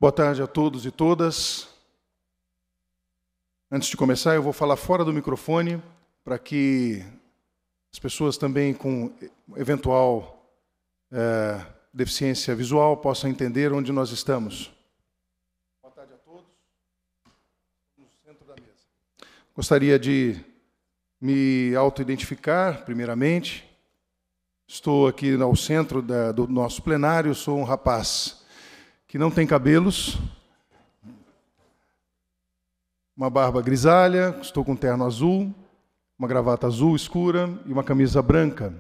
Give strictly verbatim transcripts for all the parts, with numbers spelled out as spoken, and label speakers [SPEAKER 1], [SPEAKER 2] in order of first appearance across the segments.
[SPEAKER 1] Boa tarde a todos e todas. Antes de começar, eu vou falar fora do microfone para que as pessoas também com eventual é, deficiência visual possam entender onde nós estamos. Boa tarde a todos. No centro da mesa. Gostaria de me auto-identificar, primeiramente. Estou aqui ao centro da, do nosso plenário, sou um rapaz que não tem cabelos, uma barba grisalha, estou com um terno azul, uma gravata azul escura e uma camisa branca.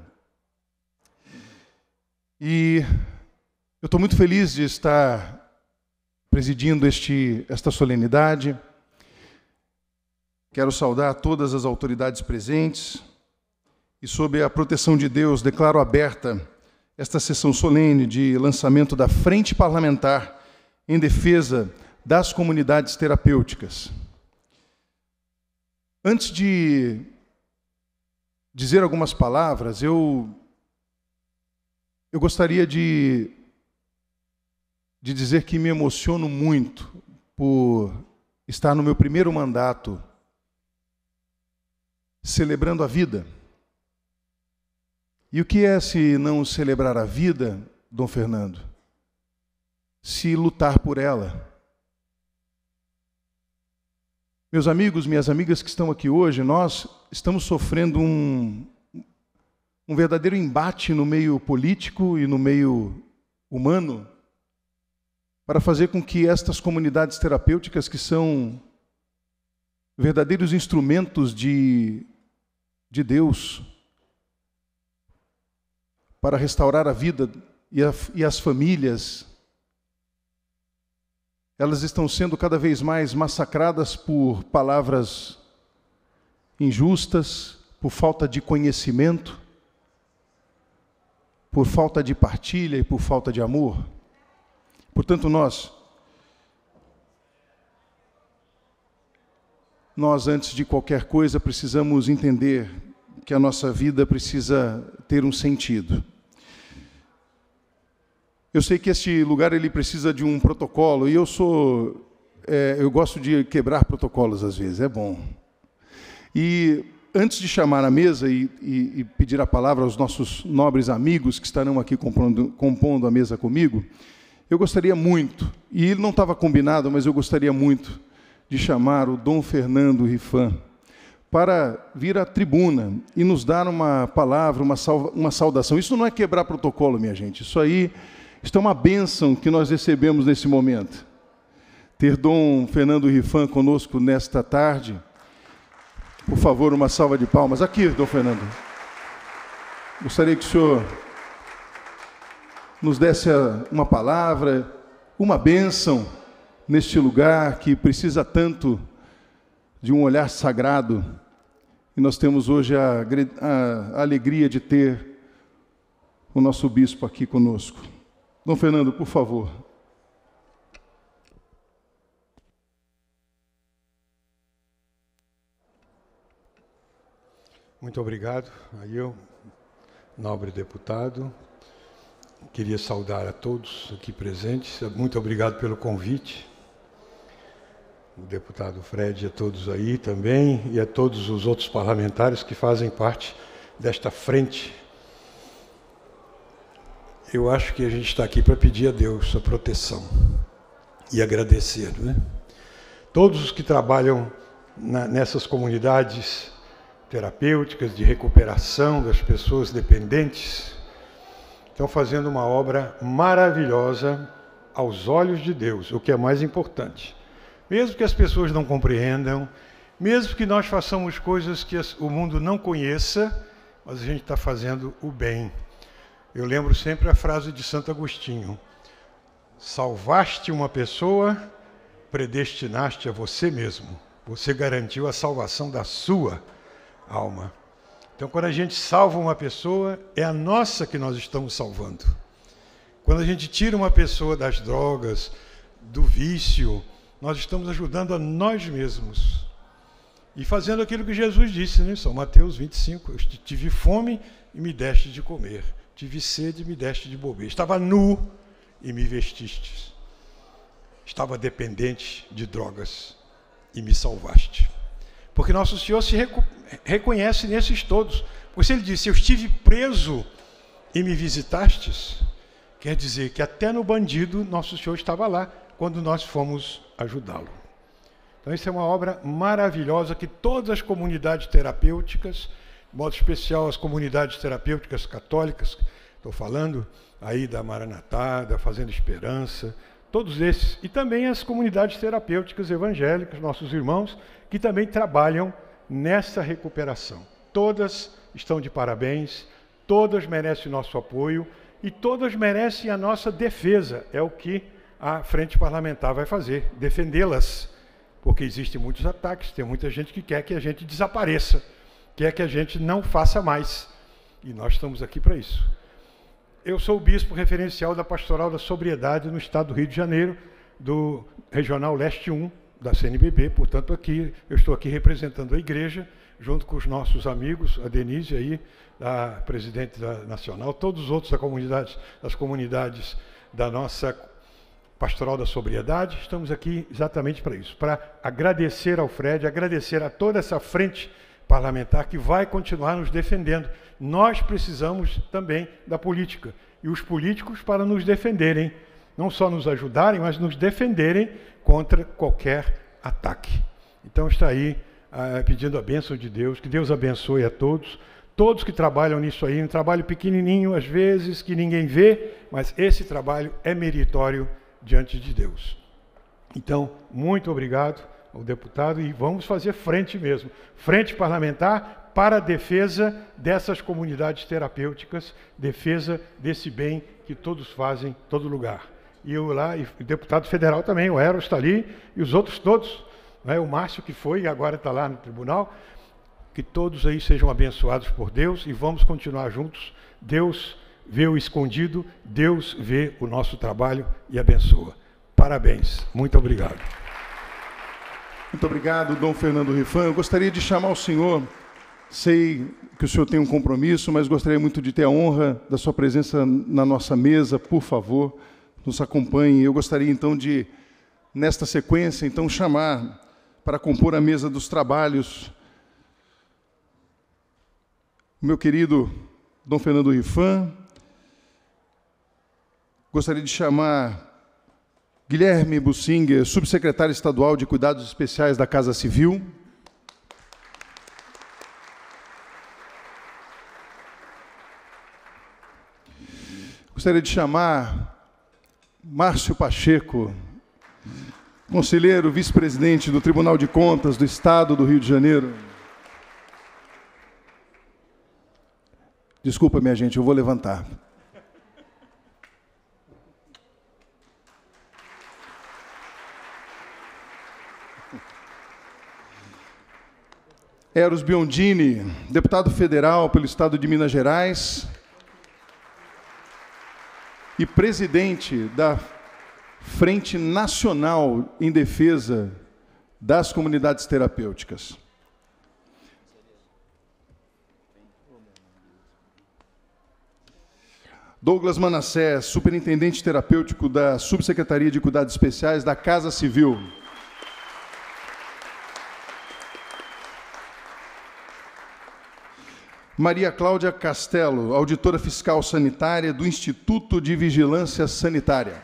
[SPEAKER 1] E eu estou muito feliz de estar presidindo este, esta solenidade. Quero saudar todas as autoridades presentes e, sob a proteção de Deus, declaro aberta esta sessão solene de lançamento da Frente Parlamentar em Defesa das Comunidades Terapêuticas. Antes de dizer algumas palavras, eu, eu gostaria de, de dizer que me emociono muito por estar no meu primeiro mandato celebrando a vida. E o que é se não celebrar a vida, Dom Fernando? Se lutar por ela. Meus amigos, minhas amigas que estão aqui hoje, nós estamos sofrendo um, um verdadeiro embate no meio político e no meio humano para fazer com que estas comunidades terapêuticas, que são verdadeiros instrumentos de, de Deus, para restaurar a vida e, a, e as famílias, elas estão sendo cada vez mais massacradas por palavras injustas, por falta de conhecimento, por falta de partilha e por falta de amor. Portanto, nós, nós antes de qualquer coisa, precisamos entender que a nossa vida precisa ter um sentido. Eu sei que este lugar ele precisa de um protocolo, e eu sou, é, eu gosto de quebrar protocolos às vezes, é bom. E antes de chamar a mesa e, e, e pedir a palavra aos nossos nobres amigos que estarão aqui compondo, compondo a mesa comigo, eu gostaria muito, e ele não estava combinado, mas eu gostaria muito de chamar o Dom Fernando Rifan para vir à tribuna e nos dar uma palavra, uma, salva, uma saudação. Isso não é quebrar protocolo, minha gente, isso aí... Isto é uma bênção que nós recebemos nesse momento. Ter Dom Fernando Rifan conosco nesta tarde. Por favor, uma salva de palmas. Aqui, Dom Fernando. Gostaria que o senhor nos desse uma palavra, uma bênção neste lugar que precisa tanto de um olhar sagrado. E nós temos hoje a, a, a alegria de ter o nosso bispo aqui conosco. Dom Fernando, por favor.
[SPEAKER 2] Muito obrigado. Aí eu, nobre deputado, queria saudar a todos aqui presentes. Muito obrigado pelo convite. O deputado Fred, a todos aí também, e a todos os outros parlamentares que fazem parte desta frente. Eu acho que a gente está aqui para pedir a Deus a proteção e agradecer, né? Todos os que trabalham na, nessas comunidades terapêuticas de recuperação das pessoas dependentes estão fazendo uma obra maravilhosa aos olhos de Deus, o que é mais importante. Mesmo que as pessoas não compreendam, mesmo que nós façamos coisas que o mundo não conheça, mas a gente está fazendo o bem. Eu lembro sempre a frase de Santo Agostinho: salvaste uma pessoa, predestinaste a você mesmo. Você garantiu a salvação da sua alma. Então, quando a gente salva uma pessoa, é a nossa que nós estamos salvando. Quando a gente tira uma pessoa das drogas, do vício, nós estamos ajudando a nós mesmos. E fazendo aquilo que Jesus disse, né? São Mateus vinte e cinco, eu tive fome e me deste de comer. Tive sede e me deste de beber. Estava nu e me vestistes. estava dependente de drogas e me salvaste. Porque nosso Senhor se reco reconhece nesses todos. Porque se ele disse, eu estive preso e me visitastes, quer dizer que até no bandido nosso Senhor estava lá quando nós fomos ajudá-lo. Então isso é uma obra maravilhosa que todas as comunidades terapêuticas, de modo especial as comunidades terapêuticas católicas, estou falando aí da Maranatá, da Fazenda Esperança, todos esses, e também as comunidades terapêuticas evangélicas, nossos irmãos, que também trabalham nessa recuperação. Todas estão de parabéns, todas merecem nosso apoio e todas merecem a nossa defesa. É o que a Frente Parlamentar vai fazer, defendê-las, porque existem muitos ataques, tem muita gente que quer que a gente desapareça, quer que a gente não faça mais, e nós estamos aqui para isso. Eu sou o bispo referencial da Pastoral da Sobriedade no estado do Rio de Janeiro, do Regional Leste um, da C N B B, portanto, aqui eu estou aqui representando a igreja, junto com os nossos amigos, a Denise aí, a presidente da Nacional, todos os outros da comunidade, das comunidades da nossa Pastoral da Sobriedade, estamos aqui exatamente para isso, para agradecer ao Fred, agradecer a toda essa frente parlamentar que vai continuar nos defendendo. Nós precisamos também da política, e os políticos para nos defenderem, não só nos ajudarem, mas nos defenderem contra qualquer ataque. Então está aí ah, pedindo a bênção de Deus, que Deus abençoe a todos, todos que trabalham nisso aí, um trabalho pequenininho às vezes, que ninguém vê, mas esse trabalho é meritório diante de Deus. Então, muito obrigado ao deputado e vamos fazer frente mesmo, frente parlamentar para a defesa dessas comunidades terapêuticas, defesa desse bem que todos fazem em todo lugar. E eu lá, e o deputado federal também, o Eros está ali, e os outros todos, né, o Márcio que foi e agora está lá no tribunal, que todos aí sejam abençoados por Deus e vamos continuar juntos. Deus vê o escondido, Deus vê o nosso trabalho e abençoa. Parabéns, muito obrigado.
[SPEAKER 1] Muito obrigado, Dom Fernando Rifan. Eu gostaria de chamar o senhor, sei que o senhor tem um compromisso, mas gostaria muito de ter a honra da sua presença na nossa mesa, por favor, nos acompanhe. Eu gostaria então de, nesta sequência, então chamar para compor a mesa dos trabalhos o meu querido Dom Fernando Rifan. Gostaria de chamar Guilherme Bussinger, subsecretário estadual de Cuidados Especiais da Casa Civil. Gostaria de chamar Márcio Pacheco, conselheiro, vice-presidente do Tribunal de Contas do Estado do Rio de Janeiro. Desculpa, minha gente, eu vou levantar. Eros Biondini, deputado federal pelo Estado de Minas Gerais e presidente da Frente Nacional em Defesa das Comunidades Terapêuticas. Douglas Manassés, superintendente terapêutico da Subsecretaria de Cuidados Especiais da Casa Civil. Maria Cláudia Castelo, auditora fiscal sanitária do Instituto de Vigilância Sanitária.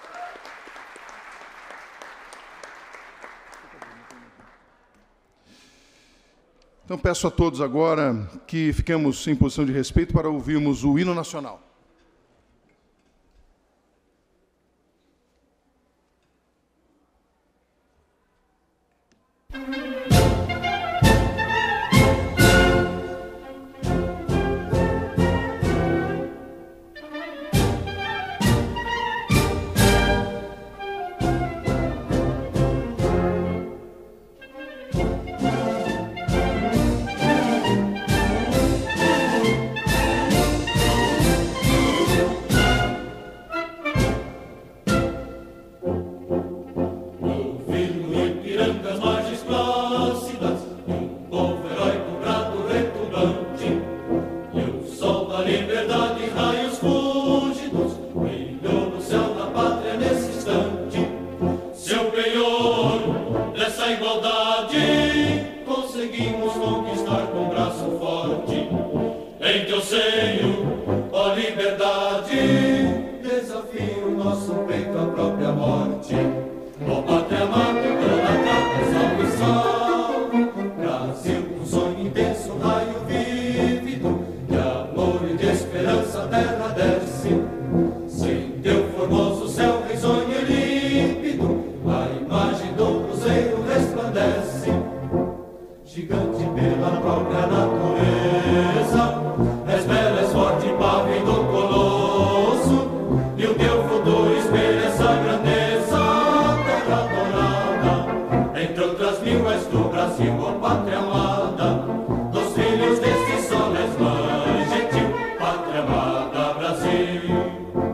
[SPEAKER 1] Então peço a todos agora que fiquemos em posição de respeito para ouvirmos o hino nacional.
[SPEAKER 3] raio vívido, de amor e de esperança a terra desce. Sem teu formoso céu risonho e límpido, a imagem do cruzeiro resplandece. Gigante pela própria natureza, és bela, és forte, pavio do colosso, e o teu futuro espelha essa grandeza. Terra dourada, entre outras mil és do Brasil, ó pátria amada, dos filhos deste sol és mãe gentil, pátria amada Brasil.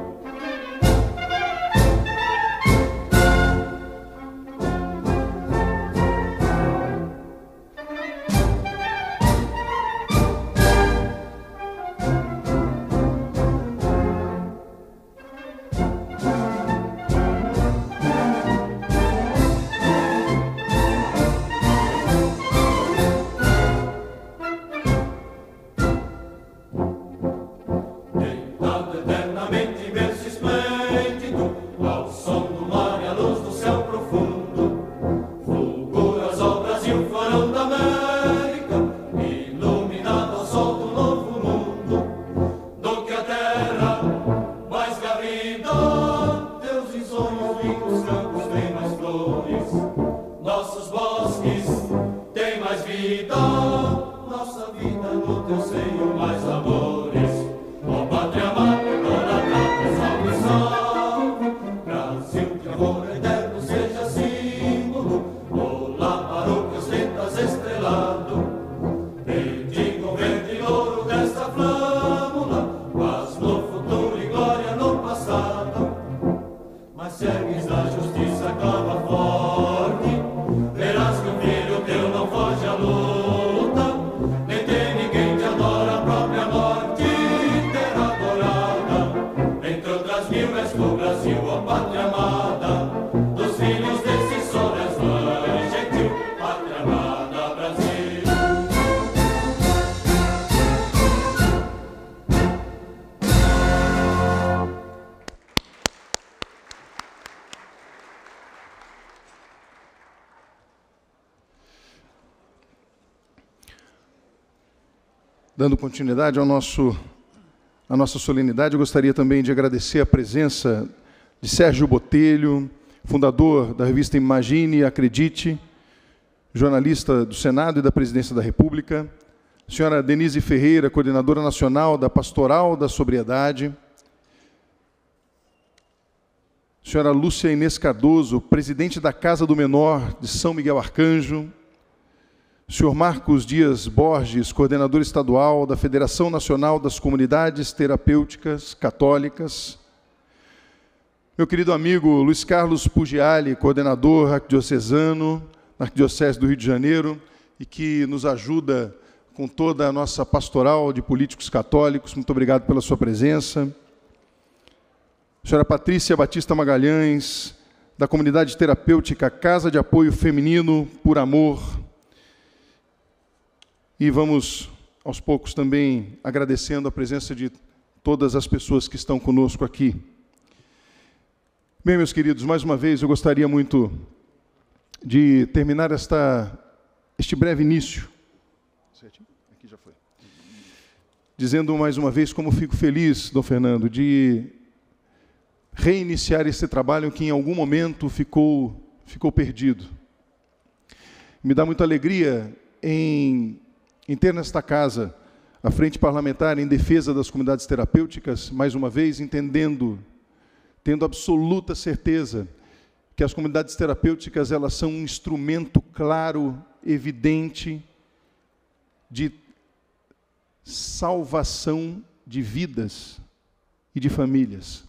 [SPEAKER 1] Dando continuidade ao nosso, à nossa solenidade, eu gostaria também de agradecer a presença de Sérgio Botelho, fundador da revista Imagine e Acredite, jornalista do Senado e da Presidência da República, a senhora Denise Ferreira, coordenadora nacional da Pastoral da Sobriedade, a senhora Lúcia Inês Cardoso, presidente da Casa do Menor de São Miguel Arcanjo, o senhor Marcos Dias Borges, coordenador estadual da Federação Nacional das Comunidades Terapêuticas Católicas, meu querido amigo Luiz Carlos Pugiali, coordenador arquidiocesano na Arquidiocese do Rio de Janeiro, e que nos ajuda com toda a nossa pastoral de políticos católicos. Muito obrigado pela sua presença. A senhora Patrícia Batista Magalhães, da Comunidade Terapêutica Casa de Apoio Feminino por Amor. E vamos, aos poucos, também agradecendo a presença de todas as pessoas que estão conosco aqui. Bem, meus queridos, mais uma vez eu gostaria muito de terminar esta, este breve início, aqui já foi, dizendo mais uma vez como fico feliz, Dom Fernando, de reiniciar esse trabalho que em algum momento ficou, ficou perdido. Me dá muita alegria em... em ter nesta casa a Frente Parlamentar em Defesa das Comunidades Terapêuticas, mais uma vez, entendendo, tendo absoluta certeza que as comunidades terapêuticas elas são um instrumento claro, evidente, de salvação de vidas e de famílias.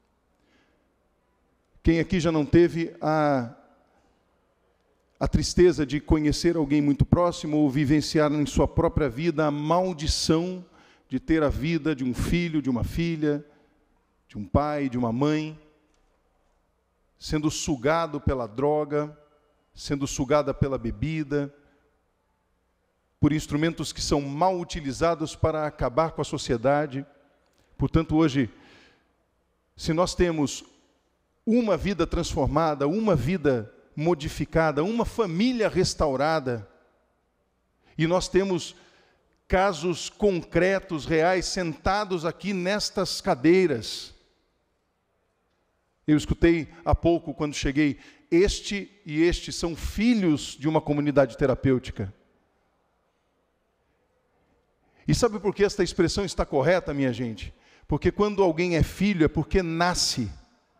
[SPEAKER 1] Quem aqui já não teve a a tristeza de conhecer alguém muito próximo ou vivenciar em sua própria vida a maldição de ter a vida de um filho, de uma filha, de um pai, de uma mãe, sendo sugado pela droga, sendo sugada pela bebida, por instrumentos que são mal utilizados para acabar com a sociedade. Portanto, hoje, se nós temos uma vida transformada, uma vida modificada, uma família restaurada, e nós temos casos concretos, reais, sentados aqui nestas cadeiras. Eu escutei há pouco, quando cheguei, este e este são filhos de uma comunidade terapêutica. E sabe por que esta expressão está correta, minha gente? Porque quando alguém é filho, é porque nasce.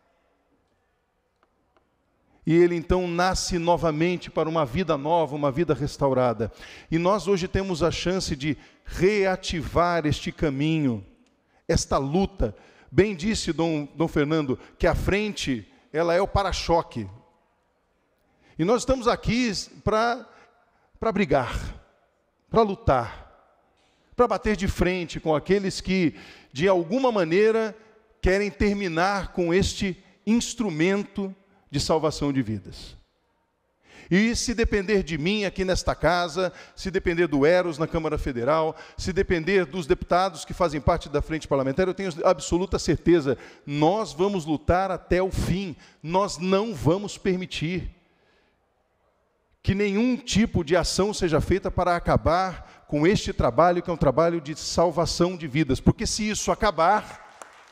[SPEAKER 1] E ele então nasce novamente para uma vida nova, uma vida restaurada. E nós hoje temos a chance de reativar este caminho, esta luta. Bem disse Dom, Dom Fernando, que a frente, ela é o para-choque. E nós estamos aqui para para brigar, para lutar, para bater de frente com aqueles que, de alguma maneira, querem terminar com este instrumento de salvação de vidas. E se depender de mim aqui nesta casa, se depender do Eros na Câmara Federal, se depender dos deputados que fazem parte da frente parlamentar, eu tenho absoluta certeza, nós vamos lutar até o fim, nós não vamos permitir que nenhum tipo de ação seja feita para acabar com este trabalho, que é um trabalho de salvação de vidas, porque se isso acabar,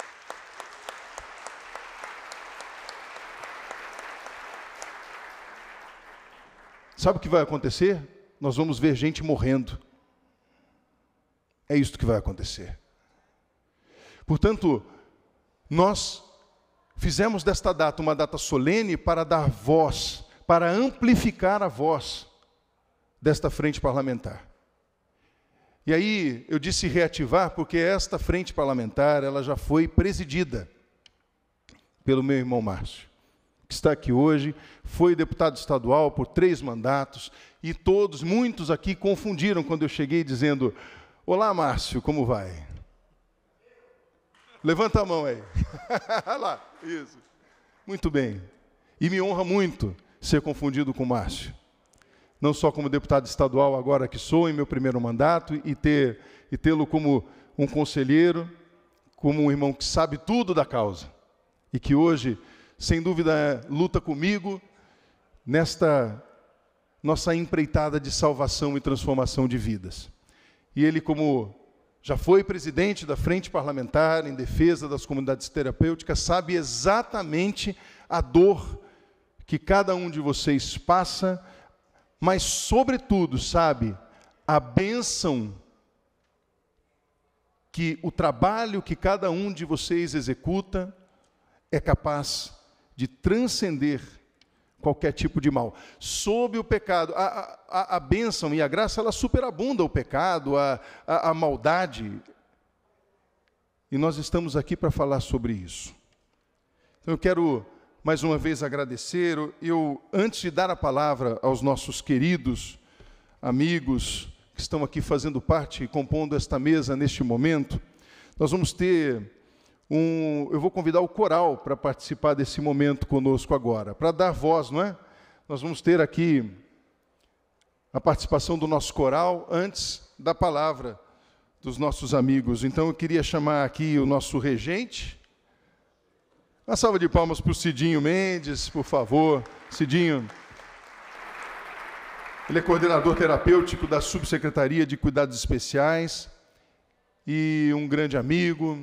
[SPEAKER 1] sabe o que vai acontecer? Nós vamos ver gente morrendo. É isso que vai acontecer. Portanto, nós fizemos desta data uma data solene para dar voz, para amplificar a voz desta frente parlamentar. E aí, eu disse reativar, porque esta frente parlamentar, ela já foi presidida pelo meu irmão Márcio, que está aqui hoje, foi deputado estadual por três mandatos, e todos, muitos aqui confundiram quando eu cheguei dizendo, olá Márcio, como vai? Levanta a mão aí. Olha lá, isso. Muito bem. E me honra muito ser confundido com Márcio. Não só como deputado estadual agora que sou, em meu primeiro mandato, e ter, e tê-lo como um conselheiro, como um irmão que sabe tudo da causa, e que hoje, sem dúvida, luta comigo nesta nossa empreitada de salvação e transformação de vidas. E ele, como já foi presidente da Frente Parlamentar em defesa das comunidades terapêuticas, sabe exatamente a dor que cada um de vocês passa, mas, sobretudo, sabe a bênção que o trabalho que cada um de vocês executa é capaz de transcender qualquer tipo de mal. Sob o pecado, a, a, a bênção e a graça, ela superabunda o pecado, a, a, a maldade. E nós estamos aqui para falar sobre isso. Então eu quero, mais uma vez, agradecer. Eu, antes de dar a palavra aos nossos queridos amigos que estão aqui fazendo parte e compondo esta mesa neste momento, nós vamos ter Um, eu vou convidar o coral para participar desse momento conosco agora, para dar voz, não é? Nós vamos ter aqui a participação do nosso coral antes da palavra dos nossos amigos. Então eu queria chamar aqui o nosso regente. Uma salva de palmas para o Cidinho Mendes, por favor. Cidinho, ele é coordenador terapêutico da Subsecretaria de Cuidados Especiais e um grande amigo,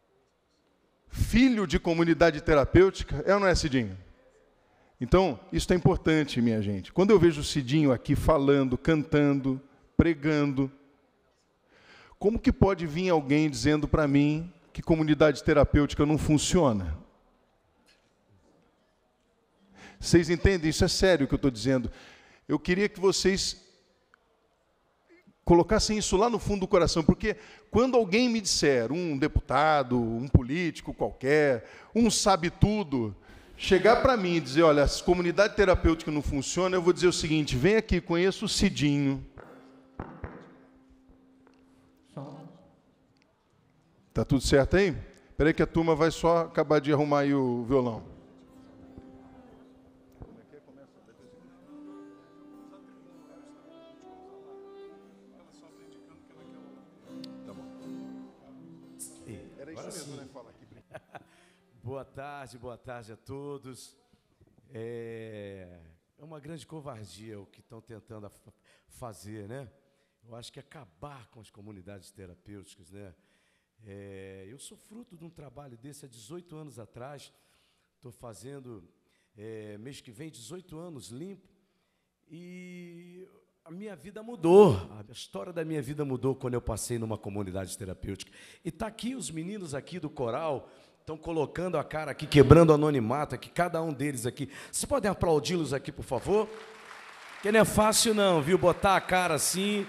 [SPEAKER 1] filho de comunidade terapêutica, é ou não é, Cidinho? Então, isso é importante, minha gente. Quando eu vejo o Cidinho aqui falando, cantando, pregando, como que pode vir alguém dizendo para mim que comunidade terapêutica não funciona? Vocês entendem? Isso é sério o que eu estou dizendo. Eu queria que vocês colocassem isso lá no fundo do coração, porque quando alguém me disser, um deputado, um político qualquer, um sabe-tudo, chegar para mim e dizer, olha, a comunidade terapêutica não funciona, eu vou dizer o seguinte, vem aqui, conheço o Cidinho. Tá tudo certo aí? Espera aí que a turma vai só acabar de arrumar aí o violão.
[SPEAKER 4] Boa tarde, boa tarde a todos. É, é uma grande covardia o que estão tentando fazer, né? eu acho que acabar com as comunidades terapêuticas, né? É, eu sou fruto de um trabalho desse há dezoito anos atrás. Estou fazendo, é, mês que vem, dezoito anos limpo. E a minha vida mudou. A história da minha vida mudou quando eu passei numa comunidade terapêutica. E está aqui, os meninos aqui do coral estão colocando a cara aqui, quebrando o anonimato aqui, cada um deles aqui. Vocês podem aplaudi-los aqui, por favor? Porque não é fácil não, viu? Botar a cara assim.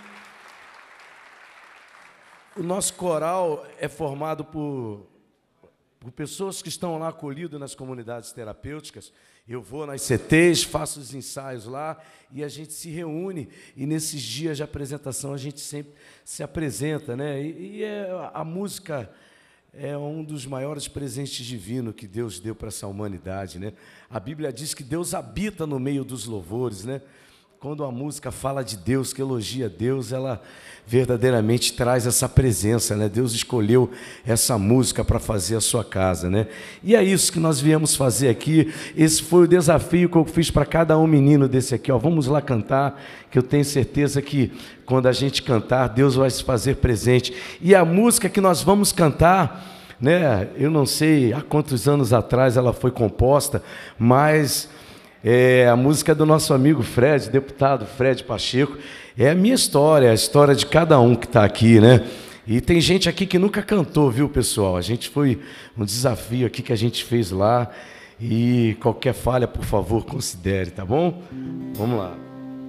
[SPEAKER 4] O nosso coral é formado por, por pessoas que estão lá acolhidas nas comunidades terapêuticas. Eu vou nas C Tês, faço os ensaios lá e a gente se reúne. E nesses dias de apresentação a gente sempre se apresenta, né? E, e é, a música é um dos maiores presentes divinos que Deus deu para essa humanidade, né? A Bíblia diz que Deus habita no meio dos louvores, né? Quando a música fala de Deus, que elogia Deus, ela verdadeiramente traz essa presença, né? Deus escolheu essa música para fazer a sua casa, né? E é isso que nós viemos fazer aqui. Esse foi o desafio que eu fiz para cada um menino desse aqui, ó. Vamos lá cantar, que eu tenho certeza que quando a gente cantar, Deus vai se fazer presente. E a música que nós vamos cantar, né? Eu não sei há quantos anos atrás ela foi composta, mas é a música do nosso amigo Fred, deputado Fred Pacheco. É a minha história, é a história de cada um que está aqui, né? E tem gente aqui que nunca cantou, viu, pessoal? A gente foi um desafio aqui que a gente fez lá. E qualquer falha, por favor, considere, tá bom? Vamos lá.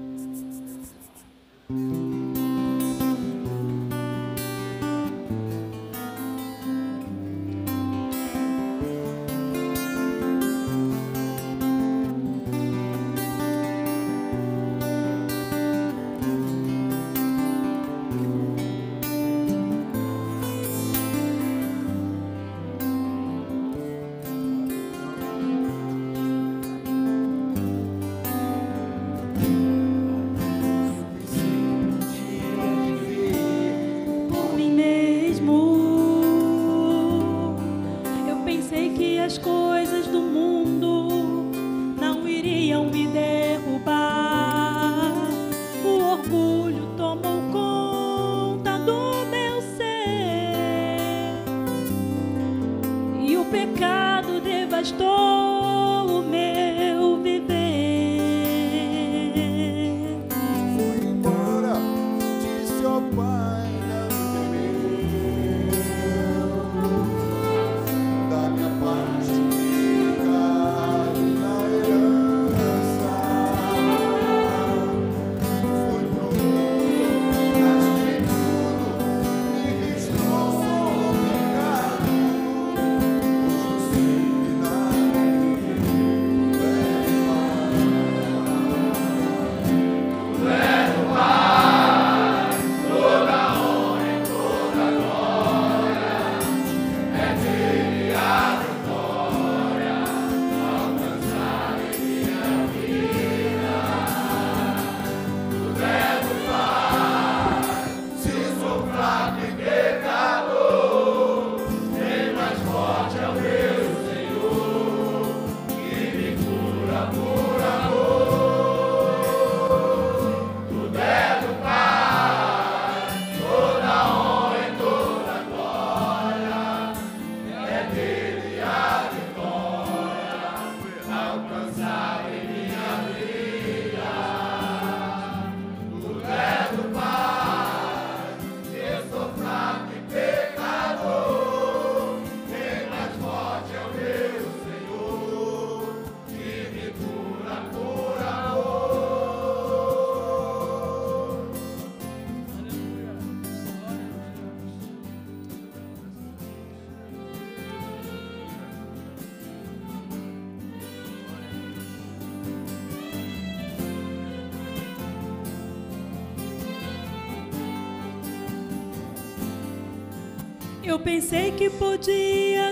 [SPEAKER 5] Eu pensei que podia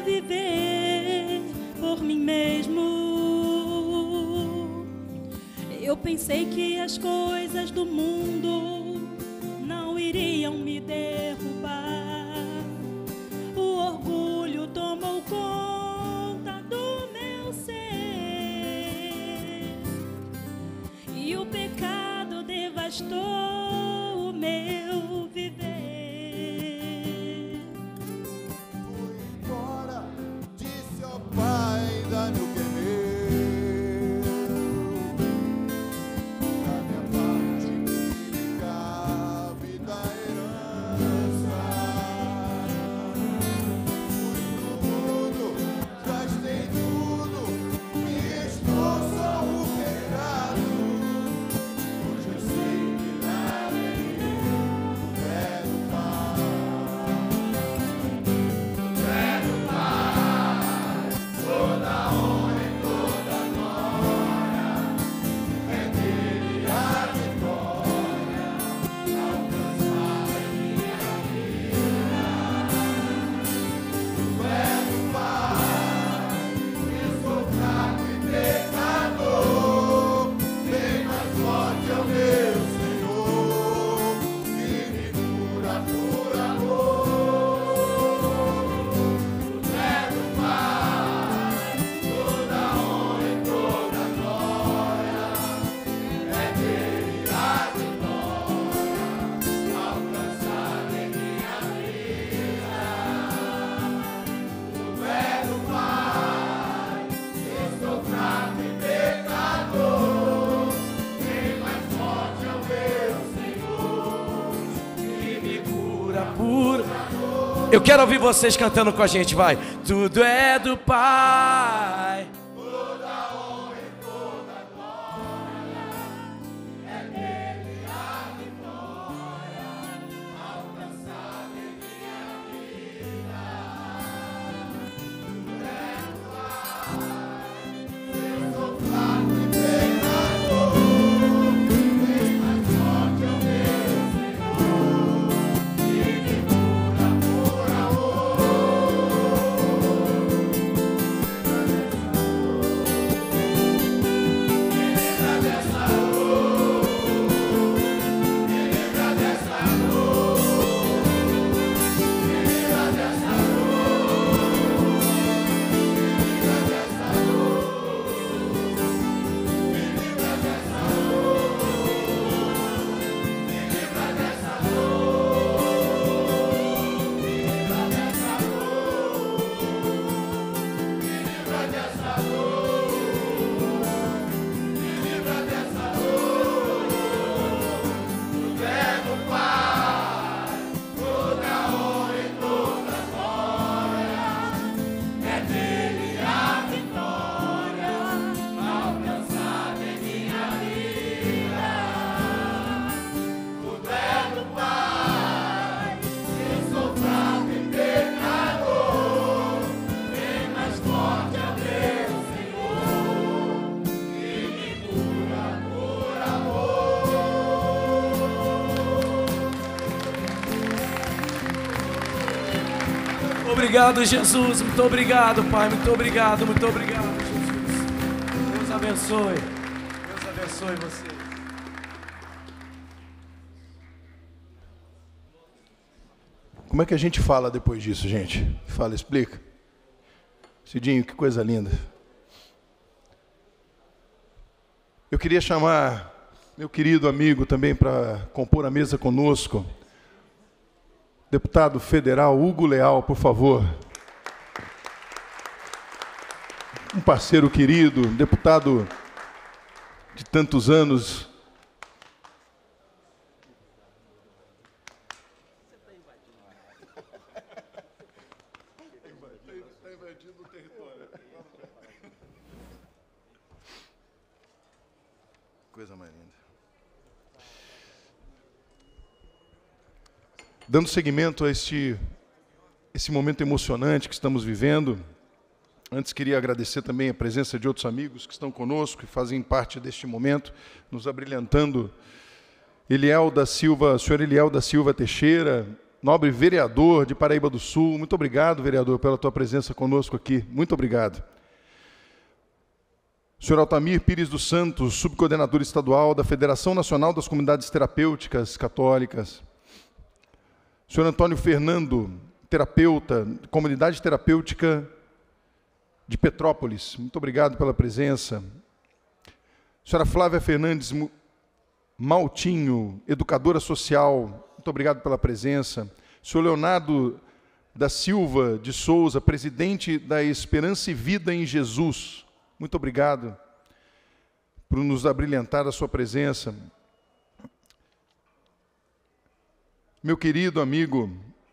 [SPEAKER 5] viver por mim mesmo. Eu pensei que as coisas do mundo não iriam me derrubar. O orgulho tomou conta do meu ser e o pecado devastou o meu
[SPEAKER 4] Eu quero ouvir vocês cantando com a gente, vai. Tudo é do Pai.
[SPEAKER 3] Toda honra e toda glória é dele a vitória alcançada em minha vida. Tudo é do Pai. Eu sou fraco e pecador, bem mais forte é o meu Senhor, que me cura por amor.
[SPEAKER 4] Obrigado, Jesus. Muito obrigado, Pai. Muito obrigado, muito obrigado, Jesus. Deus abençoe. Deus abençoe você.
[SPEAKER 1] Como é que a gente fala depois disso, gente? Fala, explica. Cidinho, que coisa linda. Eu queria chamar meu querido amigo também para compor a mesa conosco. Deputado federal Hugo Leal, por favor. Um parceiro querido, deputado de tantos anos. Está invadindo o território. Coisa mais linda. Dando seguimento a este, esse momento emocionante que estamos vivendo, antes queria agradecer também a presença de outros amigos que estão conosco e fazem parte deste momento, nos abrilhantando. Eliel da Silva, senhor Eliel da Silva Teixeira, nobre vereador de Paraíba do Sul, muito obrigado, vereador, pela tua presença conosco aqui, muito obrigado. senhor Altamir Pires dos Santos, subcoordenador estadual da Federação Nacional das Comunidades Terapêuticas Católicas. senhor Antônio Fernando, terapeuta, Comunidade Terapêutica de Petrópolis, muito obrigado pela presença. senhora Flávia Fernandes Maltinho, educadora social, muito obrigado pela presença. senhor Leonardo da Silva de Souza, presidente da Esperança e Vida em Jesus, muito obrigado por nos abrilhantar a sua presença. Meu querido amigo,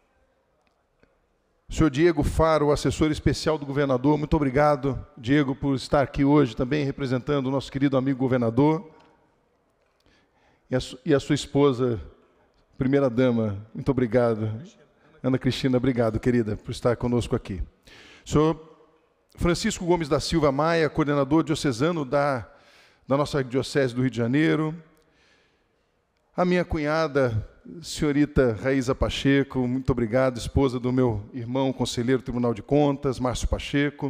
[SPEAKER 1] senhor Diego Faro, assessor especial do governador, muito obrigado, Diego, por estar aqui hoje também representando o nosso querido amigo governador. E a, e a sua esposa, primeira dama, muito obrigado. Ana Cristina, obrigado, querida, por estar conosco aqui. Senhor Francisco Gomes da Silva Maia, coordenador diocesano da, da nossa Diocese do Rio de Janeiro. A minha cunhada, senhorita Raíza Pacheco, muito obrigado, esposa do meu irmão, conselheiro do Tribunal de Contas, Márcio Pacheco.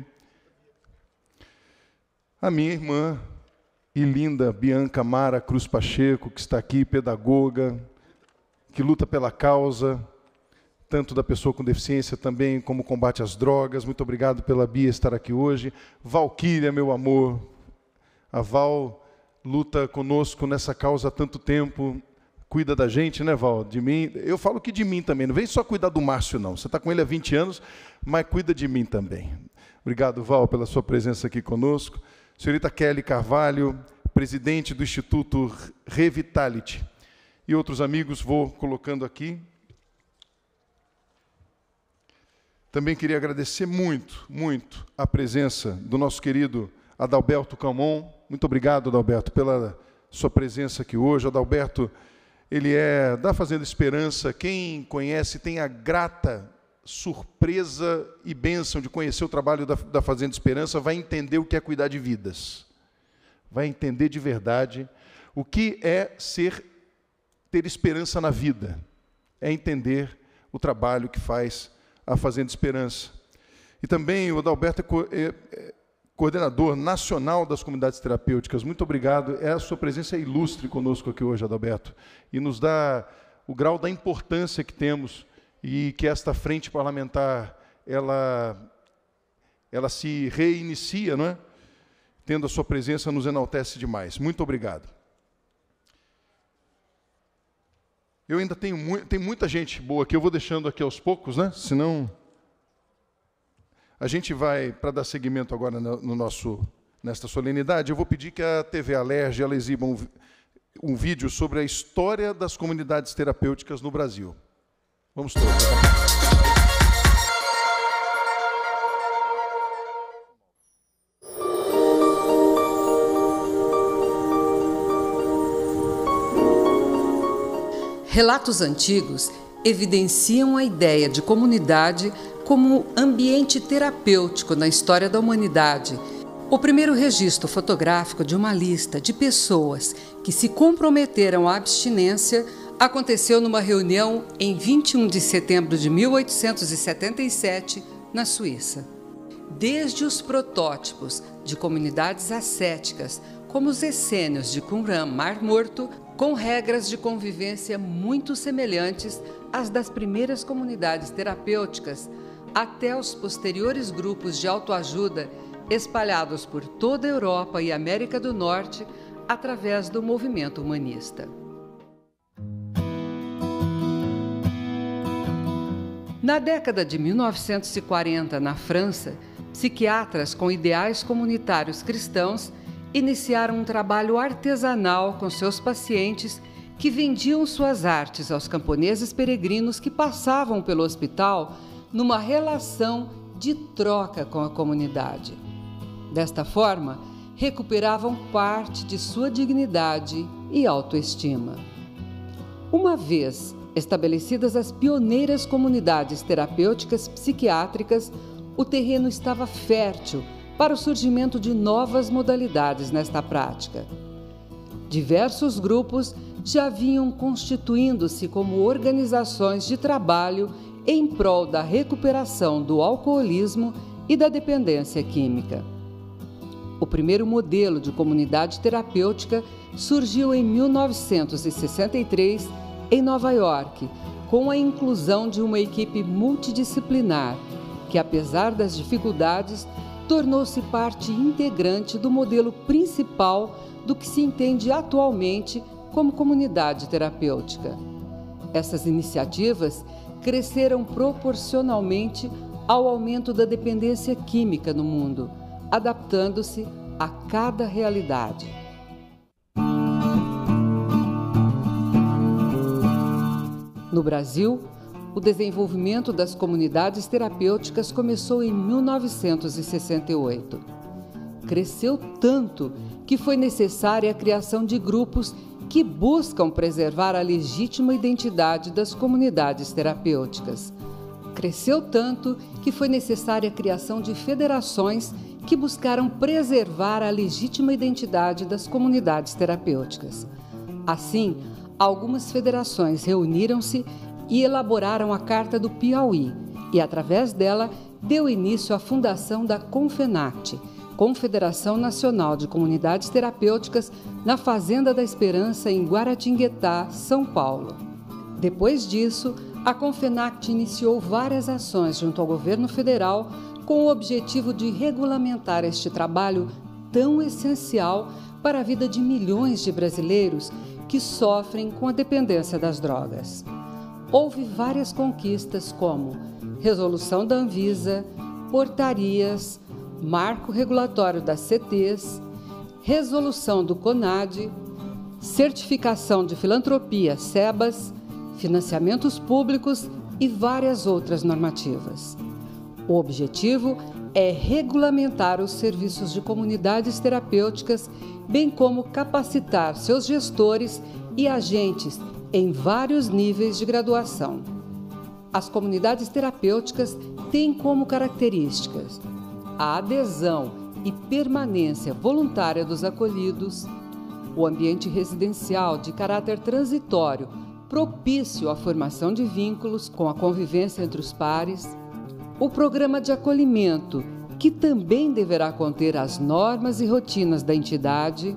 [SPEAKER 1] A minha irmã e linda Bianca Mara Cruz Pacheco, que está aqui, pedagoga, que luta pela causa, tanto da pessoa com deficiência também, como combate às drogas. Muito obrigado pela Bia estar aqui hoje. Valquíria, meu amor. A Val luta conosco nessa causa há tanto tempo. Cuida da gente, né, Val? De mim. Eu falo que de mim também. Não vem só cuidar do Márcio, não. Você está com ele há vinte anos, mas cuida de mim também. Obrigado, Val, pela sua presença aqui conosco. Senhorita Kelly Carvalho, presidente do Instituto Revitality. E outros amigos, vou colocando aqui. Também queria agradecer muito, muito a presença do nosso querido Adalberto Camon. Muito obrigado, Adalberto, pela sua presença aqui hoje. Adalberto, ele é da Fazenda Esperança. Quem conhece tem a grata surpresa e bênção de conhecer o trabalho da, da Fazenda Esperança, vai entender o que é cuidar de vidas. Vai entender de verdade o que é ser, ter esperança na vida. É entender o trabalho que faz a Fazenda Esperança. E também o Adalberto é, co é, é coordenador nacional das comunidades terapêuticas. Muito obrigado. É, a sua presença é ilustre conosco aqui hoje, Adalberto, e nos dá o grau da importância que temos e que esta frente parlamentar, ela, ela se reinicia, não é? Tendo a sua presença, nos enaltece demais. Muito obrigado. Eu ainda tenho mu tem muita gente boa aqui, eu vou deixando aqui aos poucos, né? Senão a gente vai, para dar seguimento agora no, no nosso, nesta solenidade, eu vou pedir que a T V Alerj ela exiba um, um vídeo sobre a história das comunidades terapêuticas no Brasil. Vamos todos.
[SPEAKER 6] Relatos antigos evidenciam a ideia de comunidade como ambiente terapêutico na história da humanidade. O primeiro registro fotográfico de uma lista de pessoas que se comprometeram à abstinência aconteceu numa reunião em vinte e um de setembro de mil oitocentos e setenta e sete, na Suíça. Desde os protótipos de comunidades ascéticas, como os essênios de Qumran, Mar Morto, com regras de convivência muito semelhantes às das primeiras comunidades terapêuticas, até os posteriores grupos de autoajuda espalhados por toda a Europa e América do Norte através do movimento humanista. Na década de mil novecentos e quarenta, na França, psiquiatras com ideais comunitários cristãos iniciaram um trabalho artesanal com seus pacientes que vendiam suas artes aos camponeses peregrinos que passavam pelo hospital numa relação de troca com a comunidade. Desta forma, recuperavam parte de sua dignidade e autoestima. Uma vez estabelecidas as pioneiras comunidades terapêuticas psiquiátricas, o terreno estava fértil para o surgimento de novas modalidades nesta prática. Diversos grupos já vinham constituindo-se como organizações de trabalho em prol da recuperação do alcoolismo e da dependência química. O primeiro modelo de comunidade terapêutica surgiu em mil novecentos e sessenta e três, em Nova York, com a inclusão de uma equipe multidisciplinar, que, apesar das dificuldades, tornou-se parte integrante do modelo principal do que se entende atualmente como comunidade terapêutica. Essas iniciativas cresceram proporcionalmente ao aumento da dependência química no mundo, adaptando-se a cada realidade. No Brasil, o desenvolvimento das comunidades terapêuticas começou em mil novecentos e sessenta e oito. Cresceu tanto que foi necessária a criação de grupos que buscam preservar a legítima identidade das comunidades terapêuticas. Cresceu tanto que foi necessária a criação de federações que buscaram preservar a legítima identidade das comunidades terapêuticas. Assim, algumas federações reuniram-se e elaboraram a Carta do Piauí, e através dela deu início à fundação da Confenact, Confederação Nacional de Comunidades Terapêuticas, na Fazenda da Esperança, em Guaratinguetá, São Paulo. Depois disso, a Confenact iniciou várias ações junto ao governo federal com o objetivo de regulamentar este trabalho tão essencial para a vida de milhões de brasileiros que sofrem com a dependência das drogas. Houve várias conquistas como resolução da Anvisa, portarias, marco regulatório das C Tês, resolução do CONAD, certificação de filantropia SEBAS, financiamentos públicos e várias outras normativas. O objetivo é regulamentar os serviços de comunidades terapêuticas, bem como capacitar seus gestores e agentes em vários níveis de graduação. As comunidades terapêuticas têm como características a adesão e permanência voluntária dos acolhidos, o ambiente residencial de caráter transitório, propício à formação de vínculos com a convivência entre os pares, o programa de acolhimento, que também deverá conter as normas e rotinas da entidade,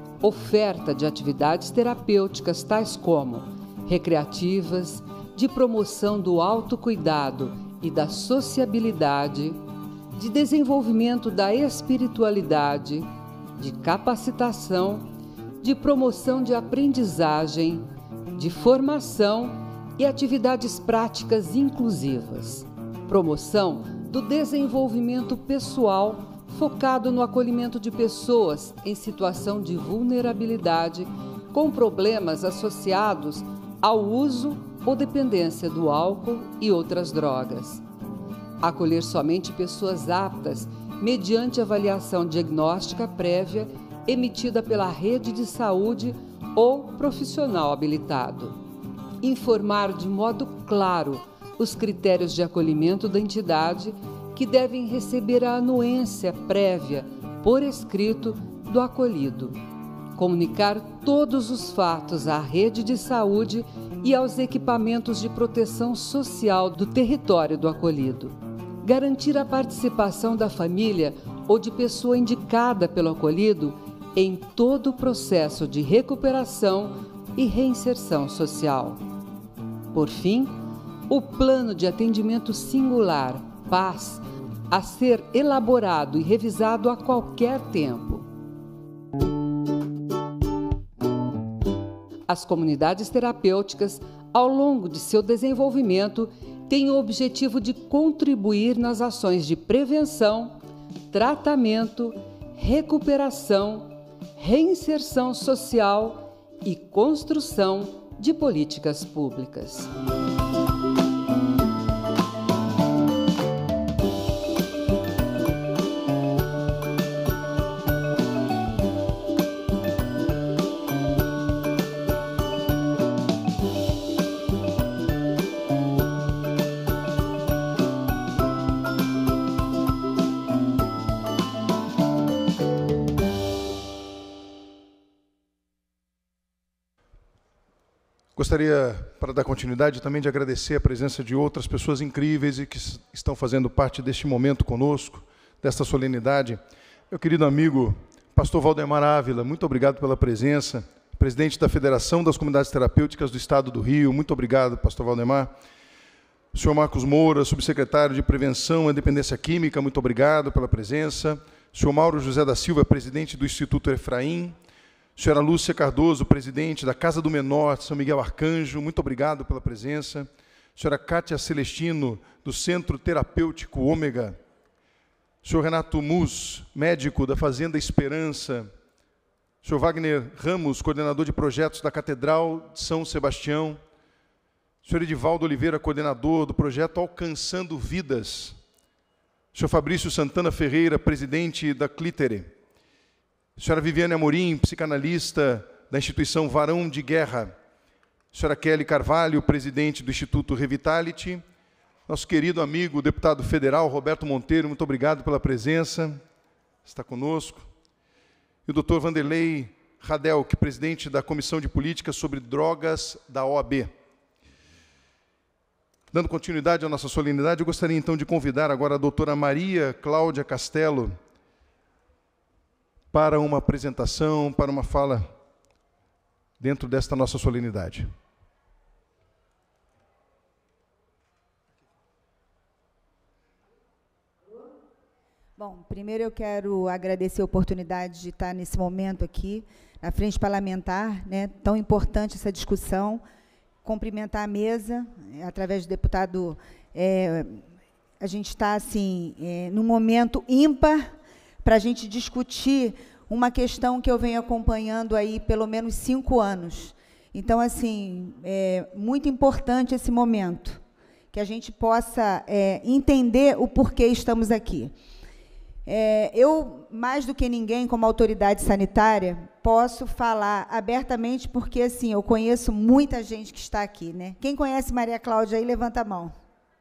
[SPEAKER 6] oferta de atividades terapêuticas tais como recreativas, de promoção do autocuidado e da sociabilidade, de desenvolvimento da espiritualidade, de capacitação, de promoção de aprendizagem, de formação e atividades práticas inclusivas, promoção do desenvolvimento pessoal focado no acolhimento de pessoas em situação de vulnerabilidade com problemas associados ao uso ou dependência do álcool e outras drogas. Acolher somente pessoas aptas mediante avaliação diagnóstica prévia emitida pela rede de saúde ou profissional habilitado. Informar de modo claro os critérios de acolhimento da entidade que devem receber a anuência prévia por escrito do acolhido. Comunicar todos os fatos à rede de saúde e aos equipamentos de proteção social do território do acolhido. Garantir a participação da família ou de pessoa indicada pelo acolhido em todo o processo de recuperação e reinserção social. Por fim, o plano de atendimento singular, P A S, a ser elaborado e revisado a qualquer tempo. As comunidades terapêuticas, ao longo de seu desenvolvimento, têm o objetivo de contribuir nas ações de prevenção, tratamento, recuperação, reinserção social e construção de políticas públicas.
[SPEAKER 1] Gostaria, para dar continuidade, também de agradecer a presença de outras pessoas incríveis e que estão fazendo parte deste momento conosco, desta solenidade. Meu querido amigo, pastor Valdemar Ávila, muito obrigado pela presença. Presidente da Federação das Comunidades Terapêuticas do Estado do Rio, muito obrigado, pastor Valdemar. O senhor Marcos Moura, subsecretário de Prevenção e Dependência Química, muito obrigado pela presença. O senhor Mauro José da Silva, presidente do Instituto Efraim. Senhora Lúcia Cardoso, presidente da Casa do Menor de São Miguel Arcanjo, muito obrigado pela presença. Senhora Cátia Celestino, do Centro Terapêutico Ômega. Senhor Renato Mus, médico da Fazenda Esperança. Senhor Wagner Ramos, coordenador de projetos da Catedral de São Sebastião. Senhor Edivaldo Oliveira, coordenador do projeto Alcançando Vidas. Senhor Fabrício Santana Ferreira, presidente da Clítere. Senhora Viviane Amorim, psicanalista da instituição Varão de Guerra. Senhora Kelly Carvalho, presidente do Instituto Revitality. Nosso querido amigo, deputado federal, Roberto Monteiro, muito obrigado pela presença. Está conosco. E o doutor Vanderlei Radelk, presidente da Comissão de Políticas sobre Drogas da O A B. Dando continuidade à nossa solenidade, eu gostaria então de convidar agora a doutora Maria Cláudia Castelo, para uma apresentação, para uma fala dentro desta nossa solenidade.
[SPEAKER 7] Bom, primeiro eu quero agradecer a oportunidade de estar nesse momento aqui, na frente parlamentar, né, tão importante essa discussão, cumprimentar a mesa, através do deputado, é, a gente está, assim, é, num momento ímpar, para a gente discutir uma questão que eu venho acompanhando aí pelo menos cinco anos. Então, assim, é muito importante esse momento, que a gente possa é, entender o porquê estamos aqui. É, eu, mais do que ninguém, como autoridade sanitária, posso falar abertamente, porque, assim, eu conheço muita gente que está aqui, né? Quem conhece Maria Cláudia aí, levanta a mão.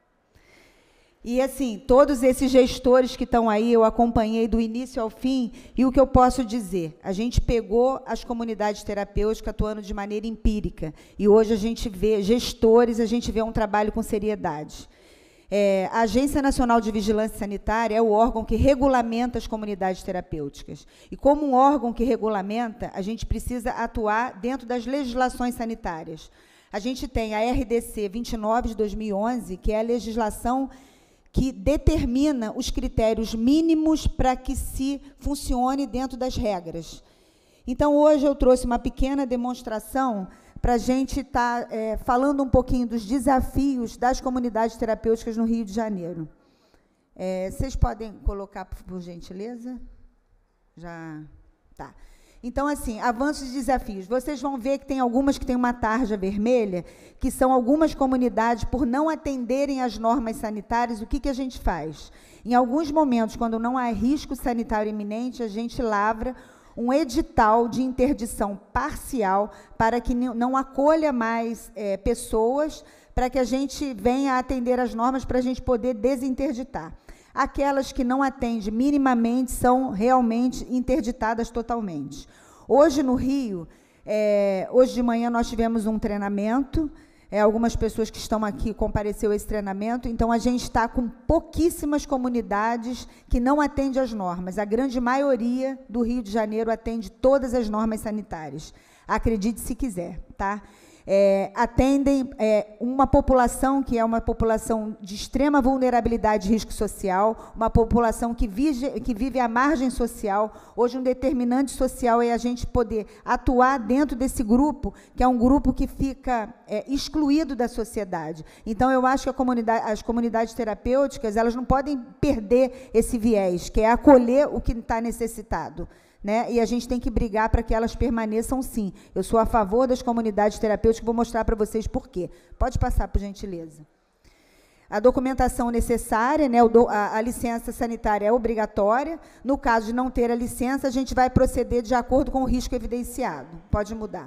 [SPEAKER 7] E, assim, todos esses gestores que estão aí, eu acompanhei do início ao fim, e o que eu posso dizer? A gente pegou as comunidades terapêuticas atuando de maneira empírica, e hoje a gente vê gestores, a gente vê um trabalho com seriedade. É, a Agência Nacional de Vigilância Sanitária é o órgão que regulamenta as comunidades terapêuticas. E, como um órgão que regulamenta, a gente precisa atuar dentro das legislações sanitárias. A gente tem a R D C vinte e nove de dois mil e onze, que é a legislação que determina os critérios mínimos para que se funcione dentro das regras. Então, hoje eu trouxe uma pequena demonstração para a gente estar tá, é, falando um pouquinho dos desafios das comunidades terapêuticas no Rio de Janeiro. É, vocês podem colocar, por gentileza? Já tá. Então, assim, avanços e desafios. Vocês vão ver que tem algumas que têm uma tarja vermelha, que são algumas comunidades, por não atenderem às normas sanitárias, o que, que a gente faz? Em alguns momentos, quando não há risco sanitário iminente, a gente lavra um edital de interdição parcial para que não acolha mais é, pessoas, para que a gente venha a atender as normas, para a gente poder desinterditar. Aquelas que não atendem minimamente são realmente interditadas totalmente. Hoje, no Rio, é, hoje de manhã nós tivemos um treinamento, é, algumas pessoas que estão aqui compareceu a esse treinamento, então a gente está com pouquíssimas comunidades que não atendem às normas. A grande maioria do Rio de Janeiro atende todas as normas sanitárias. Acredite se quiser, tá? É, atendem é, uma população que é uma população de extrema vulnerabilidade e risco social, uma população que vive, que vive à margem social. Hoje, um determinante social é a gente poder atuar dentro desse grupo, que é um grupo que fica é, excluído da sociedade. Então, eu acho que a comunidade, as comunidades terapêuticas, elas não podem perder esse viés, que é acolher o que está necessitado. Né? E a gente tem que brigar para que elas permaneçam, sim. Eu sou a favor das comunidades terapêuticas, vou mostrar para vocês por quê. Pode passar, por gentileza. A documentação necessária, né? a, a licença sanitária é obrigatória. No caso de não ter a licença, a gente vai proceder de acordo com o risco evidenciado. Pode mudar.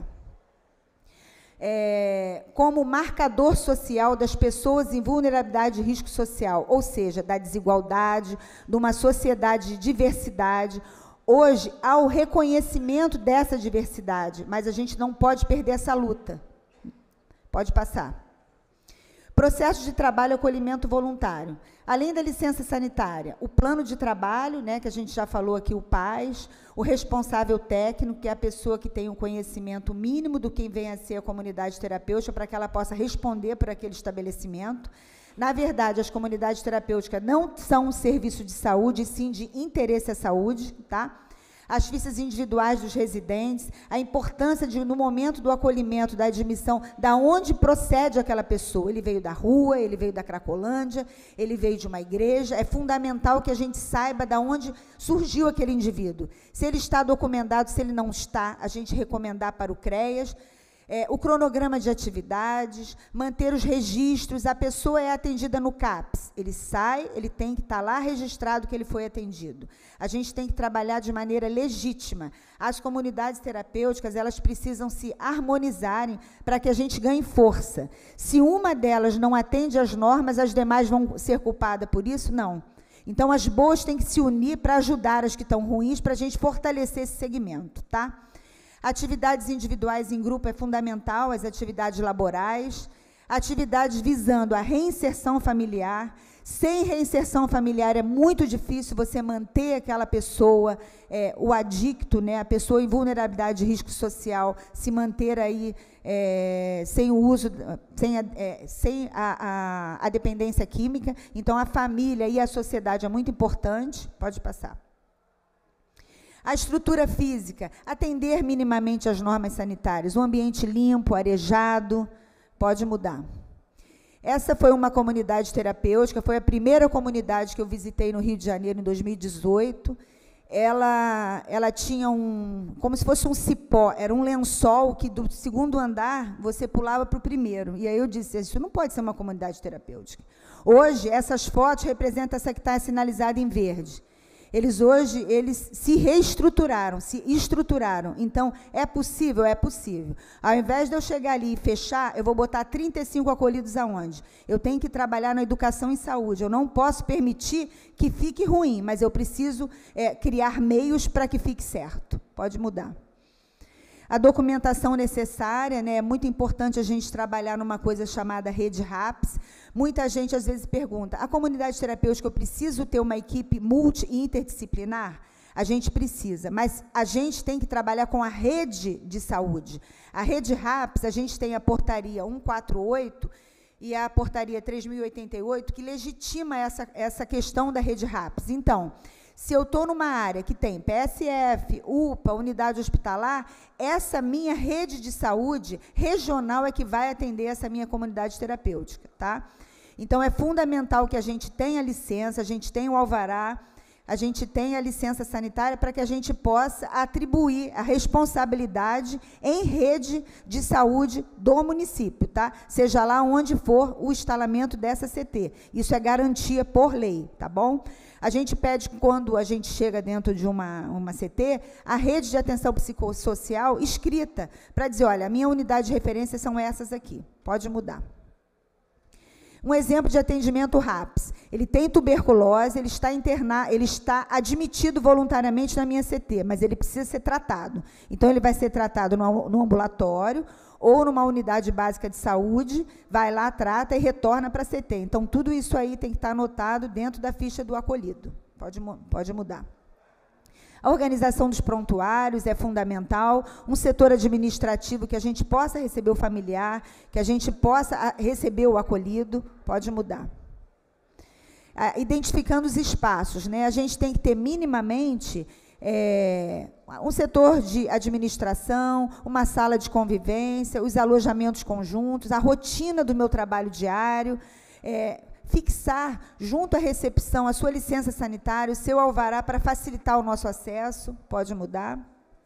[SPEAKER 7] É, como marcador social das pessoas em vulnerabilidade e risco social, ou seja, da desigualdade, de uma sociedade de diversidade. Hoje, há o reconhecimento dessa diversidade, mas a gente não pode perder essa luta. Pode passar. Processo de trabalho e acolhimento voluntário. Além da licença sanitária, o plano de trabalho, né, que a gente já falou aqui, o P A S, o responsável técnico, que é a pessoa que tem o conhecimento mínimo do que vem a ser a comunidade terapêutica, para que ela possa responder por aquele estabelecimento. Na verdade, as comunidades terapêuticas não são um serviço de saúde, e sim de interesse à saúde, tá? As fichas individuais dos residentes, a importância de, no momento do acolhimento, da admissão, da onde procede aquela pessoa. Ele veio da rua, ele veio da Cracolândia, ele veio de uma igreja. É fundamental que a gente saiba de onde surgiu aquele indivíduo. Se ele está documentado, se ele não está, a gente recomendar para o CREAS. É, o cronograma de atividades, manter os registros, a pessoa é atendida no CAPS, ele sai, ele tem que estar lá registrado que ele foi atendido. A gente tem que trabalhar de maneira legítima. As comunidades terapêuticas, elas precisam se harmonizarem para que a gente ganhe força. Se uma delas não atende às normas, as demais vão ser culpadas por isso? Não. Então, as boas têm que se unir para ajudar as que estão ruins, para a gente fortalecer esse segmento, tá? Atividades individuais em grupo é fundamental, as atividades laborais, atividades visando a reinserção familiar. Sem reinserção familiar é muito difícil você manter aquela pessoa, é, o adicto, né, a pessoa em vulnerabilidade de risco social, se manter aí é, sem o uso, sem, a, é, sem a, a, a dependência química. Então, a família e a sociedade é muito importante. Pode passar. A estrutura física, atender minimamente às normas sanitárias, um ambiente limpo, arejado, pode mudar. Essa foi uma comunidade terapêutica, foi a primeira comunidade que eu visitei no Rio de Janeiro, em dois mil e dezoito. ela, ela tinha um, como se fosse um cipó, era um lençol que do segundo andar você pulava para o primeiro. E aí eu disse, isso não pode ser uma comunidade terapêutica. Hoje, essas fotos representam essa que está sinalizada em verde. Eles hoje, eles se reestruturaram, se estruturaram. Então, é possível? É possível. Ao invés de eu chegar ali e fechar, eu vou botar trinta e cinco acolhidos aonde? Eu tenho que trabalhar na educação e saúde. Eu não posso permitir que fique ruim, mas eu preciso é, criar meios para que fique certo. Pode mudar. A documentação necessária, né, é muito importante a gente trabalhar numa coisa chamada rede RAPS. Muita gente, às vezes, pergunta, a comunidade terapêutica, eu preciso ter uma equipe multi e interdisciplinar? A gente precisa, mas a gente tem que trabalhar com a rede de saúde. A rede RAPS, a gente tem a portaria cento e quarenta e oito e a portaria três mil e oitenta e oito, que legitima essa, essa questão da rede RAPS. Então, se eu estou numa área que tem P S F, U P A, unidade hospitalar, essa minha rede de saúde regional é que vai atender essa minha comunidade terapêutica, tá? Então, é fundamental que a gente tenha licença, a gente tenha o alvará, a gente tenha a licença sanitária para que a gente possa atribuir a responsabilidade em rede de saúde do município, tá? Seja lá onde for o instalamento dessa C T. Isso é garantia por lei, tá bom? A gente pede, quando a gente chega dentro de uma, uma C T, a rede de atenção psicossocial escrita, para dizer, olha, a minha unidade de referência são essas aqui, pode mudar. Um exemplo de atendimento RAPS, ele tem tuberculose, ele está internado, ele está admitido voluntariamente na minha C T, mas ele precisa ser tratado. Então, ele vai ser tratado no, no ambulatório, ou numa unidade básica de saúde, vai lá, trata e retorna para a C T. Então, tudo isso aí tem que estar anotado dentro da ficha do acolhido. Pode, pode mudar. A organização dos prontuários é fundamental, um setor administrativo que a gente possa receber o familiar, que a gente possa receber o acolhido, pode mudar. Ah, identificando os espaços, né? A gente tem que ter minimamente É, um setor de administração, uma sala de convivência, os alojamentos conjuntos, a rotina do meu trabalho diário, é, fixar junto à recepção a sua licença sanitária, o seu alvará para facilitar o nosso acesso, pode mudar.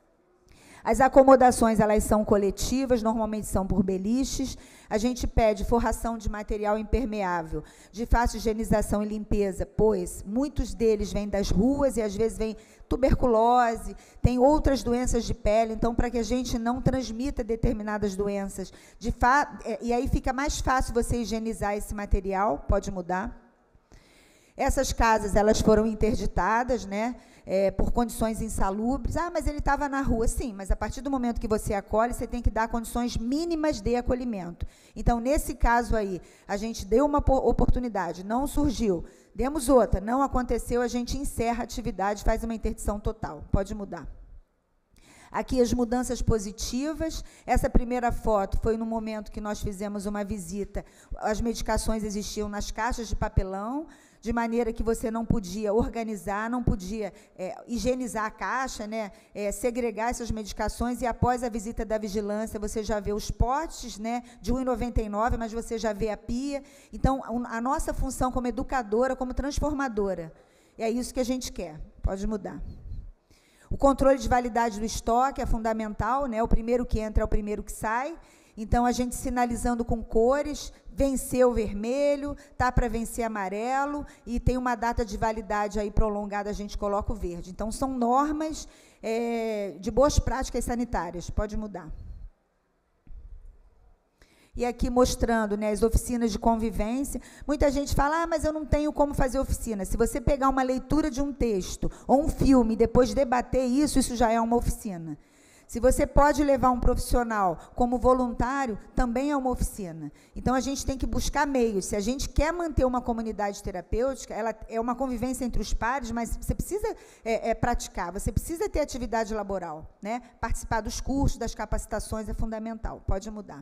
[SPEAKER 7] As acomodações, elas são coletivas, normalmente são por beliches. A gente pede forração de material impermeável, de fácil higienização e limpeza, pois muitos deles vêm das ruas e, às vezes, vem tuberculose, tem outras doenças de pele, então, para que a gente não transmita determinadas doenças, de fa e aí fica mais fácil você higienizar esse material, pode mudar. Essas casas, elas foram interditadas, né, é, por condições insalubres. Ah, mas ele estava na rua. Sim, mas a partir do momento que você acolhe, você tem que dar condições mínimas de acolhimento. Então, nesse caso aí, a gente deu uma oportunidade, não surgiu, demos outra, não aconteceu, a gente encerra a atividade, faz uma interdição total. Pode mudar. Aqui as mudanças positivas. Essa primeira foto foi no momento que nós fizemos uma visita, as medicações existiam nas caixas de papelão, de maneira que você não podia organizar, não podia é, higienizar a caixa, né, é, segregar essas medicações, e após a visita da vigilância, você já vê os potes, né, de um real e noventa e nove centavos, mas você já vê a pia. Então, a nossa função como educadora, como transformadora, é isso que a gente quer. Pode mudar. O controle de validade do estoque é fundamental, né, o primeiro que entra é o primeiro que sai. Então, a gente sinalizando com cores, venceu o vermelho, tá para vencer amarelo, e tem uma data de validade aí prolongada, a gente coloca o verde. Então, são normas é, de boas práticas sanitárias. Pode mudar. E aqui mostrando, né, as oficinas de convivência. Muita gente fala, ah, mas eu não tenho como fazer oficina. Se você pegar uma leitura de um texto ou um filme e depois debater isso, isso já é uma oficina. Se você pode levar um profissional como voluntário, também é uma oficina. Então, a gente tem que buscar meios. Se a gente quer manter uma comunidade terapêutica, ela é uma convivência entre os pares, mas você precisa é, é, praticar, você precisa ter atividade laboral, né? Participar dos cursos, das capacitações é fundamental. Pode mudar.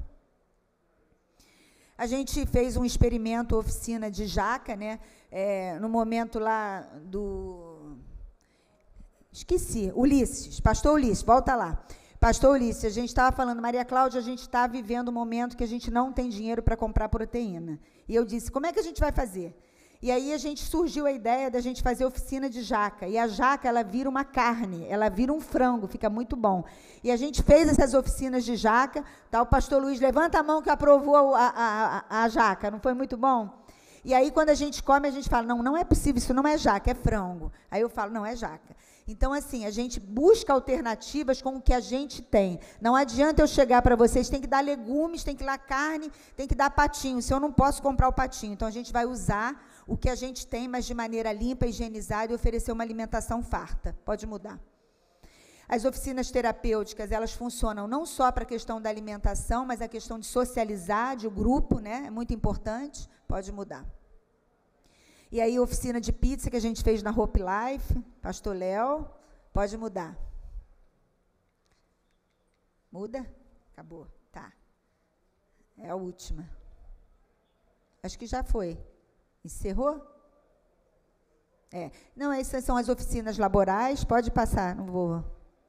[SPEAKER 7] A gente fez um experimento, oficina de jaca, né? É, no momento lá do... Esqueci, Ulisses, pastor Ulisses, volta lá. Pastor Ulisses, a gente estava falando, Maria Cláudia, a gente está vivendo um momento que a gente não tem dinheiro para comprar proteína. E eu disse, como é que a gente vai fazer? E aí a gente surgiu a ideia da gente fazer oficina de jaca. E a jaca, ela vira uma carne, ela vira um frango, fica muito bom. E a gente fez essas oficinas de jaca. Tá, o pastor Luiz, levanta a mão que aprovou a, a, a, a jaca. Não foi muito bom? E aí, quando a gente come, a gente fala, não, não é possível, isso não é jaca, é frango. Aí eu falo, não, é jaca. Então, assim, a gente busca alternativas com o que a gente tem. Não adianta eu chegar para vocês, tem que dar legumes, tem que dar carne, tem que dar patinho. Se eu não posso comprar o patinho, então a gente vai usar o que a gente tem, mas de maneira limpa, higienizada, e oferecer uma alimentação farta. Pode mudar. As oficinas terapêuticas, elas funcionam não só para a questão da alimentação, mas a questão de socializar, de grupo, né? É muito importante. Pode mudar. E aí, oficina de pizza que a gente fez na Hope Life, pastor Léo, pode mudar. Muda? Acabou. Tá. É a última. Acho que já foi. Encerrou? É. Não, essas são as oficinas laborais. Pode passar, não vou.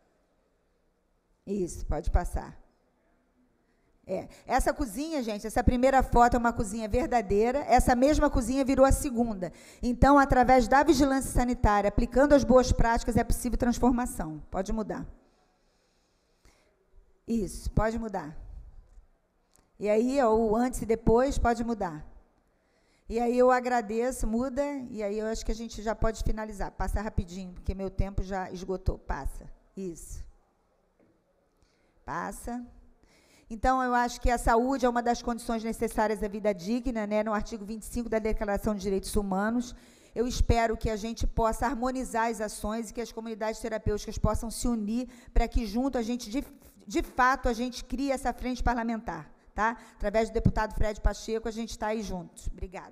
[SPEAKER 7] Isso, pode passar. É. Essa cozinha, gente, essa primeira foto é uma cozinha verdadeira, essa mesma cozinha virou a segunda. Então, através da vigilância sanitária, aplicando as boas práticas, é possível transformação. Pode mudar. Isso, pode mudar. E aí, ó, o antes e depois, pode mudar. E aí eu agradeço, muda, e aí eu acho que a gente já pode finalizar. Passa rapidinho, porque meu tempo já esgotou. Passa. Isso. Passa. Então, eu acho que a saúde é uma das condições necessárias à vida digna, né, no artigo vinte e cinco da Declaração de Direitos Humanos. Eu espero que a gente possa harmonizar as ações e que as comunidades terapêuticas possam se unir para que, junto, a gente, de, de fato, a gente crie essa frente parlamentar. Tá? Através do deputado Fred Pacheco, a gente está aí juntos. Obrigada.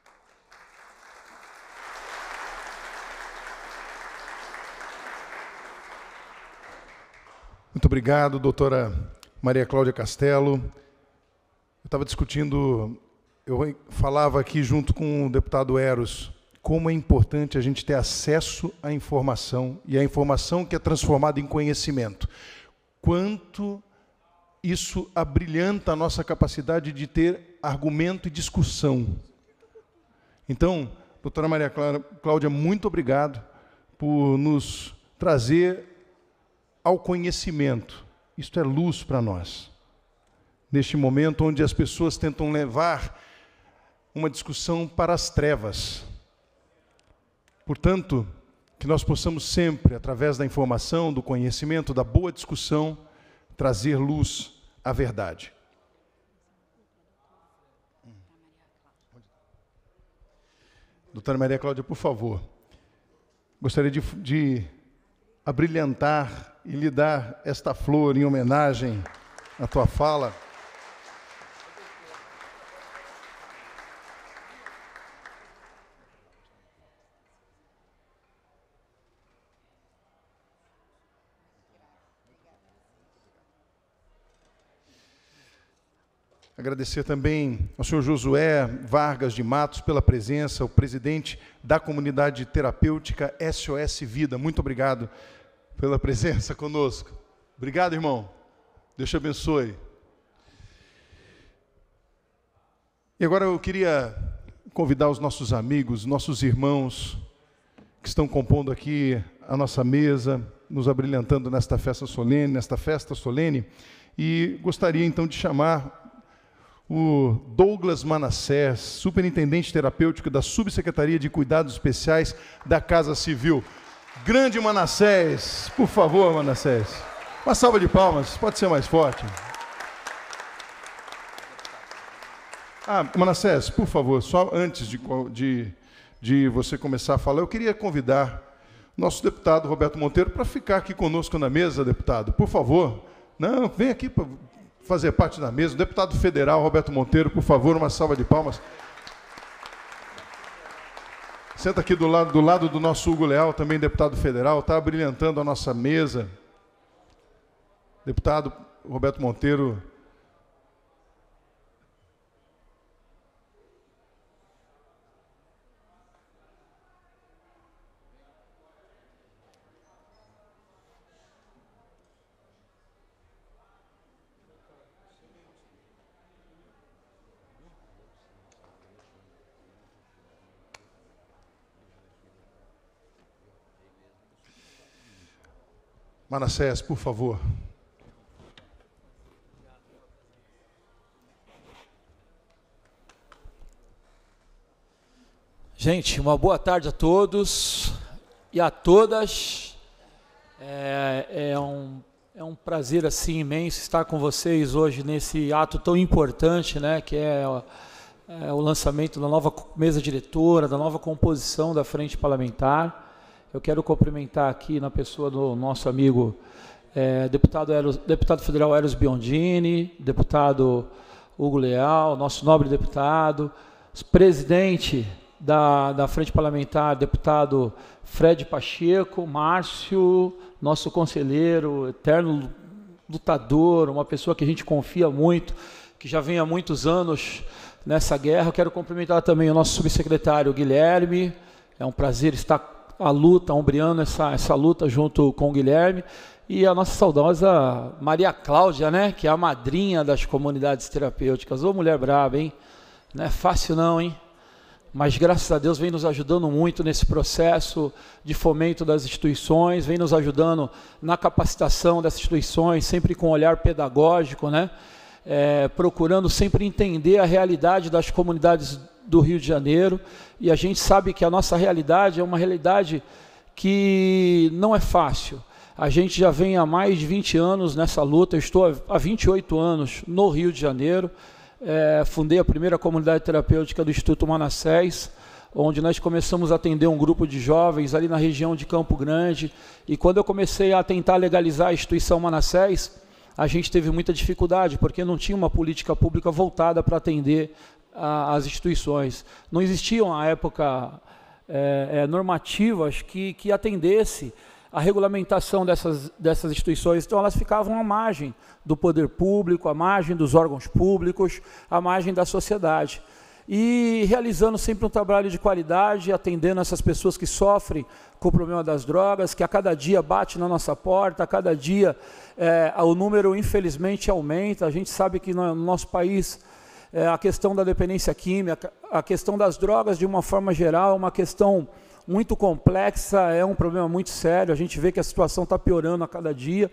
[SPEAKER 1] Muito obrigado, doutora Maria Cláudia Castelo. Eu estava discutindo, eu falava aqui junto com o deputado Eros, como é importante a gente ter acesso à informação, e a informação que é transformada em conhecimento. Quanto isso abrilhanta a nossa capacidade de ter argumento e discussão. Então, doutora Maria Cláudia, muito obrigado por nos trazer ao conhecimento. Isto é luz para nós. Neste momento onde as pessoas tentam levar uma discussão para as trevas. Portanto, que nós possamos sempre, através da informação, do conhecimento, da boa discussão, trazer luz à verdade. Doutora Maria Cláudia, por favor, gostaria de, de abrilhantar e lhe dar esta flor em homenagem à tua fala. Agradecer também ao senhor Josué Vargas de Matos pela presença, o presidente da comunidade terapêutica S O S Vida. Muito obrigado pela presença conosco. Obrigado, irmão. Deus te abençoe. E agora eu queria convidar os nossos amigos, nossos irmãos, que estão compondo aqui a nossa mesa, nos abrilhantando nesta festa solene, nesta festa solene, e gostaria então de chamar o Douglas Manassés, superintendente terapêutico da Subsecretaria de Cuidados Especiais da Casa Civil. Grande Manassés, por favor, Manassés. Uma salva de palmas, pode ser mais forte. Ah, Manassés, por favor, só antes de, de, de você começar a falar, eu queria convidar nosso deputado Roberto Monteiro para ficar aqui conosco na mesa, deputado, por favor. Não, vem aqui para fazer parte da mesa. O deputado federal Roberto Monteiro, por favor, uma salva de palmas. Senta aqui do lado do, lado do nosso Hugo Leal, também deputado federal, está abrilhantando a nossa mesa. Deputado Roberto Monteiro. Manassés, por favor.
[SPEAKER 8] Gente, uma boa tarde a todos e a todas. É, é, um, é um prazer assim imenso estar com vocês hoje nesse ato tão importante, né, que é, é o lançamento da nova mesa diretora, da nova composição da Frente Parlamentar. Eu quero cumprimentar aqui na pessoa do nosso amigo é, deputado, Eros, deputado federal Eros Biondini, deputado Hugo Leal, nosso nobre deputado, presidente Da, da Frente Parlamentar, deputado Fred Pacheco, Márcio, nosso conselheiro, eterno lutador, uma pessoa que a gente confia muito, que já vem há muitos anos nessa guerra. Eu quero cumprimentar também o nosso subsecretário Guilherme, é um prazer estar à luta, ombreando essa, essa luta junto com o Guilherme, e a nossa saudosa Maria Cláudia, né, que é a madrinha das comunidades terapêuticas. Ô, mulher braba, hein? Não é fácil não, hein? Mas, graças a Deus, vem nos ajudando muito nesse processo de fomento das instituições, vem nos ajudando na capacitação das instituições, sempre com um olhar pedagógico, né? É, procurando sempre entender a realidade das comunidades do Rio de Janeiro. E a gente sabe que a nossa realidade é uma realidade que não é fácil. A gente já vem há mais de vinte anos nessa luta, eu estou há vinte e oito anos no Rio de Janeiro. É, fundei a primeira comunidade terapêutica do Instituto Manassés, onde nós começamos a atender um grupo de jovens ali na região de Campo Grande. E quando eu comecei a tentar legalizar a instituição Manassés, a gente teve muita dificuldade, porque não tinha uma política pública voltada para atender a, as instituições. Não existiam, à época, é, é, normativas que, que atendesse a regulamentação dessas, dessas instituições. Então, elas ficavam à margem do poder público, à margem dos órgãos públicos, à margem da sociedade. E realizando sempre um trabalho de qualidade, atendendo essas pessoas que sofrem com o problema das drogas, que a cada dia bate na nossa porta, a cada dia é, o número, infelizmente, aumenta. A gente sabe que no nosso país é, a questão da dependência química, a questão das drogas, de uma forma geral, é uma questão muito complexa, é um problema muito sério. A gente vê que a situação está piorando a cada dia.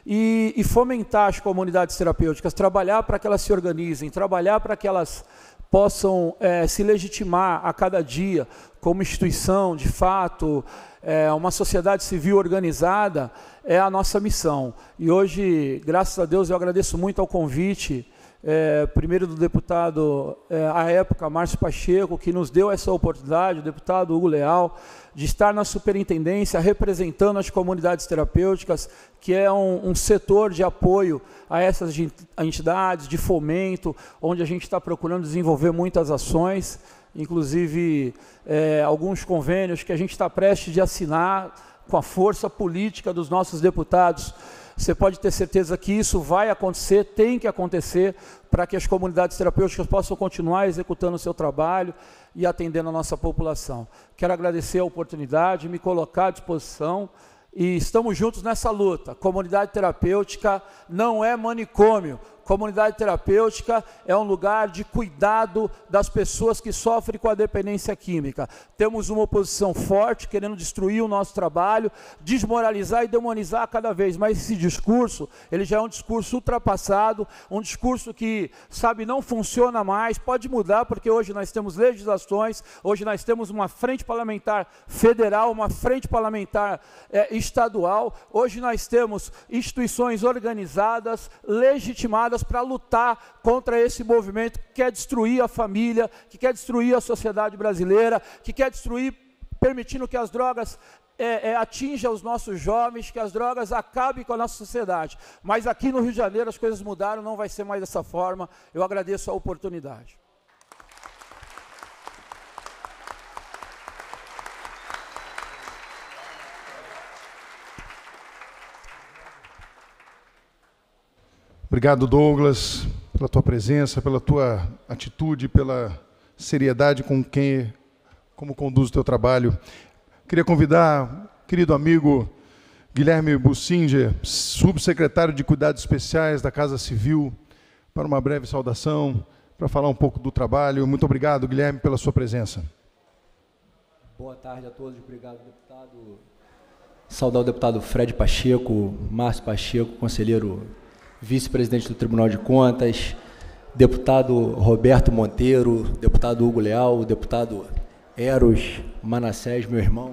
[SPEAKER 8] E, e fomentar as comunidades terapêuticas, trabalhar para que elas se organizem, trabalhar para que elas possam é, se legitimar a cada dia como instituição, de fato, é, uma sociedade civil organizada, é a nossa missão. E hoje, graças a Deus, eu agradeço muito ao convite, É, primeiro do deputado, é, à época, Márcio Pacheco, que nos deu essa oportunidade, o deputado Hugo Leal, de estar na superintendência representando as comunidades terapêuticas, que é um, um setor de apoio a essas entidades, de fomento, onde a gente está procurando desenvolver muitas ações, inclusive é, alguns convênios que a gente está prestes de assinar com a força política dos nossos deputados. Você pode ter certeza que isso vai acontecer, tem que acontecer, para que as comunidades terapêuticas possam continuar executando o seu trabalho e atendendo a nossa população. Quero agradecer a oportunidade, me colocar à disposição, e estamos juntos nessa luta. Comunidade terapêutica não é manicômio. Comunidade terapêutica é um lugar de cuidado das pessoas que sofrem com a dependência química. Temos uma oposição forte, querendo destruir o nosso trabalho, desmoralizar e demonizar cada vez mais esse discurso. Ele já é um discurso ultrapassado, um discurso que, sabe, não funciona mais, pode mudar, porque hoje nós temos legislações, hoje nós temos uma frente parlamentar federal, uma frente parlamentar é, estadual, hoje nós temos instituições organizadas, legitimadas, para lutar contra esse movimento que quer destruir a família, que quer destruir a sociedade brasileira, que quer destruir, permitindo que as drogas é, é, atinjam os nossos jovens, que as drogas acabem com a nossa sociedade. Mas aqui no Rio de Janeiro as coisas mudaram, não vai ser mais dessa forma. Eu agradeço a oportunidade.
[SPEAKER 1] Obrigado, Douglas, pela tua presença, pela tua atitude, pela seriedade com quem, como conduz o teu trabalho. Queria convidar o querido amigo Guilherme Bussinger, subsecretário de Cuidados Especiais da Casa Civil, para uma breve saudação, para falar um pouco do trabalho. Muito obrigado, Guilherme, pela sua presença.
[SPEAKER 9] Boa tarde a todos. Obrigado, deputado saudar o deputado Fred Pacheco, Márcio Pacheco, conselheiro vice-presidente do Tribunal de Contas, deputado Roberto Monteiro, deputado Hugo Leal, deputado Eros Manassés, meu irmão,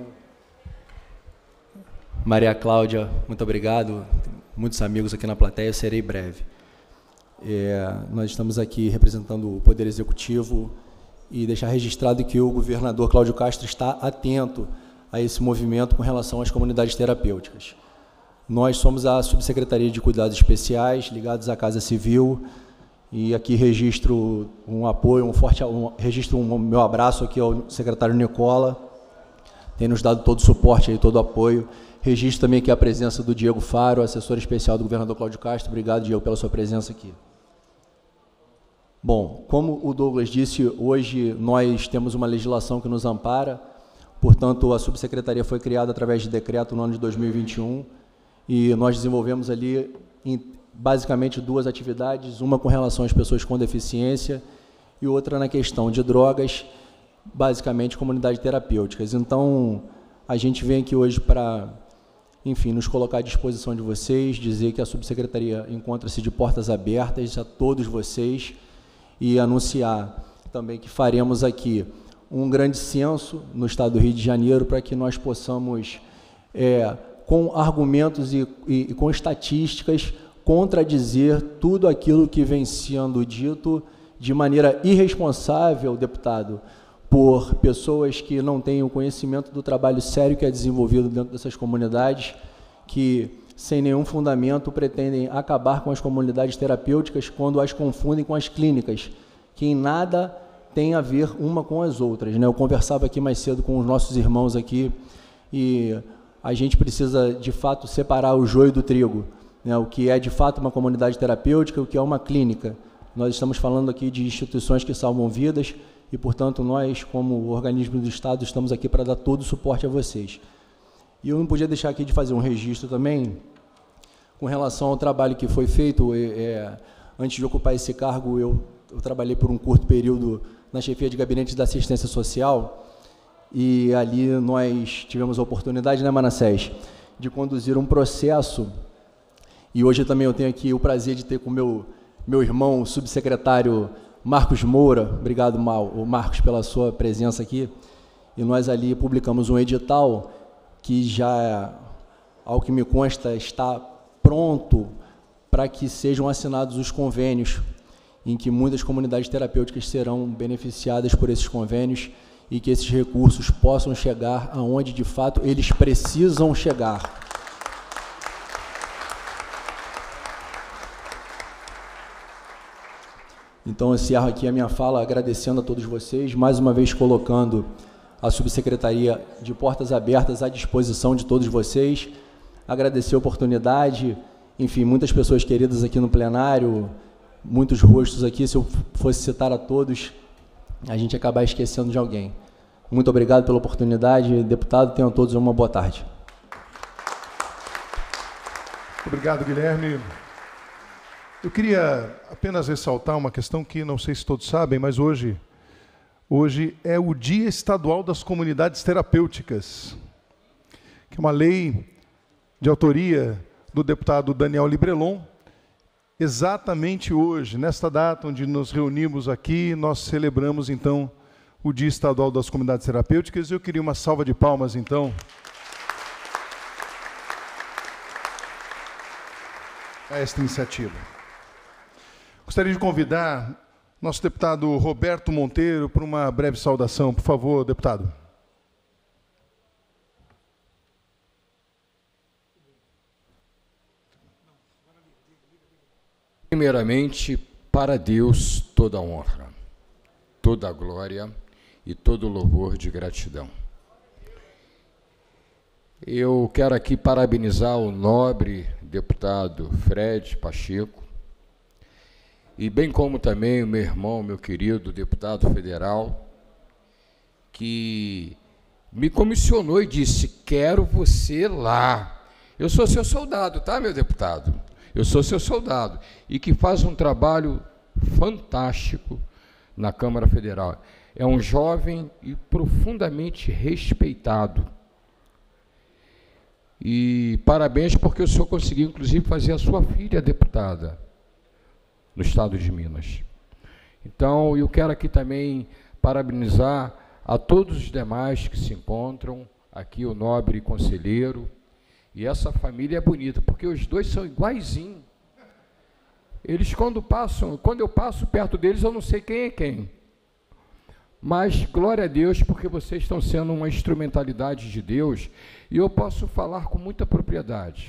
[SPEAKER 9] Maria Cláudia, muito obrigado, muitos amigos aqui na plateia, serei breve. É, nós estamos aqui representando o Poder Executivo e deixar registrado que o governador Cláudio Castro está atento a esse movimento com relação às comunidades terapêuticas. Nós somos a Subsecretaria de Cuidados Especiais, ligados à Casa Civil, e aqui registro um apoio, um forte um, registro um meu abraço aqui ao secretário Nicola, tem nos dado todo o suporte, aí, todo o apoio. Registro também aqui a presença do Diego Faro, assessor especial do governador Cláudio Castro. Obrigado, Diego, pela sua presença aqui. Bom, como o Douglas disse, hoje nós temos uma legislação que nos ampara, portanto, a subsecretaria foi criada através de decreto no ano de dois mil e vinte e um, e nós desenvolvemos ali, em, basicamente, duas atividades, uma com relação às pessoas com deficiência e outra na questão de drogas, basicamente comunidades terapêuticas. Então, a gente vem aqui hoje para, enfim, nos colocar à disposição de vocês, dizer que a subsecretaria encontra-se de portas abertas a todos vocês e anunciar também que faremos aqui um grande censo no estado do Rio de Janeiro para que nós possamos, é, com argumentos e, e, e com estatísticas, contradizer tudo aquilo que vem sendo dito de maneira irresponsável, deputado, por pessoas que não têm o conhecimento do trabalho sério que é desenvolvido dentro dessas comunidades, que, sem nenhum fundamento, pretendem acabar com as comunidades terapêuticas quando as confundem com as clínicas, que em nada tem a ver uma com as outras, né? Eu conversava aqui mais cedo com os nossos irmãos aqui e a gente precisa, de fato, separar o joio do trigo, né? O que é, de fato, uma comunidade terapêutica e o que é uma clínica. Nós estamos falando aqui de instituições que salvam vidas e, portanto, nós, como organismo do Estado, estamos aqui para dar todo o suporte a vocês. E eu não podia deixar aqui de fazer um registro também com relação ao trabalho que foi feito. É, antes de ocupar esse cargo, eu, eu trabalhei por um curto período na chefia de gabinete da assistência social e ali nós tivemos a oportunidade, né, Manassés, de conduzir um processo, e hoje também eu tenho aqui o prazer de ter com o meu, meu irmão, o subsecretário Marcos Moura. Obrigado, Mal, o Marcos, pela sua presença aqui, e nós ali publicamos um edital que já, ao que me consta, está pronto para que sejam assinados os convênios, em que muitas comunidades terapêuticas serão beneficiadas por esses convênios e que esses recursos possam chegar aonde, de fato, eles precisam chegar. Então, eu encerro aqui a minha fala agradecendo a todos vocês, mais uma vez colocando a subsecretaria de portas abertas à disposição de todos vocês, agradecer a oportunidade, enfim, muitas pessoas queridas aqui no plenário, muitos rostos aqui, se eu fosse citar a todos, a gente ia acabar esquecendo de alguém. Muito obrigado pela oportunidade, deputado, tenham todos uma boa tarde.
[SPEAKER 1] Obrigado, Guilherme. Eu queria apenas ressaltar uma questão que não sei se todos sabem, mas hoje, hoje é o Dia Estadual das Comunidades Terapêuticas, que é uma lei de autoria do deputado Daniel Librelon. Exatamente hoje, nesta data onde nos reunimos aqui, nós celebramos, então, o Dia Estadual das Comunidades Terapêuticas. Eu queria uma salva de palmas, então, a esta iniciativa. Gostaria de convidar nosso deputado Roberto Monteiro para uma breve saudação. Por favor, deputado.
[SPEAKER 10] Primeiramente, para Deus toda a honra, toda a glória e todo o louvor de gratidão. Eu quero aqui parabenizar o nobre deputado Fred Pacheco, e bem como também o meu irmão, meu querido deputado federal, que me comissionou e disse: quero você lá. Eu sou seu soldado, tá, meu deputado? Eu sou seu soldado, e que faz um trabalho fantástico na Câmara Federal. É um jovem e profundamente respeitado. E parabéns porque o senhor conseguiu, inclusive, fazer a sua filha deputada no estado de Minas. Então, eu quero aqui também parabenizar a todos os demais que se encontram, aqui o nobre conselheiro, e essa família é bonita, porque os dois são iguaizinhos. Eles, quando passam, quando eu passo perto deles, eu não sei quem é quem. Mas, glória a Deus, porque vocês estão sendo uma instrumentalidade de Deus, e eu posso falar com muita propriedade.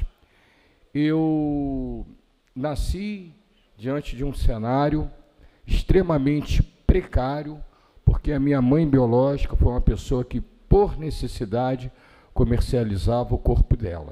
[SPEAKER 10] Eu nasci diante de um cenário extremamente precário, porque a minha mãe biológica foi uma pessoa que, por necessidade, comercializava o corpo dela.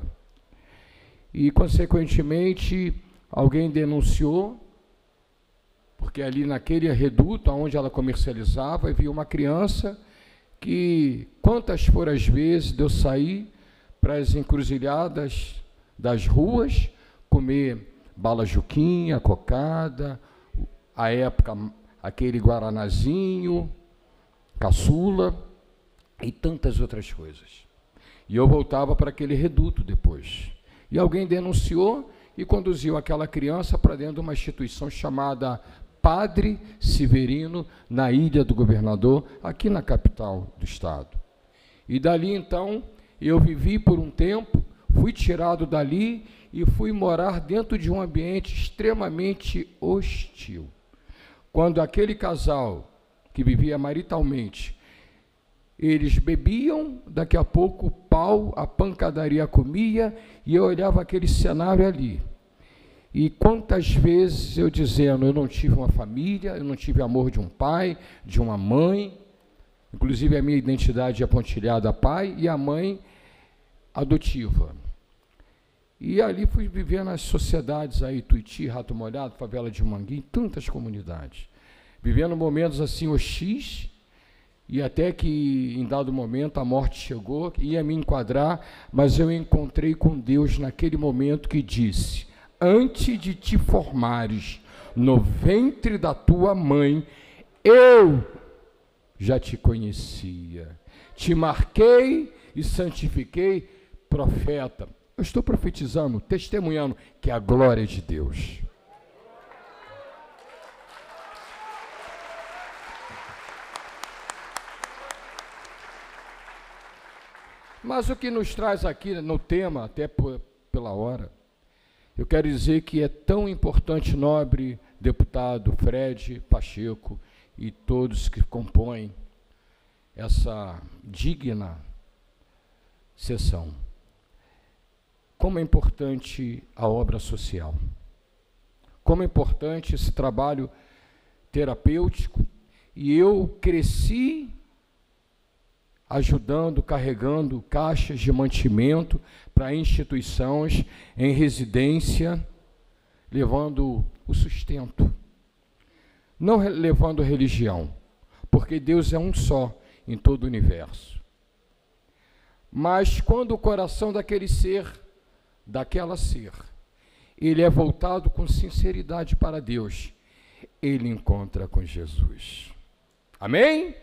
[SPEAKER 10] E, consequentemente, alguém denunciou, porque ali naquele reduto onde ela comercializava, havia uma criança que, quantas foram as vezes de eu sair para as encruzilhadas das ruas, comer bala juquinha, cocada, à época aquele guaranazinho, caçula e tantas outras coisas. E eu voltava para aquele reduto depois. E alguém denunciou e conduziu aquela criança para dentro de uma instituição chamada Padre Severino, na Ilha do Governador, aqui na capital do estado. E dali, então, eu vivi por um tempo, fui tirado dali e fui morar dentro de um ambiente extremamente hostil. Quando aquele casal que vivia maritalmente, eles bebiam, daqui a pouco o pau, a pancadaria comia, e eu olhava aquele cenário ali. E quantas vezes eu dizendo, eu não tive uma família, eu não tive amor de um pai, de uma mãe, inclusive a minha identidade é pontilhada a pai e a mãe adotiva. E ali fui viver nas sociedades aí, Tuiuti, Rato Molhado, Favela de Manguinho, tantas comunidades. Vivendo momentos assim hostis, e até que em dado momento a morte chegou, ia me enquadrar, mas eu encontrei com Deus naquele momento que disse, antes de te formares no ventre da tua mãe, eu já te conhecia, te marquei e santifiquei profeta. Eu estou profetizando, testemunhando que é a glória de Deus. Mas o que nos traz aqui no tema, até por, pela hora, eu quero dizer que é tão importante, nobre deputado Fred Pacheco e todos que compõem essa digna sessão, como é importante a obra social, como é importante esse trabalho terapêutico, e eu cresci ajudando, carregando caixas de mantimento para instituições em residência, levando o sustento, não levando religião, porque Deus é um só em todo o universo. Mas quando o coração daquele ser, daquela ser, ele é voltado com sinceridade para Deus, ele encontra com Jesus. Amém?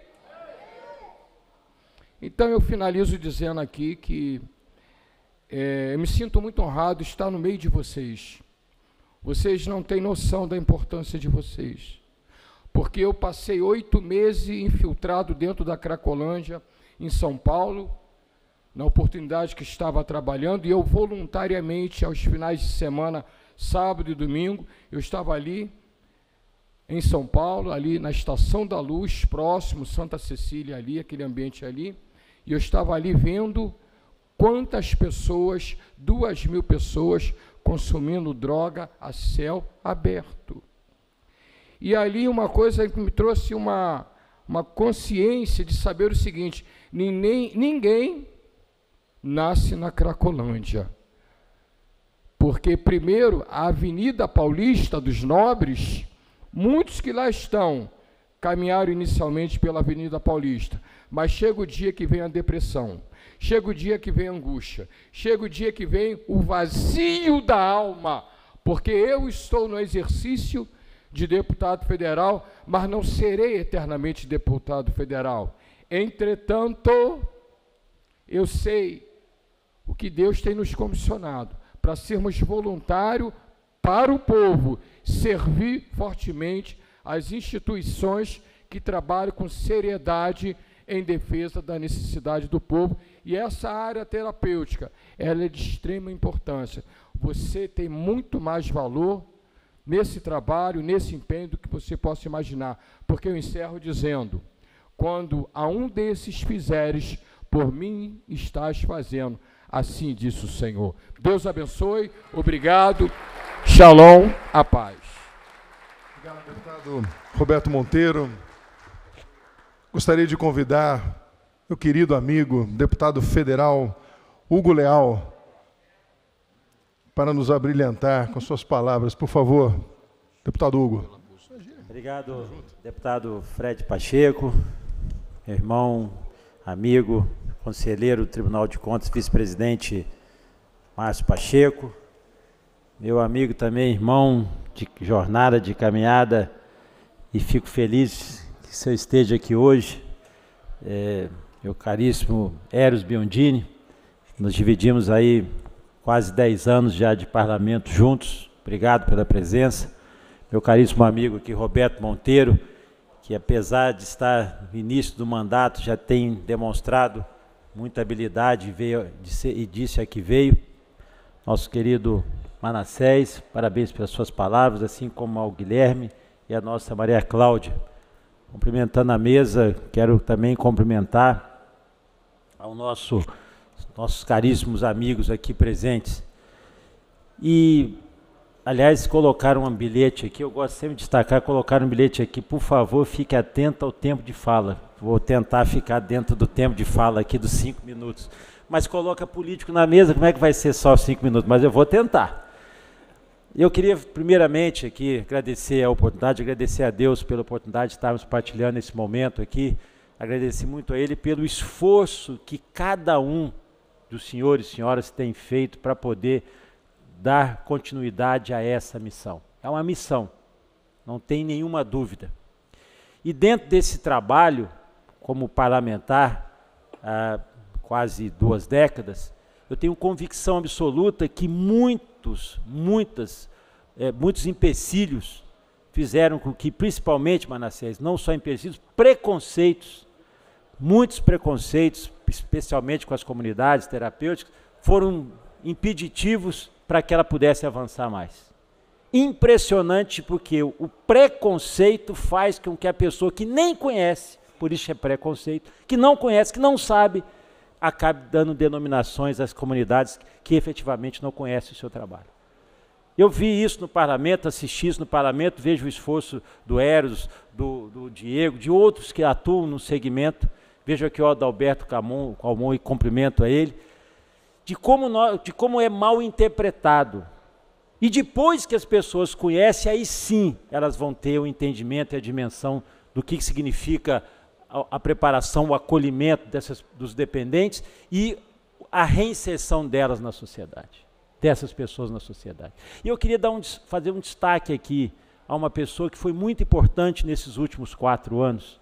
[SPEAKER 10] Então eu finalizo dizendo aqui que é, eu me sinto muito honrado de estar no meio de vocês. Vocês não têm noção da importância de vocês. Porque eu passei oito meses infiltrado dentro da Cracolândia, em São Paulo, na oportunidade que estava trabalhando, e eu voluntariamente, aos finais de semana, sábado e domingo, eu estava ali, em São Paulo, ali na Estação da Luz, próximo, Santa Cecília ali, aquele ambiente ali, e eu estava ali vendo quantas pessoas, duas mil pessoas, consumindo droga a céu aberto. E ali uma coisa que me trouxe uma, uma consciência de saber o seguinte, ninguém, ninguém nasce na Cracolândia. Porque, primeiro, a Avenida Paulista dos Nobres, muitos que lá estão, caminharam inicialmente pela Avenida Paulista, mas chega o dia que vem a depressão, chega o dia que vem a angústia, chega o dia que vem o vazio da alma, porque eu estou no exercício de deputado federal, mas não serei eternamente deputado federal. Entretanto, eu sei o que Deus tem nos comissionado, para sermos voluntários para o povo, servir fortemente as instituições que trabalham com seriedade em defesa da necessidade do povo. E essa área terapêutica, ela é de extrema importância. Você tem muito mais valor nesse trabalho, nesse empenho, do que você possa imaginar. Porque eu encerro dizendo, quando a um desses fizeres, por mim estás fazendo. Assim disse o Senhor. Deus abençoe, obrigado, shalom, a paz.
[SPEAKER 1] Obrigado, deputado Roberto Monteiro. Gostaria de convidar meu querido amigo, deputado federal Hugo Leal, para nos abrilhantar com suas palavras. Por favor, deputado Hugo.
[SPEAKER 11] Obrigado, deputado Fred Pacheco, meu irmão, amigo, conselheiro do Tribunal de Contas, vice-presidente Márcio Pacheco, meu amigo também, irmão de jornada, de caminhada, e fico feliz que o senhor esteja aqui hoje, é, meu caríssimo Eros Biondini. Nos dividimos aí quase dez anos já de parlamento juntos, obrigado pela presença. Meu caríssimo amigo aqui, Roberto Monteiro, que apesar de estar no início do mandato, já tem demonstrado muita habilidade e, veio, e disse a que veio. Nosso querido Manassés, parabéns pelas suas palavras, assim como ao Guilherme e a nossa Maria Cláudia. Cumprimentando a mesa, quero também cumprimentar ao nosso, nossos caríssimos amigos aqui presentes. E, aliás, colocaram um bilhete aqui, eu gosto sempre de destacar, colocaram um bilhete aqui, por favor, fique atento ao tempo de fala. Vou tentar ficar dentro do tempo de fala aqui dos cinco minutos. Mas coloca político na mesa, como é que vai ser só cinco minutos? Mas eu vou tentar. Eu queria, primeiramente, aqui agradecer a oportunidade, agradecer a Deus pela oportunidade de estarmos partilhando esse momento aqui, agradecer muito a Ele pelo esforço que cada um dos senhores e senhoras tem feito para poder dar continuidade a essa missão. É uma missão, não tem nenhuma dúvida. E dentro desse trabalho, como parlamentar, há quase duas décadas, eu tenho convicção absoluta que muitos, muitas, é, muitos empecilhos fizeram com que, principalmente, Manassés, não só empecilhos, preconceitos, muitos preconceitos, especialmente com as comunidades terapêuticas, foram impeditivos para que ela pudesse avançar mais. Impressionante, porque o preconceito faz com que a pessoa que nem conhece, por isso é preconceito, que não conhece, que não sabe, acabe dando denominações às comunidades que efetivamente não conhecem o seu trabalho. Eu vi isso no parlamento, assisti isso no parlamento, vejo o esforço do Eros, do, do Diego, de outros que atuam no segmento, vejo aqui o Adalberto Calmon, Calmon e cumprimento a ele, de como, nós, de como é mal interpretado. E depois que as pessoas conhecem, aí sim elas vão ter o entendimento e a dimensão do que significa a, a preparação, o acolhimento dessas, dos dependentes e a reinserção delas na sociedade, dessas pessoas na sociedade. E eu queria dar um, fazer um destaque aqui a uma pessoa que foi muito importante nesses últimos quatro anos,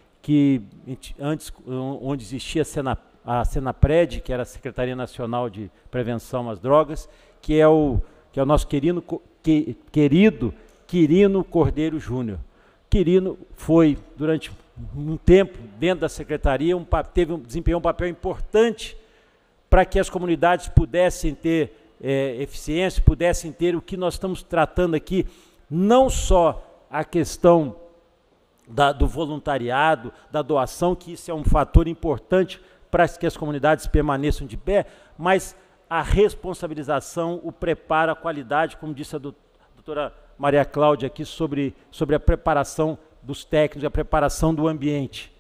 [SPEAKER 11] que antes, onde existia a Sena, a Senapred, que era a Secretaria Nacional de Prevenção às Drogas, que é o, que é o nosso querido, que, querido Quirino Cordeiro Júnior. Quirino foi, durante um tempo, dentro da Secretaria, um, teve um, desempenhou um papel importante para que as comunidades pudessem ter é, eficiência, pudessem ter o que nós estamos tratando aqui, não só a questão da, do voluntariado, da doação, que isso é um fator importante para que as comunidades permaneçam de pé, mas a responsabilização, o preparo, a qualidade, como disse a doutora Maria Cláudia aqui, sobre, sobre a preparação dos técnicos, a preparação do ambiente.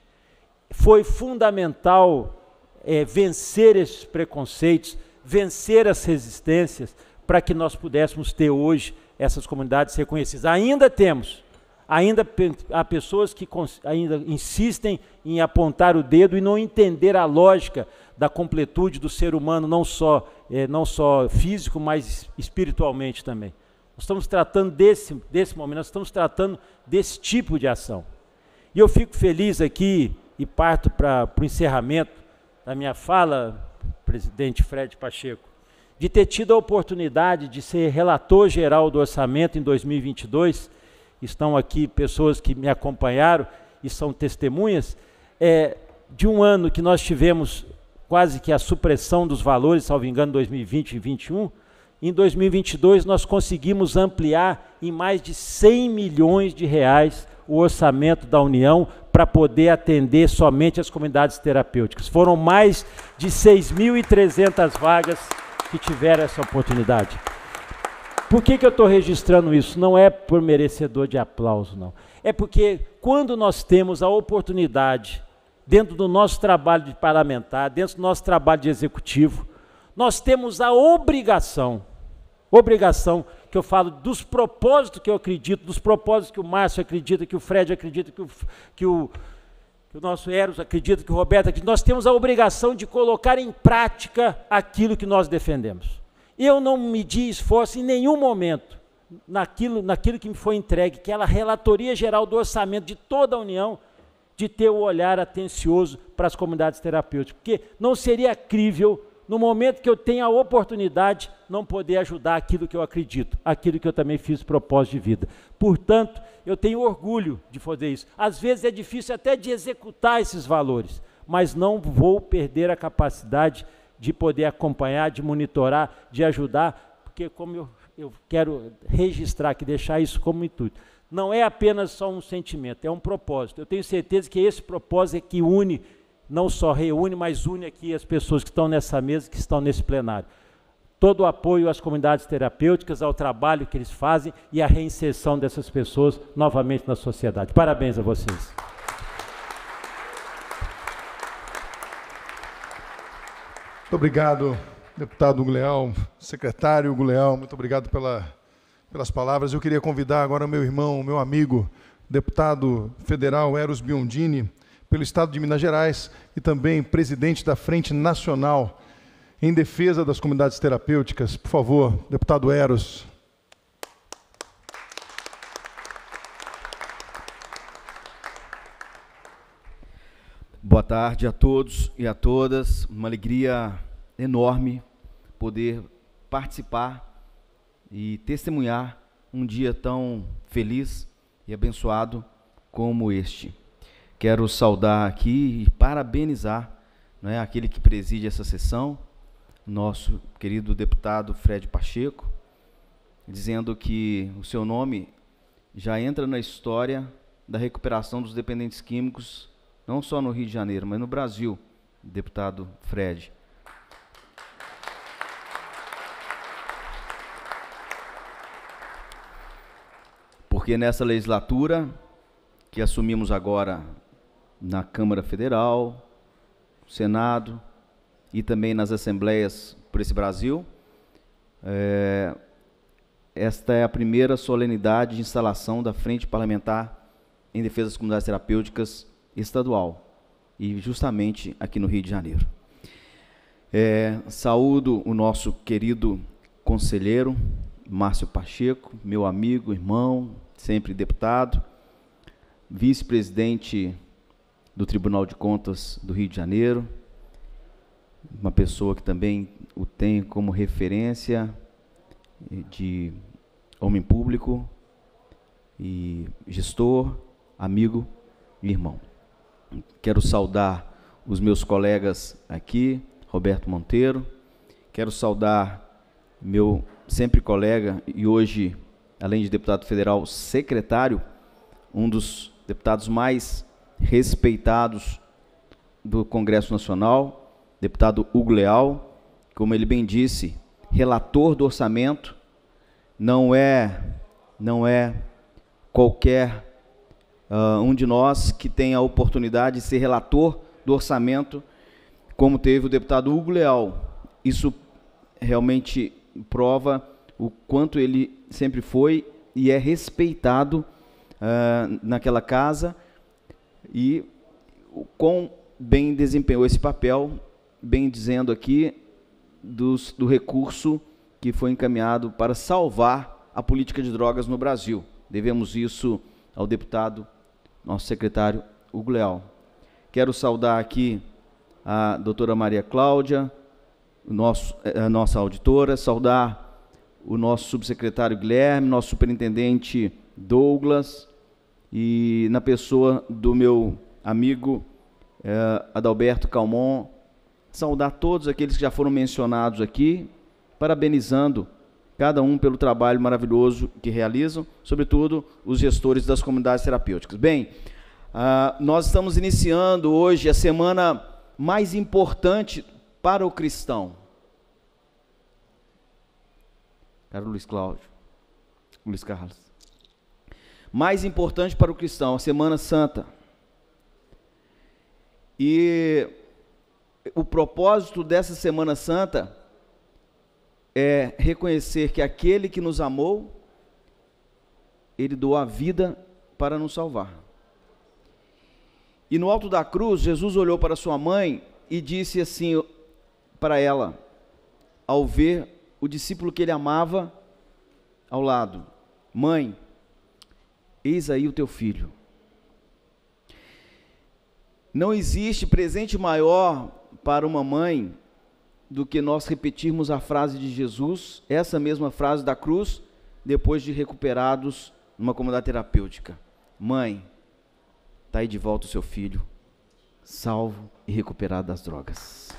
[SPEAKER 11] Foi fundamental é, vencer esses preconceitos, vencer as resistências, para que nós pudéssemos ter hoje essas comunidades reconhecidas. Ainda temos, ainda há pessoas que ainda insistem em apontar o dedo e não entender a lógica da completude do ser humano, não só, é, não só físico, mas espiritualmente também. Nós estamos tratando desse, desse momento, nós estamos tratando desse tipo de ação. E eu fico feliz aqui, e parto para o encerramento da minha fala, presidente Fred Pacheco, de ter tido a oportunidade de ser relator geral do orçamento em dois mil e vinte e dois, estão aqui pessoas que me acompanharam e são testemunhas, é, de um ano que nós tivemos quase que a supressão dos valores, salvo engano, dois mil e vinte e dois mil e vinte e um, em dois mil e vinte e dois nós conseguimos ampliar em mais de cem milhões de reais o orçamento da União para poder atender somente as comunidades terapêuticas. Foram mais de seis mil e trezentas vagas que tiveram essa oportunidade. Por que que eu estou registrando isso? Não é por merecedor de aplauso, não. É porque quando nós temos a oportunidade, dentro do nosso trabalho de parlamentar, dentro do nosso trabalho de executivo, nós temos a obrigação, obrigação, que eu falo dos propósitos que eu acredito, dos propósitos que o Márcio acredita, que o Fred acredita, que o, que o, que o nosso Eros acredita, que o Roberto acredita, nós temos a obrigação de colocar em prática aquilo que nós defendemos. Eu não medi esforço em nenhum momento naquilo, naquilo que me foi entregue, que é a relatoria geral do orçamento de toda a União, de ter o olhar atencioso para as comunidades terapêuticas, porque não seria crível, no momento que eu tenho a oportunidade, não poder ajudar aquilo que eu acredito, aquilo que eu também fiz propósito de vida. Portanto, eu tenho orgulho de fazer isso. Às vezes é difícil até de executar esses valores, mas não vou perder a capacidade de poder acompanhar, de monitorar, de ajudar, porque como eu, eu quero registrar aqui, deixar isso como intuito. Não é apenas só um sentimento, é um propósito. Eu tenho certeza que esse propósito é que une, não só reúne, mas une aqui as pessoas que estão nessa mesa, que estão nesse plenário. Todo o apoio às comunidades terapêuticas, ao trabalho que eles fazem e à reinserção dessas pessoas novamente na sociedade. Parabéns a vocês.
[SPEAKER 1] Muito obrigado, deputado Guleal, secretário Guleal, muito obrigado pela, pelas palavras. Eu queria convidar agora o meu irmão, meu amigo, deputado federal Eros Biondini, pelo Estado de Minas Gerais e também presidente da Frente Nacional em Defesa das Comunidades Terapêuticas. Por favor, deputado Eros.
[SPEAKER 12] Boa tarde a todos e a todas. Uma alegria enorme poder participar e testemunhar um dia tão feliz e abençoado como este. Quero saudar aqui e parabenizar, né, aquele que preside essa sessão, nosso querido deputado Fred Pacheco, dizendo que o seu nome já entra na história da recuperação dos dependentes químicos, não só no Rio de Janeiro, mas no Brasil, deputado Fred. Porque nessa legislatura que assumimos agora na Câmara Federal, Senado e também nas assembleias por esse Brasil, é, esta é a primeira solenidade de instalação da Frente Parlamentar em Defesa das Comunidades Terapêuticas estadual, e justamente aqui no Rio de Janeiro. É, saúdo o nosso querido conselheiro, Márcio Pacheco, meu amigo, irmão, sempre deputado, vice-presidente do Tribunal de Contas do Rio de Janeiro, uma pessoa que também o tem como referência de homem público e gestor, amigo e irmão. Quero saudar os meus colegas aqui, Roberto Monteiro, quero saudar meu sempre colega e hoje, além de deputado federal, secretário, um dos deputados mais respeitados do Congresso Nacional, deputado Hugo Leal, como ele bem disse, relator do orçamento, não é, não é qualquer Uh, um de nós que tem a oportunidade de ser relator do orçamento, como teve o deputado Hugo Leal. Isso realmente prova o quanto ele sempre foi e é respeitado uh, naquela casa e o quão bem desempenhou esse papel, bem dizendo aqui, dos, do recurso que foi encaminhado para salvar a política de drogas no Brasil. Devemos isso ao deputado nosso secretário Hugo Leal. Quero saudar aqui a doutora Maria Cláudia, o nosso, a nossa auditora, saudar o nosso subsecretário Guilherme, nosso superintendente Douglas, e na pessoa do meu amigo eh, Adalberto Calmon, saudar todos aqueles que já foram mencionados aqui, parabenizando cada um pelo trabalho maravilhoso que realizam, sobretudo os gestores das comunidades terapêuticas. Bem, ah, nós estamos iniciando hoje a semana mais importante para o cristão. Caro Luiz Cláudio, Luiz Carlos. Mais importante para o cristão, a Semana Santa. E o propósito dessa Semana Santa é reconhecer que aquele que nos amou, ele doou a vida para nos salvar. E no alto da cruz, Jesus olhou para sua mãe e disse assim para ela, ao ver o discípulo que ele amava ao lado: mãe, eis aí o teu filho. Não existe presente maior para uma mãe do que nós repetirmos a frase de Jesus, essa mesma frase da cruz, depois de recuperados numa comunidade terapêutica: mãe, está aí de volta o seu filho, salvo e recuperado das drogas.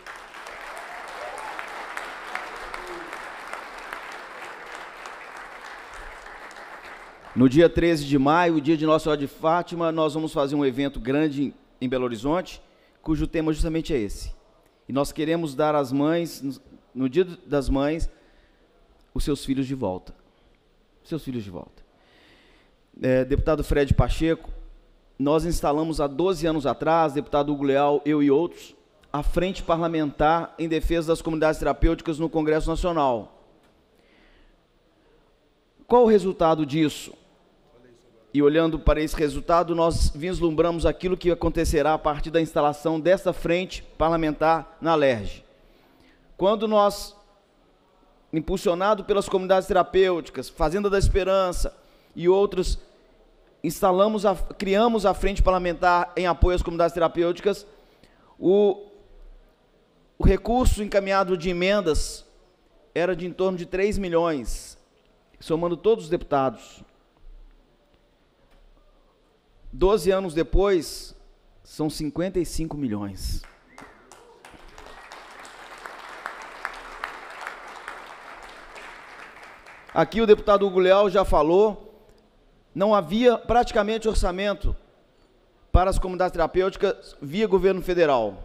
[SPEAKER 12] No dia treze de maio, o dia de Nossa Senhora de Fátima, nós vamos fazer um evento grande em Belo Horizonte, cujo tema justamente é esse. E nós queremos dar às mães, no dia das mães, os seus filhos de volta. Seus filhos de volta. É, deputado Fred Pacheco, nós instalamos há doze anos atrás, deputado Hugo Leal, eu e outros, a Frente Parlamentar em Defesa das Comunidades Terapêuticas no Congresso Nacional. Qual o resultado disso? E olhando para esse resultado, nós vislumbramos aquilo que acontecerá a partir da instalação dessa frente parlamentar na Alerj. Quando nós, impulsionado pelas comunidades terapêuticas, Fazenda da Esperança e outros, instalamos, a, criamos a frente parlamentar em apoio às comunidades terapêuticas, o, o recurso encaminhado de emendas era de em torno de três milhões, somando todos os deputados. Doze anos depois, são cinquenta e cinco milhões. Aqui o deputado Hugo Leal já falou, não havia praticamente orçamento para as comunidades terapêuticas via governo federal.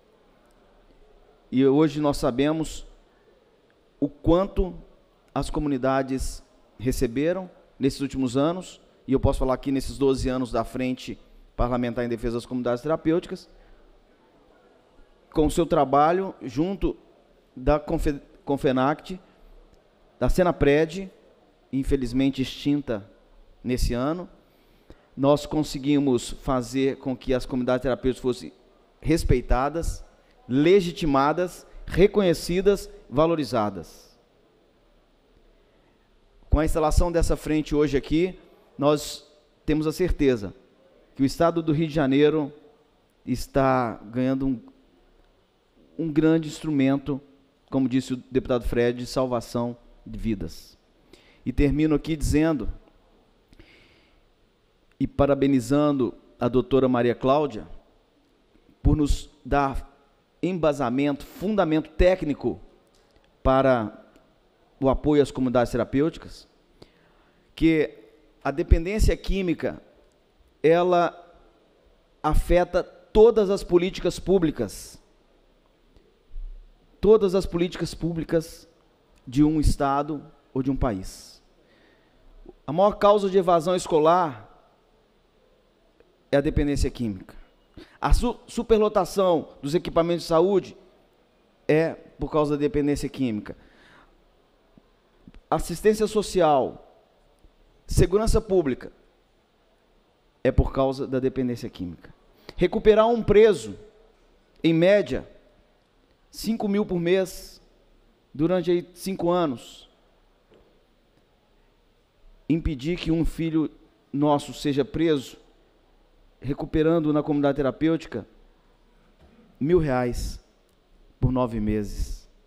[SPEAKER 12] E hoje nós sabemos o quanto as comunidades receberam nesses últimos anos, e eu posso falar aqui nesses doze anos da Frente Parlamentar em Defesa das Comunidades Terapêuticas, com o seu trabalho junto da Confenact, da Senapred, infelizmente extinta nesse ano, nós conseguimos fazer com que as comunidades terapêuticas fossem respeitadas, legitimadas, reconhecidas, valorizadas. Com a instalação dessa frente hoje aqui, nós temos a certeza que o Estado do Rio de Janeiro está ganhando um, um grande instrumento, como disse o deputado Fred, de salvação de vidas. E termino aqui dizendo, e parabenizando a doutora Maria Cláudia, por nos dar embasamento, fundamento técnico para o apoio às comunidades terapêuticas, que a dependência química, ela afeta todas as políticas públicas, todas as políticas públicas de um estado ou de um país. A maior causa de evasão escolar é a dependência química. A su superlotação dos equipamentos de saúde é por causa da dependência química. Assistência social, segurança pública, é por causa da dependência química. Recuperar um preso, em média, cinco mil por mês, durante aí cinco anos. Impedir que um filho nosso seja preso, recuperando na comunidade terapêutica, mil reais por nove meses.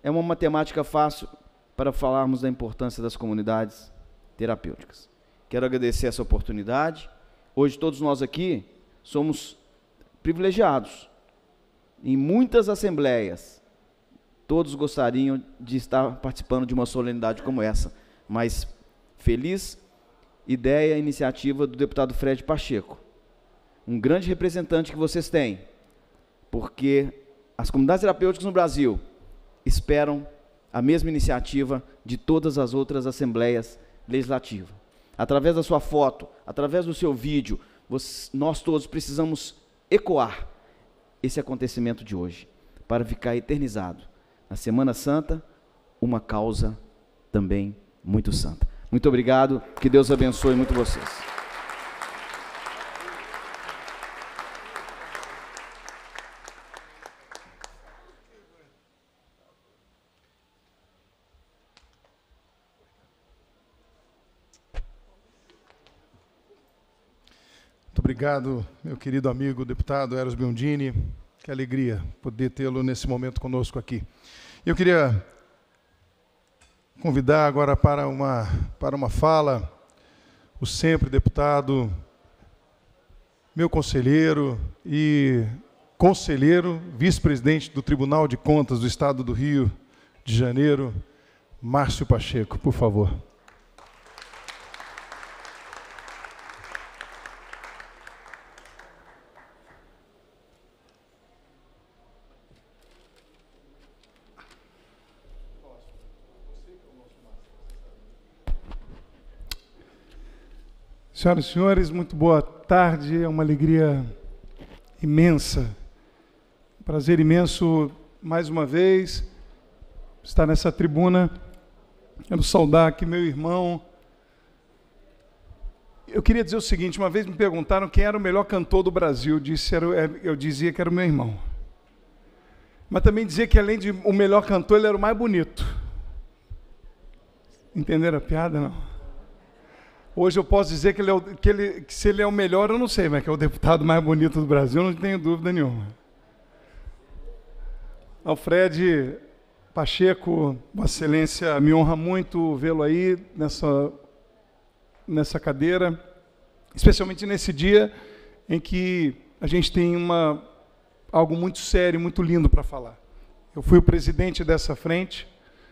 [SPEAKER 12] é uma matemática fácil para falarmos da importância das comunidades terapêuticas. Quero agradecer essa oportunidade. Hoje todos nós aqui somos privilegiados. Em muitas assembleias, todos gostariam de estar participando de uma solenidade como essa, mas feliz ideia e iniciativa do deputado Fred Pacheco, um grande representante que vocês têm, porque as comunidades terapêuticas no Brasil esperam a mesma iniciativa de todas as outras assembleias legislativas. Através da sua foto, através do seu vídeo, você, nós todos precisamos ecoar esse acontecimento de hoje, para ficar eternizado. Na Semana Santa, uma causa também muito santa. Muito obrigado, que Deus abençoe muito vocês.
[SPEAKER 1] Muito obrigado, meu querido amigo deputado Eros Biondini. Que alegria poder tê-lo nesse momento conosco aqui. Eu queria convidar agora para uma, para uma fala o sempre deputado, meu conselheiro e conselheiro, vice-presidente do Tribunal de Contas do Estado do Rio de Janeiro, Márcio Pacheco, por favor. Senhoras e senhores, muito boa tarde, é uma alegria imensa, um prazer imenso, mais uma vez, estar nessa tribuna. Quero saudar aqui meu irmão. Eu queria dizer o seguinte, uma vez me perguntaram quem era o melhor cantor do Brasil, eu, disse, era, eu dizia que era o meu irmão. Mas também dizia que além de o melhor cantor, ele era o mais bonito. Entenderam a piada, não? Hoje eu posso dizer que, ele é o, que, ele, que se ele é o melhor, eu não sei, mas que é o deputado mais bonito do Brasil, não tenho dúvida nenhuma. Alfred Pacheco, Vossa Excelência, me honra muito vê-lo aí nessa, nessa cadeira, especialmente nesse dia em que a gente tem uma, algo muito sério, muito lindo para falar. Eu fui o presidente dessa frente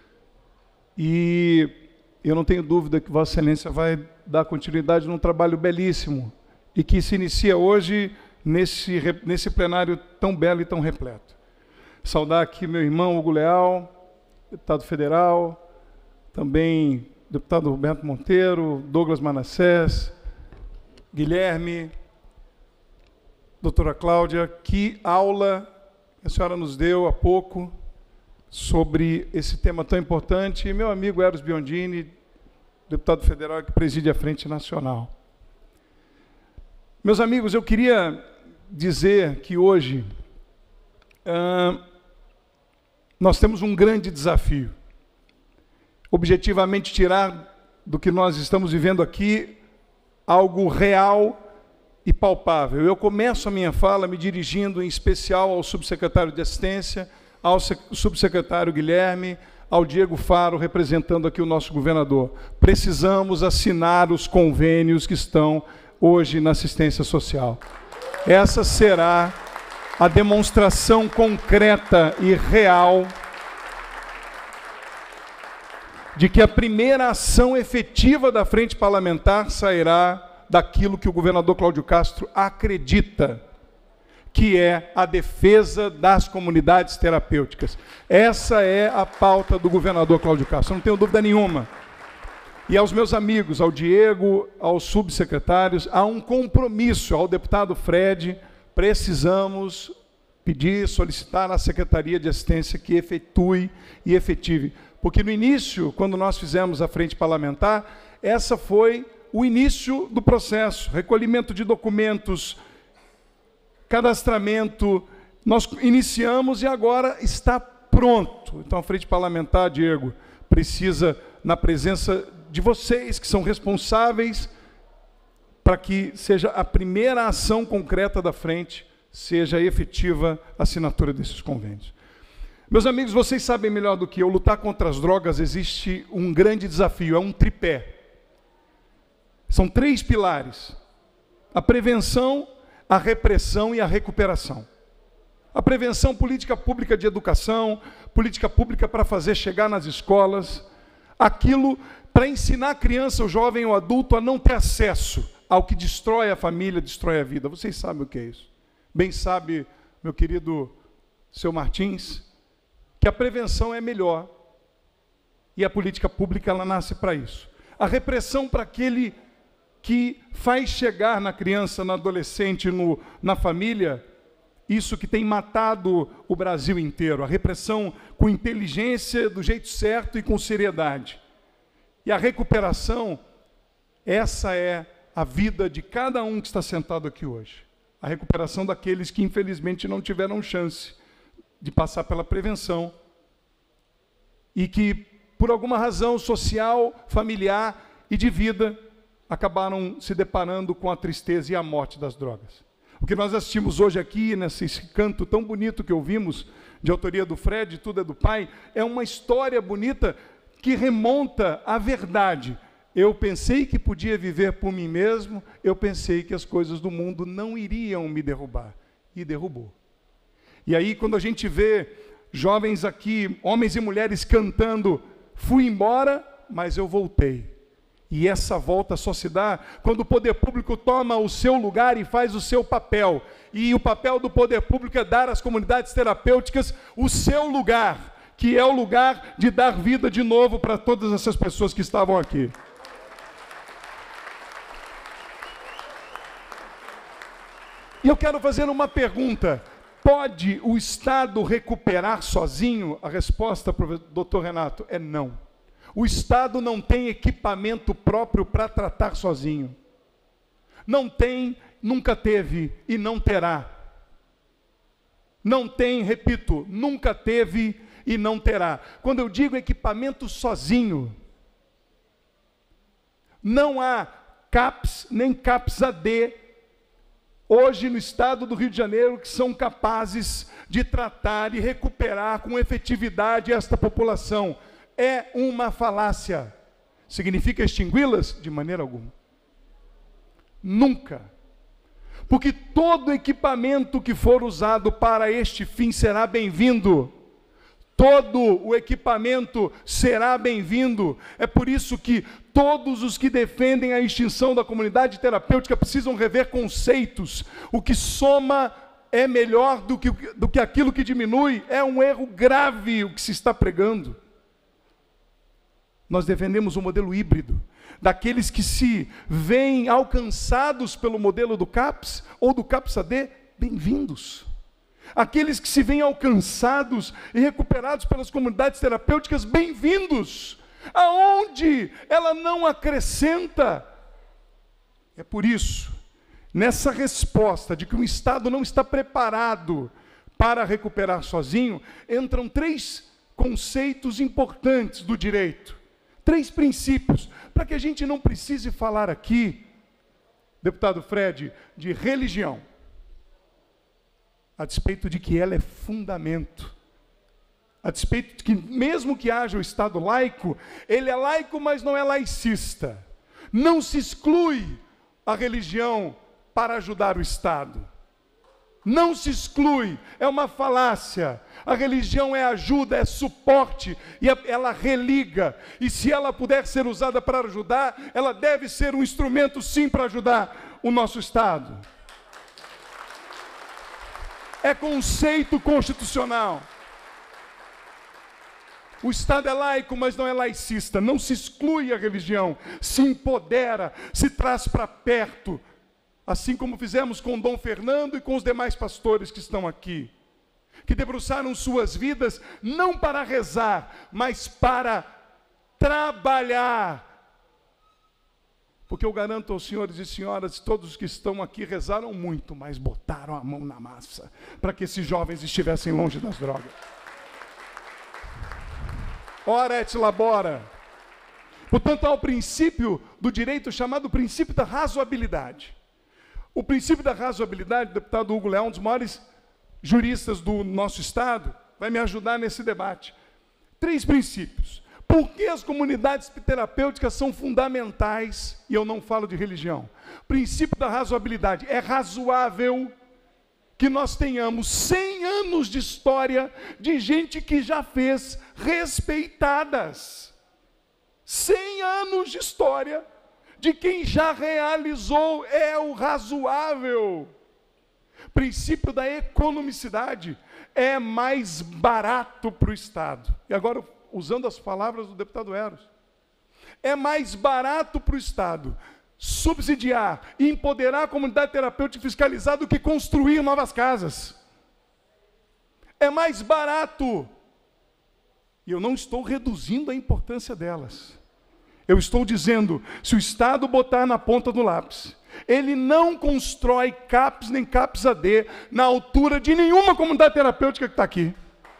[SPEAKER 1] e eu não tenho dúvida que Vossa Excelência vai dar continuidade num trabalho belíssimo e que se inicia hoje nesse, nesse plenário tão belo e tão repleto. Saudar aqui meu irmão Hugo Leal, deputado federal, também deputado Roberto Monteiro, Douglas Manassés, Guilherme, doutora Cláudia, que aula a senhora nos deu há pouco sobre esse tema tão importante, e meu amigo Eros Biondini, deputado federal que preside a Frente Nacional. Meus amigos, eu queria dizer que hoje ah, nós temos um grande desafio. Objetivamente tirar do que nós estamos vivendo aqui algo real e palpável. Eu começo a minha fala me dirigindo em especial ao subsecretário de Assistência, ao subsecretário Guilherme, ao Diego Faro, representando aqui o nosso governador. Precisamos assinar os convênios que estão hoje na assistência social. Essa será a demonstração concreta e real de que a primeira ação efetiva da frente parlamentar sairá daquilo que o governador Cláudio Castro acredita, que é a defesa das comunidades terapêuticas. Essa é a pauta do governador Cláudio Castro, não tenho dúvida nenhuma. E aos meus amigos, ao Diego, aos subsecretários, há um compromisso, ao deputado Fred, precisamos pedir, solicitar à Secretaria de Assistência que efetue e efetive. Porque no início, quando nós fizemos a frente parlamentar, essa foi o início do processo, recolhimento de documentos, cadastramento, nós iniciamos e agora está pronto. Então, a frente parlamentar, Diego, precisa, na presença de vocês, que são responsáveis, para que seja a primeira ação concreta da frente, seja efetiva a assinatura desses convênios. Meus amigos, vocês sabem melhor do que eu, lutar contra as drogas existe um grande desafio, é um tripé. São três pilares: a prevenção, a repressão e a recuperação. A prevenção, política pública de educação, política pública para fazer chegar nas escolas, aquilo para ensinar a criança, o jovem ou o adulto a não ter acesso ao que destrói a família, destrói a vida. Vocês sabem o que é isso. Bem sabe, meu querido seu Martins, que a prevenção é melhor e a política pública ela nasce para isso. A repressão para aquele que faz chegar na criança, no adolescente, no, na família, isso que tem matado o Brasil inteiro, a repressão com inteligência, do jeito certo e com seriedade. E a recuperação, essa é a vida de cada um que está sentado aqui hoje. A recuperação daqueles que infelizmente não tiveram chance de passar pela prevenção e que, por alguma razão social, familiar e de vida, acabaram se deparando com a tristeza e a morte das drogas. O que nós assistimos hoje aqui, nesse canto tão bonito que ouvimos, de autoria do Fred, Tudo é do Pai, é uma história bonita que remonta à verdade. Eu pensei que podia viver por mim mesmo, eu pensei que as coisas do mundo não iriam me derrubar, e derrubou. E aí, quando a gente vê jovens aqui, homens e mulheres cantando, fui embora, mas eu voltei. E essa volta só se dá quando o poder público toma o seu lugar e faz o seu papel. E o papel do poder público é dar às comunidades terapêuticas o seu lugar, que é o lugar de dar vida de novo para todas essas pessoas que estavam aqui. E eu quero fazer uma pergunta: pode o Estado recuperar sozinho? A resposta para o doutor Renato é não. O Estado não tem equipamento próprio para tratar sozinho. Não tem, nunca teve e não terá. Não tem, repito, nunca teve e não terá. Quando eu digo equipamento sozinho, não há CAPS nem CAPS A D hoje no estado do Rio de Janeiro que são capazes de tratar e recuperar com efetividade esta população. É uma falácia. Significa extingui-las? De maneira alguma. Nunca. Porque todo equipamento que for usado para este fim será bem-vindo. Todo o equipamento será bem-vindo. É por isso que todos os que defendem a extinção da comunidade terapêutica precisam rever conceitos. O que soma é melhor do que, do que aquilo que diminui. É um erro grave o que se está pregando. Nós defendemos um modelo híbrido, daqueles que se veem alcançados pelo modelo do CAPS ou do CAPS A D, bem-vindos. Aqueles que se veem alcançados e recuperados pelas comunidades terapêuticas, bem-vindos. Aonde ela não acrescenta. É por isso, nessa resposta de que o Estado não está preparado para recuperar sozinho, entram três conceitos importantes do direito. Três princípios, para que a gente não precise falar aqui, deputado Fred, de religião, a despeito de que ela é fundamento, a despeito de que mesmo que haja o Estado laico, ele é laico, mas não é laicista. Não se exclui a religião para ajudar o Estado. Não se exclui, é uma falácia. A religião é ajuda, é suporte, e ela religa. E se ela puder ser usada para ajudar, ela deve ser um instrumento, sim, para ajudar o nosso Estado. É conceito constitucional. O Estado é laico, mas não é laicista. Não se exclui a religião, se empodera, se traz para perto. Assim como fizemos com Dom Fernando e com os demais pastores que estão aqui, que debruçaram suas vidas não para rezar, mas para trabalhar. Porque eu garanto aos senhores e senhoras, todos os que estão aqui rezaram muito, mas botaram a mão na massa para que esses jovens estivessem longe das drogas. Ora et labora. Portanto, há o princípio do direito chamado princípio da razoabilidade. O princípio da razoabilidade, deputado Hugo Leão, um dos maiores juristas do nosso Estado, vai me ajudar nesse debate. Três princípios. Por que as comunidades terapêuticas são fundamentais? E eu não falo de religião. Princípio da razoabilidade. É razoável que nós tenhamos cem anos de história de gente que já fez respeitadas. cem anos de história de quem já realizou, é o razoável. Princípio da economicidade. É mais barato para o Estado. E agora, usando as palavras do deputado Eros, é mais barato para o Estado subsidiar e empoderar a comunidade terapêutica fiscalizada do que construir novas casas. É mais barato. E eu não estou reduzindo a importância delas. Eu estou dizendo, se o Estado botar na ponta do lápis, ele não constrói CAPS nem CAPS A D na altura de nenhuma comunidade terapêutica que está aqui.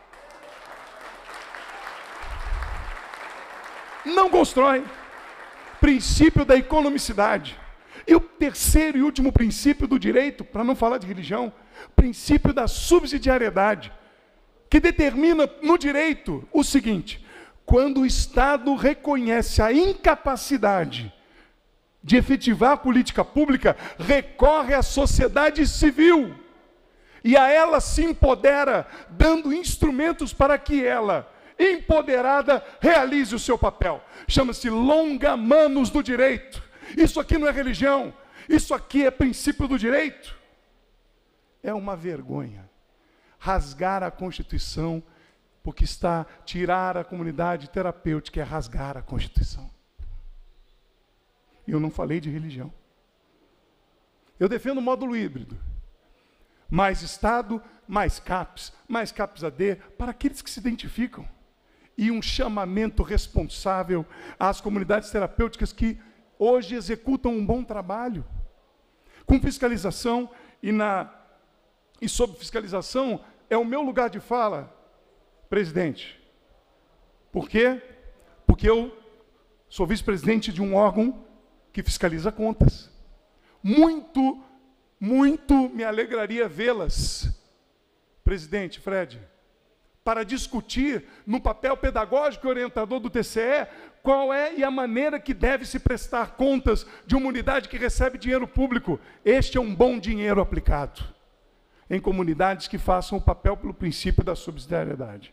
[SPEAKER 1] Não constrói. Princípio da economicidade. E o terceiro e último princípio do direito, para não falar de religião, princípio da subsidiariedade, que determina no direito o seguinte: quando o Estado reconhece a incapacidade de efetivar a política pública, recorre à sociedade civil e a ela se empodera, dando instrumentos para que ela, empoderada, realize o seu papel. Chama-se longa-manos do direito. Isso aqui não é religião, isso aqui é princípio do direito. É uma vergonha rasgar a Constituição, porque está tirar a comunidade terapêutica é rasgar a Constituição. E eu não falei de religião. Eu defendo o módulo híbrido. Mais Estado, mais CAPS, mais CAPS A D, para aqueles que se identificam. E um chamamento responsável às comunidades terapêuticas que hoje executam um bom trabalho. Com fiscalização e, na, e sob fiscalização, é o meu lugar de fala, presidente. Por quê? Porque eu sou vice-presidente de um órgão que fiscaliza contas. Muito, muito me alegraria vê-las, presidente Fred, para discutir no papel pedagógico e orientador do T C E qual é e a maneira que deve se prestar contas de uma unidade que recebe dinheiro público. Este é um bom dinheiro aplicado em comunidades que façam o papel pelo princípio da subsidiariedade.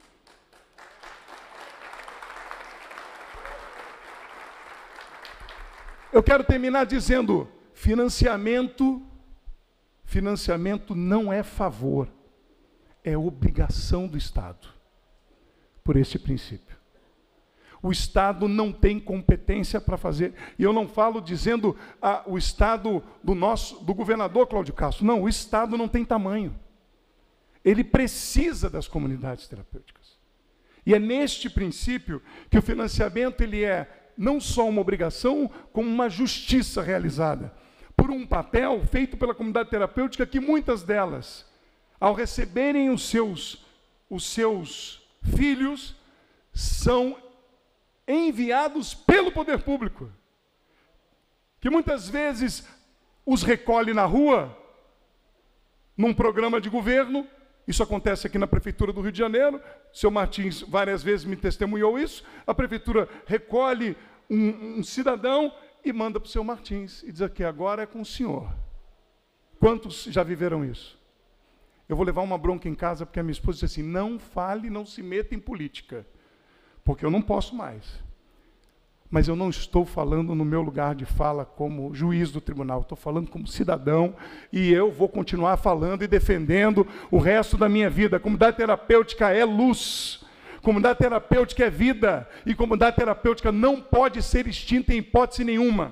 [SPEAKER 1] Eu quero terminar dizendo, financiamento, financiamento não é favor, é obrigação do Estado, por este princípio. O Estado não tem competência para fazer, e eu não falo dizendo ah, o Estado do nosso, do governador Cláudio Castro, não, o Estado não tem tamanho. Ele precisa das comunidades terapêuticas. E é neste princípio que o financiamento ele é não só uma obrigação, como uma justiça realizada por um papel feito pela comunidade terapêutica que muitas delas, ao receberem os seus, os seus filhos, são enviados pelo poder público, que muitas vezes os recolhe na rua, num programa de governo. Isso acontece aqui na Prefeitura do Rio de Janeiro, o seu Martins várias vezes me testemunhou isso. A Prefeitura recolhe um, um cidadão e manda para o seu Martins, e diz que agora é com o senhor. Quantos já viveram isso? Eu vou levar uma bronca em casa, porque a minha esposa disse assim, não fale, não se meta em política, porque eu não posso mais. Mas eu não estou falando no meu lugar de fala como juiz do tribunal, estou falando como cidadão, e eu vou continuar falando e defendendo o resto da minha vida. A comunidade terapêutica é luz, comunidade terapêutica é vida, e comunidade terapêutica não pode ser extinta em hipótese nenhuma.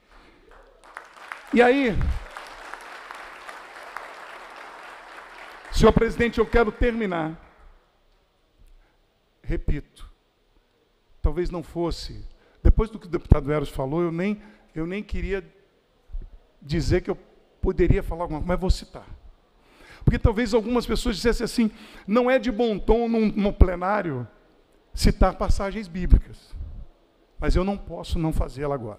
[SPEAKER 1] E aí, senhor presidente, eu quero terminar. Repito, talvez não fosse... Depois do que o deputado Eros falou, eu nem, eu nem queria dizer que eu poderia falar alguma coisa, mas vou citar. Porque talvez algumas pessoas dissessem assim, não é de bom tom num, num plenário citar passagens bíblicas. Mas eu não posso não fazê-la agora.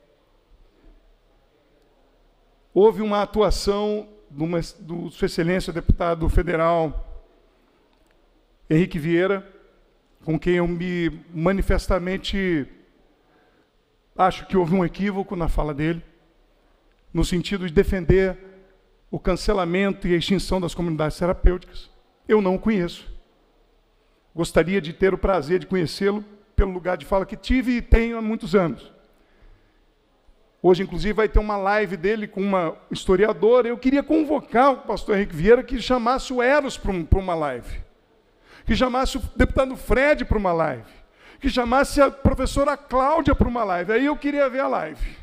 [SPEAKER 1] Houve uma atuação de uma, do Sua Excelência, deputado federal Henrique Vieira, com quem eu me manifestamente acho que houve um equívoco na fala dele, no sentido de defender o cancelamento e a extinção das comunidades terapêuticas. Eu não o conheço. Gostaria de ter o prazer de conhecê-lo pelo lugar de fala que tive e tenho há muitos anos. Hoje, inclusive, vai ter uma live dele com uma historiadora. Eu queria convocar o pastor Henrique Vieira que chamasse o Eros para um, uma live, que chamasse o deputado Fred para uma live, que chamasse a professora Cláudia para uma live. Aí eu queria ver a live.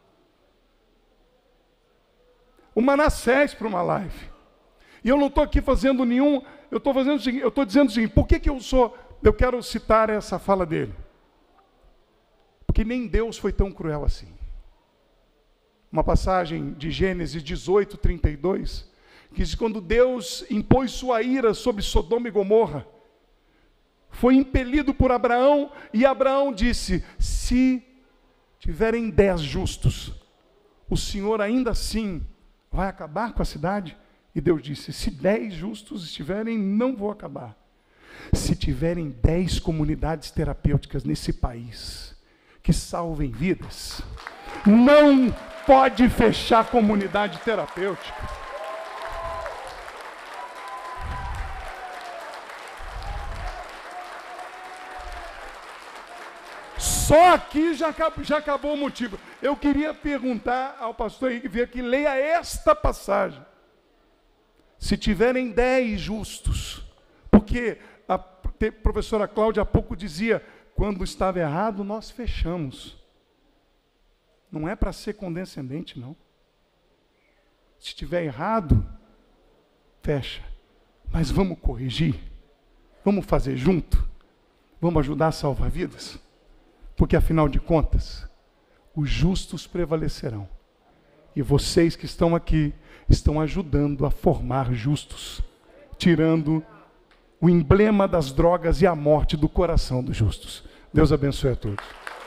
[SPEAKER 1] O Manassés para uma live. E eu não estou aqui fazendo nenhum... Eu estou fazendo o seguinte, eu estou dizendo o seguinte, por que, que eu sou... Eu quero citar essa fala dele. Porque nem Deus foi tão cruel assim. Uma passagem de Gênesis dezoito, trinta e dois, que diz, quando Deus impôs sua ira sobre Sodoma e Gomorra, foi impelido por Abraão, e Abraão disse, se tiverem dez justos, o Senhor ainda assim vai acabar com a cidade? E Deus disse, se dez justos estiverem, não vou acabar. Se tiverem dez comunidades terapêuticas nesse país, que salvem vidas, não pode fechar comunidade terapêutica. Só aqui já acabou, já acabou o motivo. Eu queria perguntar ao pastor Henrique Vieira que leia esta passagem. Se tiverem dez justos, porque a professora Cláudia há pouco dizia, quando estava errado, nós fechamos. Não é para ser condescendente, não. Se estiver errado, fecha. Mas vamos corrigir. Vamos fazer junto. Vamos ajudar a salvar vidas. Porque, afinal de contas, os justos prevalecerão. E vocês que estão aqui, estão ajudando a formar justos, tirando o emblema das drogas e a morte do coração dos justos. Deus abençoe a todos.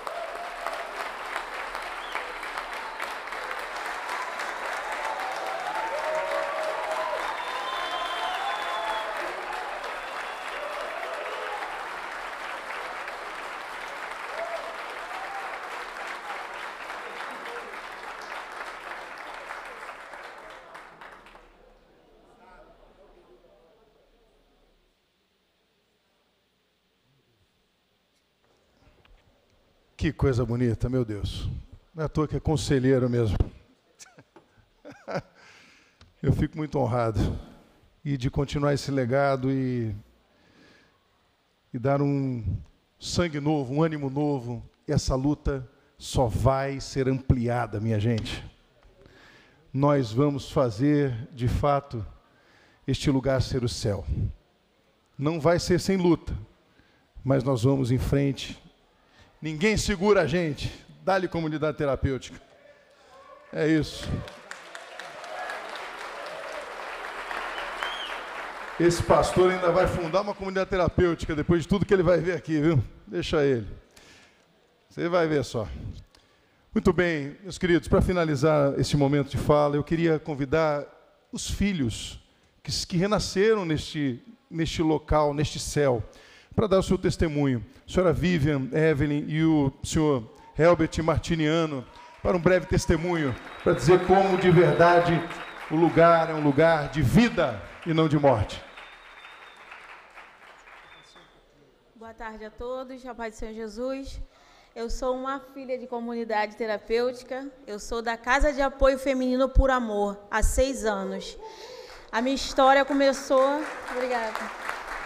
[SPEAKER 1] Que coisa bonita, meu Deus. Não é à toa que é conselheiro mesmo. Eu fico muito honrado e de continuar esse legado e, e dar um sangue novo, um ânimo novo. Essa luta só vai ser ampliada, minha gente. Nós vamos fazer, de fato, este lugar ser o céu. Não vai ser sem luta, mas nós vamos em frente. Ninguém segura a gente. Dá-lhe comunidade terapêutica. É isso. Esse pastor ainda vai fundar uma comunidade terapêutica depois de tudo que ele vai ver aqui, viu? Deixa ele. Você vai ver só. Muito bem, meus queridos, para finalizar esse momento de fala, eu queria convidar os filhos que, que renasceram neste, neste local, neste céu, para dar o seu testemunho. A senhora Vivian, Evelyn e o senhor Helbert Martiniano, para um breve testemunho, para dizer como de verdade o lugar é um lugar de vida e não de morte.
[SPEAKER 13] Boa tarde a todos, a paz do Senhor Jesus. Eu sou uma filha de comunidade terapêutica, eu sou da Casa de Apoio Feminino por Amor, há seis anos. A minha história começou... Obrigada.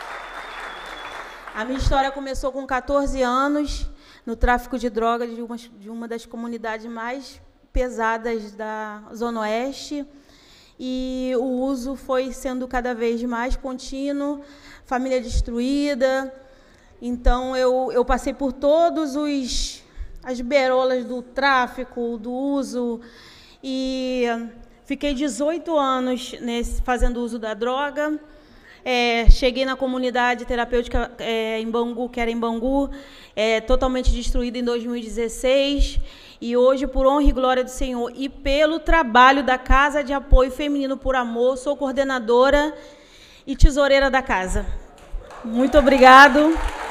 [SPEAKER 13] A minha história começou com quatorze anos, no tráfico de drogas de uma, de uma das comunidades mais pesadas da Zona Oeste, e o uso foi sendo cada vez mais contínuo, família destruída. Então, eu, eu passei por todos os as beirolas do tráfico, do uso, e fiquei dezoito anos nesse, fazendo uso da droga. É, cheguei na comunidade terapêutica é, em Bangu, que era em Bangu, é, totalmente destruída em dois mil e dezesseis, e hoje, por honra e glória do Senhor, e pelo trabalho da Casa de Apoio Feminino por Amor, sou coordenadora e tesoureira da casa. Muito obrigado.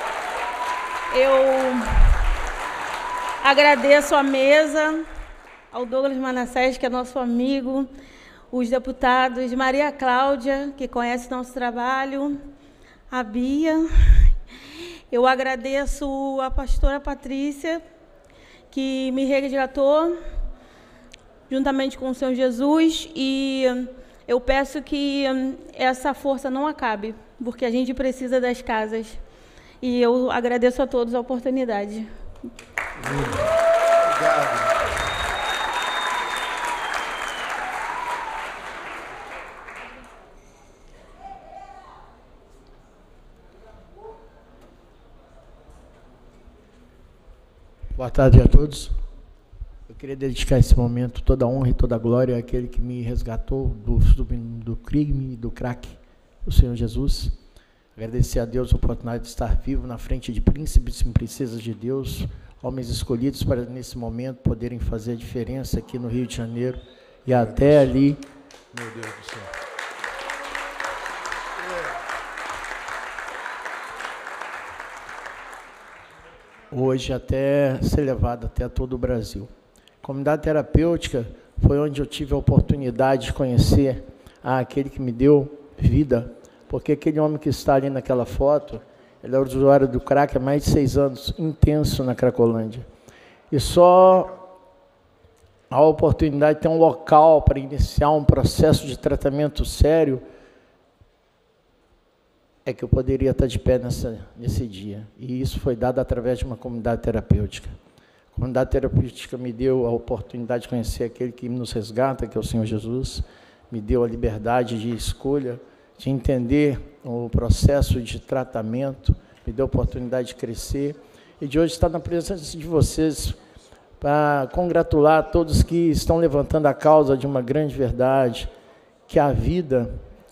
[SPEAKER 13] Eu agradeço a mesa, ao Douglas Manassés, que é nosso amigo, os deputados Maria Cláudia, que conhece nosso trabalho, a Bia. Eu agradeço a pastora Patrícia, que me resgatou, juntamente com o Senhor Jesus, e eu peço que essa força não acabe, porque a gente precisa das casas. E eu agradeço a todos a oportunidade.
[SPEAKER 1] Obrigado.
[SPEAKER 14] Boa tarde a todos. Eu queria dedicar esse momento, toda a honra e toda a glória àquele que me resgatou do, do, do crime e do crack, o Senhor Jesus. Agradecer a Deus a oportunidade de estar vivo na frente de príncipes e princesas de Deus, homens escolhidos para, nesse momento, poderem fazer a diferença aqui no Rio de Janeiro e Meu até Deus. ali.
[SPEAKER 1] Meu Deus do céu.
[SPEAKER 14] Hoje até ser levado até todo o Brasil. Comunidade terapêutica foi onde eu tive a oportunidade de conhecer aquele que me deu vida, porque aquele homem que está ali naquela foto, ele é usuário do crack há mais de seis anos, intenso na Cracolândia. E só a oportunidade de ter um local para iniciar um processo de tratamento sério é que eu poderia estar de pé nessa, nesse dia. E isso foi dado através de uma comunidade terapêutica. A comunidade terapêutica me deu a oportunidade de conhecer aquele que nos resgata, que é o Senhor Jesus, me deu a liberdade de escolha, de entender o processo de tratamento, me deu a oportunidade de crescer, e de hoje estar na presença de vocês para congratular todos que estão levantando a causa de uma grande verdade, que a vida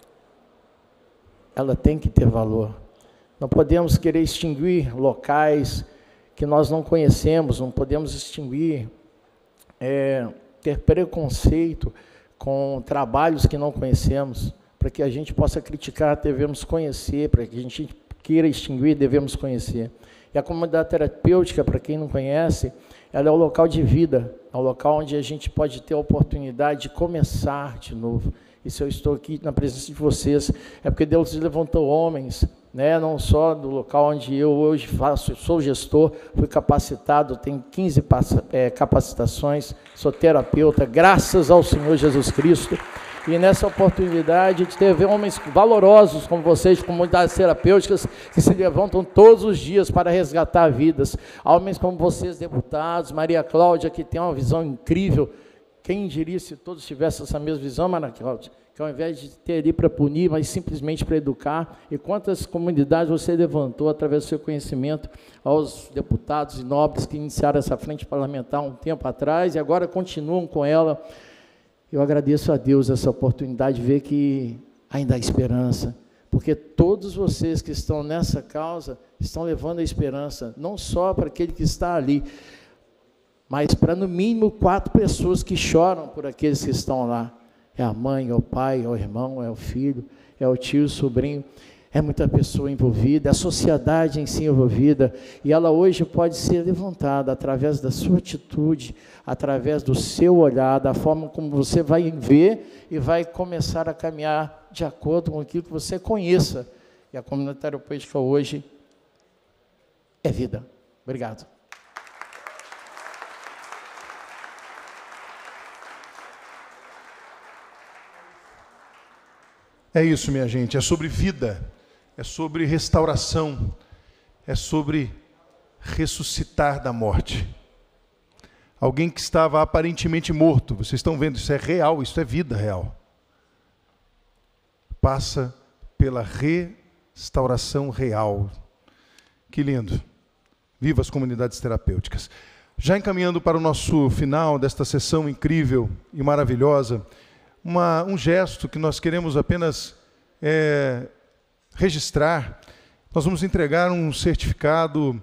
[SPEAKER 14] ela tem que ter valor. Não podemos querer extinguir locais que nós não conhecemos, não podemos extinguir, é, ter preconceito com trabalhos que não conhecemos. Para que a gente possa criticar, devemos conhecer, para que a gente queira extinguir, devemos conhecer. E a comunidade terapêutica, para quem não conhece, ela é o local de vida, é o local onde a gente pode ter a oportunidade de começar de novo. E se eu estou aqui na presença de vocês, é porque Deus levantou homens, né, não só do local onde eu hoje faço, sou gestor, fui capacitado, tenho quinze capacitações, sou terapeuta, graças ao Senhor Jesus Cristo. E nessa oportunidade de ter homens valorosos como vocês, de comunidades terapêuticas, que se levantam todos os dias para resgatar vidas. Homens como vocês, deputados, Maria Cláudia, que tem uma visão incrível. Quem diria se todos tivessem essa mesma visão, Maria Cláudia? Que ao invés de ter ali para punir, mas simplesmente para educar. E quantas comunidades você levantou através do seu conhecimento aos deputados e nobres que iniciaram essa frente parlamentar um tempo atrás e agora continuam com ela. Eu agradeço a Deus essa oportunidade de ver que ainda há esperança, porque todos vocês que estão nessa causa estão levando a esperança, não só para aquele que está ali, mas para no mínimo quatro pessoas que choram por aqueles que estão lá. É a mãe, é o pai, é o irmão, é o filho, é o tio, o sobrinho. É muita pessoa envolvida, é a sociedade em si envolvida, e ela hoje pode ser levantada através da sua atitude, através do seu olhar, da forma como você vai ver e vai começar a caminhar de acordo com aquilo que você conheça. E a comunidade terapêutica hoje é vida. Obrigado.
[SPEAKER 1] É isso, minha gente, é sobre vida, é sobre restauração, é sobre ressuscitar da morte. Alguém que estava aparentemente morto, vocês estão vendo, isso é real, isso é vida real. Passa pela restauração real. Que lindo. Viva as comunidades terapêuticas. Já encaminhando para o nosso final desta sessão incrível e maravilhosa, uma, um gesto que nós queremos apenas é, registrar. Nós vamos entregar um certificado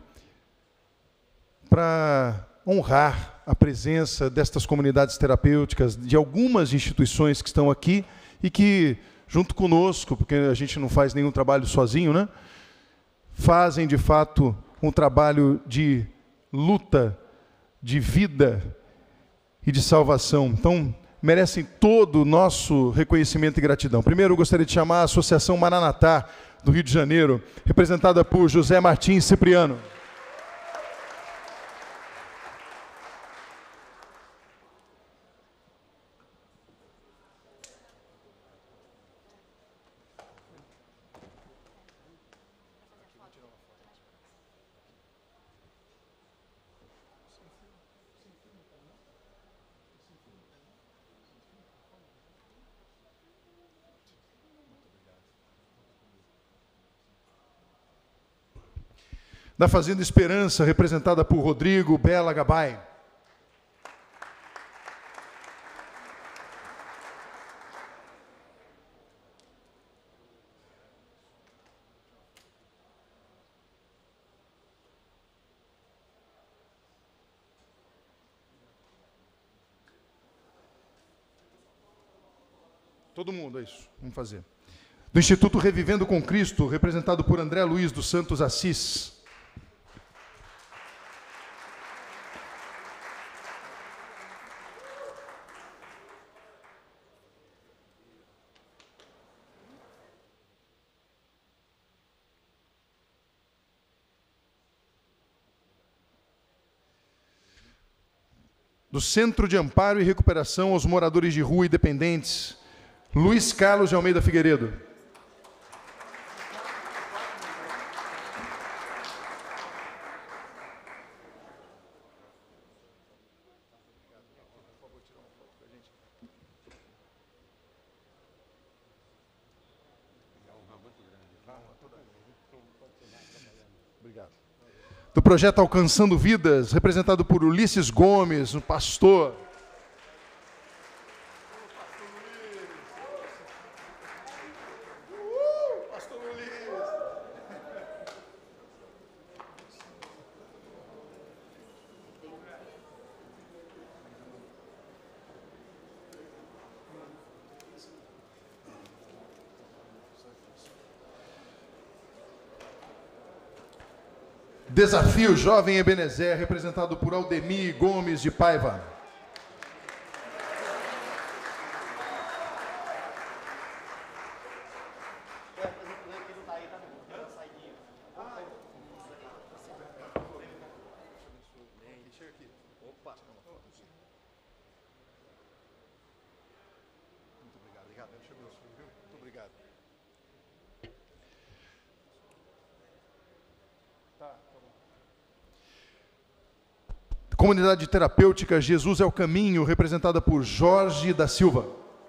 [SPEAKER 1] para honrar a presença destas comunidades terapêuticas, de algumas instituições que estão aqui e que, junto conosco, porque a gente não faz nenhum trabalho sozinho, né? fazem, de fato, um trabalho de luta, de vida e de salvação. Então, merecem todo o nosso reconhecimento e gratidão. Primeiro, eu gostaria de chamar a Associação Maranatá, do Rio de Janeiro, representada por José Martins Cipriano. Da Fazenda Esperança, representada por Rodrigo Bela Gabay. Todo mundo, é isso. Vamos fazer. Do Instituto Revivendo com Cristo, representado por André Luiz dos Santos Assis. Do Centro de Amparo e Recuperação aos Moradores de Rua e Dependentes, Luiz Carlos de Almeida Figueiredo. Obrigado. Do projeto Alcançando Vidas, representado por Ulisses Gomes, o pastor. Desafio Jovem Ebenezer, representado por Aldemir Gomes de Paiva. Comunidade Terapêutica Jesus é o Caminho, representada por Jorge da Silva.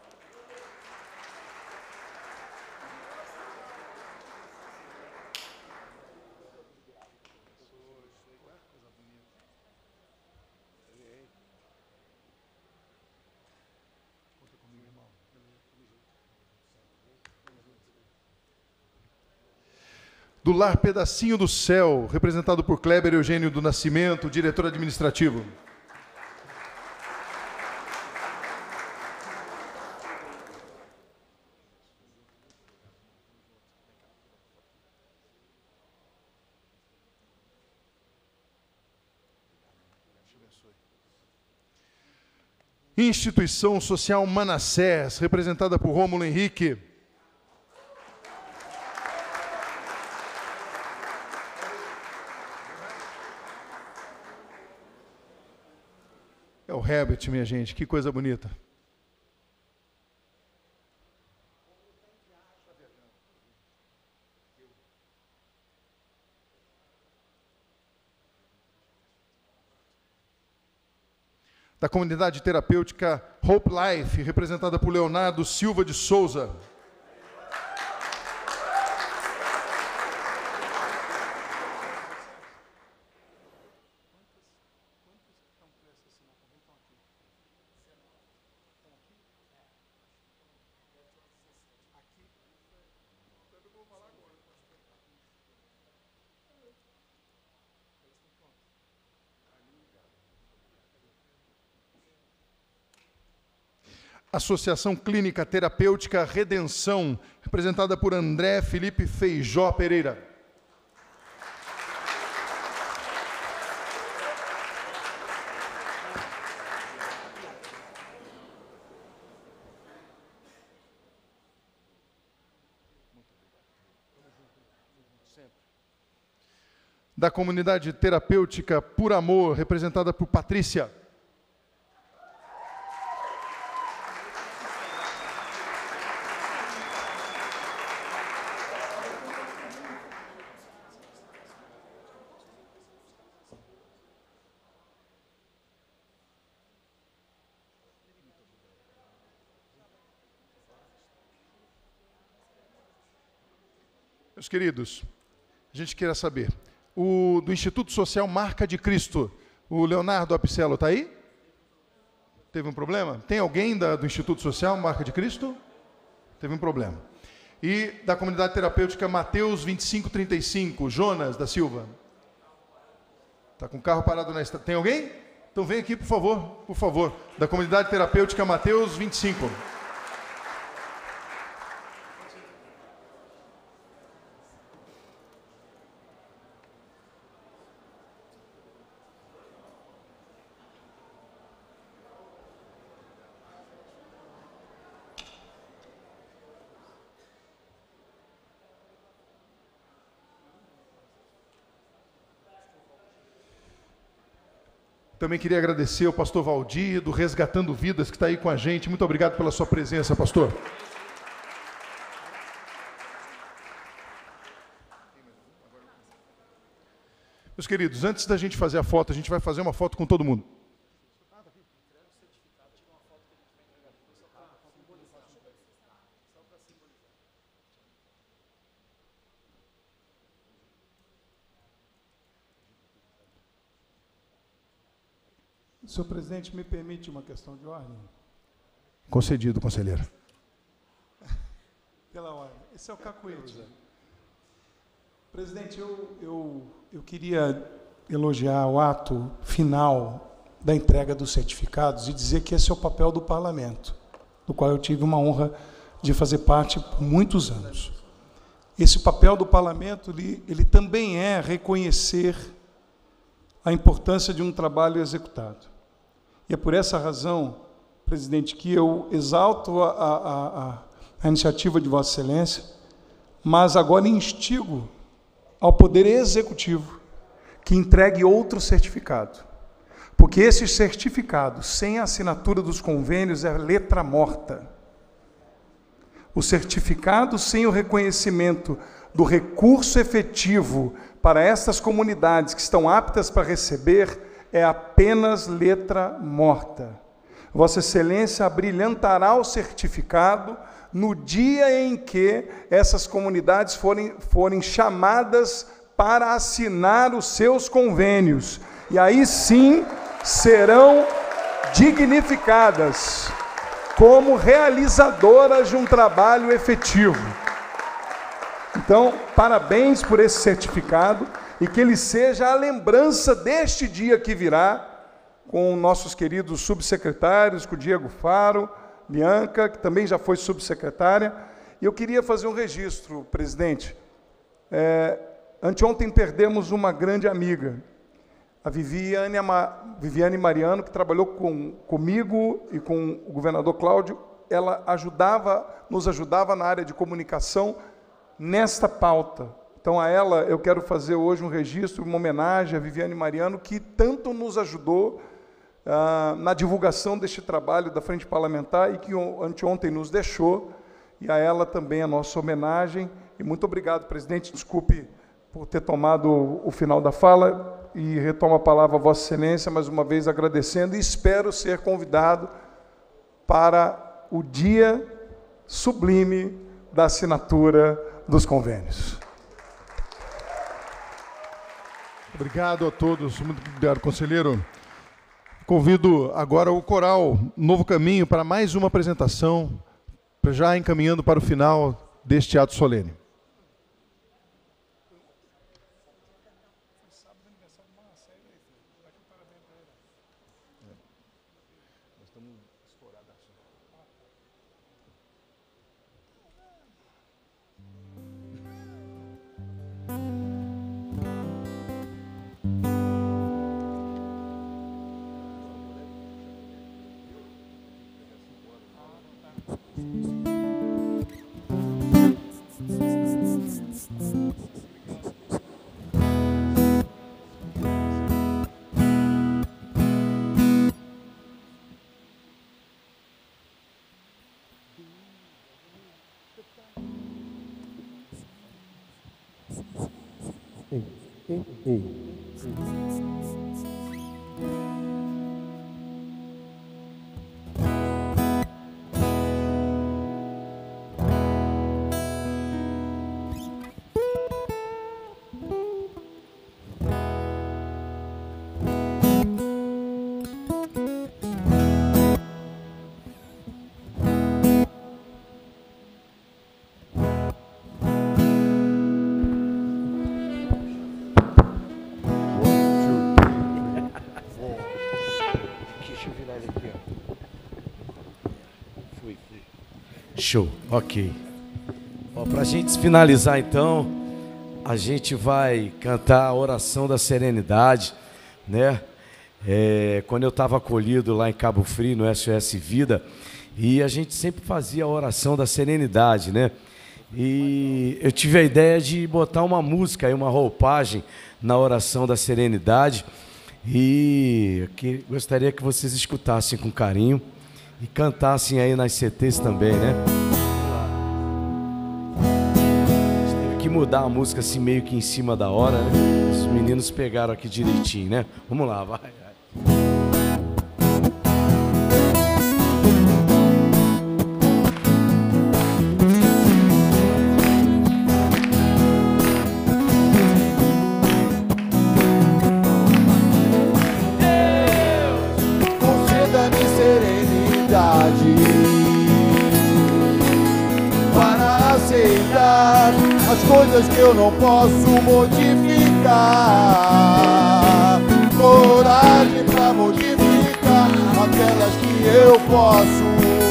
[SPEAKER 1] Do Lar Pedacinho do Céu, representado por Kleber Eugênio do Nascimento, diretor administrativo. Instituição Social Manassés, representada por Rômulo Henrique. É o Herbert, minha gente, que coisa bonita. Da comunidade terapêutica Hope Life, representada por Leonardo Silva de Souza. Associação Clínica Terapêutica Redenção, representada por André Felipe Feijó Pereira. da comunidade terapêutica Por Amor, representada por Patrícia. Meus queridos, a gente queria saber, o do Instituto Social Marca de Cristo, o Leonardo Apicelo está aí? Teve um problema? Tem alguém da, do Instituto Social Marca de Cristo? Teve um problema. E da comunidade terapêutica Mateus vinte e cinco, trinta e cinco, Jonas da Silva? Está com o carro parado na estrada. Tem alguém? Então vem aqui, por favor, por favor. Da comunidade terapêutica Mateus vinte e cinco. Também queria agradecer ao pastor Valdir, do Resgatando Vidas, que está aí com a gente. Muito obrigado pela sua presença, pastor. Meus queridos, antes da gente fazer a foto, a gente vai fazer uma foto com todo mundo.
[SPEAKER 15] Senhor presidente, me permite uma questão de ordem?
[SPEAKER 1] Concedido, conselheiro.
[SPEAKER 15] Pela ordem. Esse é o cacuete. Presidente, eu, eu, eu queria elogiar o ato final da entrega dos certificados e dizer que esse é o papel do parlamento, do qual eu tive uma honra de fazer parte por muitos anos. Esse papel do parlamento, ele, ele também é reconhecer a importância de um trabalho executado. E é por essa razão, presidente, que eu exalto a, a, a, a iniciativa de Vossa Excelência, mas agora instigo ao Poder Executivo que entregue outro certificado. Porque esse certificado, sem a assinatura dos convênios, é letra morta. O certificado sem o reconhecimento do recurso efetivo para estas comunidades que estão aptas para receber é apenas letra morta. Vossa Excelência abrilhantará o certificado no dia em que essas comunidades forem, forem chamadas para assinar os seus convênios. E aí sim serão dignificadas como realizadoras de um trabalho efetivo. Então, parabéns por esse certificado e que ele seja a lembrança deste dia que virá, com nossos queridos subsecretários, com o Diego Faro, Bianca, que também já foi subsecretária. E eu queria fazer um registro, presidente. É, anteontem perdemos uma grande amiga, a Viviane, Viviane Mariano, que trabalhou com, comigo e com o governador Cláudio. Ela ajudava, nos ajudava na área de comunicação nesta pauta. Então, a ela, eu quero fazer hoje um registro, uma homenagem a Viviane Mariano, que tanto nos ajudou ah, na divulgação deste trabalho da Frente Parlamentar e que anteontem nos deixou, e a ela também a nossa homenagem. E muito obrigado, presidente, desculpe por ter tomado o, o final da fala, e retomo a palavra a Vossa Excelência, mais uma vez agradecendo, e espero ser convidado para o dia sublime da assinatura dos convênios.
[SPEAKER 1] Obrigado a todos, muito obrigado, conselheiro. Convido agora o coral Novo Caminho para mais uma apresentação, já encaminhando para o final deste ato solene.
[SPEAKER 16] Ei, ei, ei.
[SPEAKER 4] Show, ok. Para a gente finalizar, então, a gente vai cantar a oração da serenidade, né? É, quando eu estava acolhido lá em Cabo Frio, no S O S Vida, e a gente sempre fazia a oração da serenidade, né? E eu tive a ideia de botar uma música e uma roupagem na oração da serenidade, e que gostaria que vocês escutassem com carinho e cantassem aí nas C Tês também, né? A gente teve que mudar a música assim meio que em cima da hora, né? Os meninos pegaram aqui direitinho, né? Vamos lá, vai.
[SPEAKER 17] Para aceitar as coisas que eu não posso modificar, coragem para modificar aquelas que eu posso,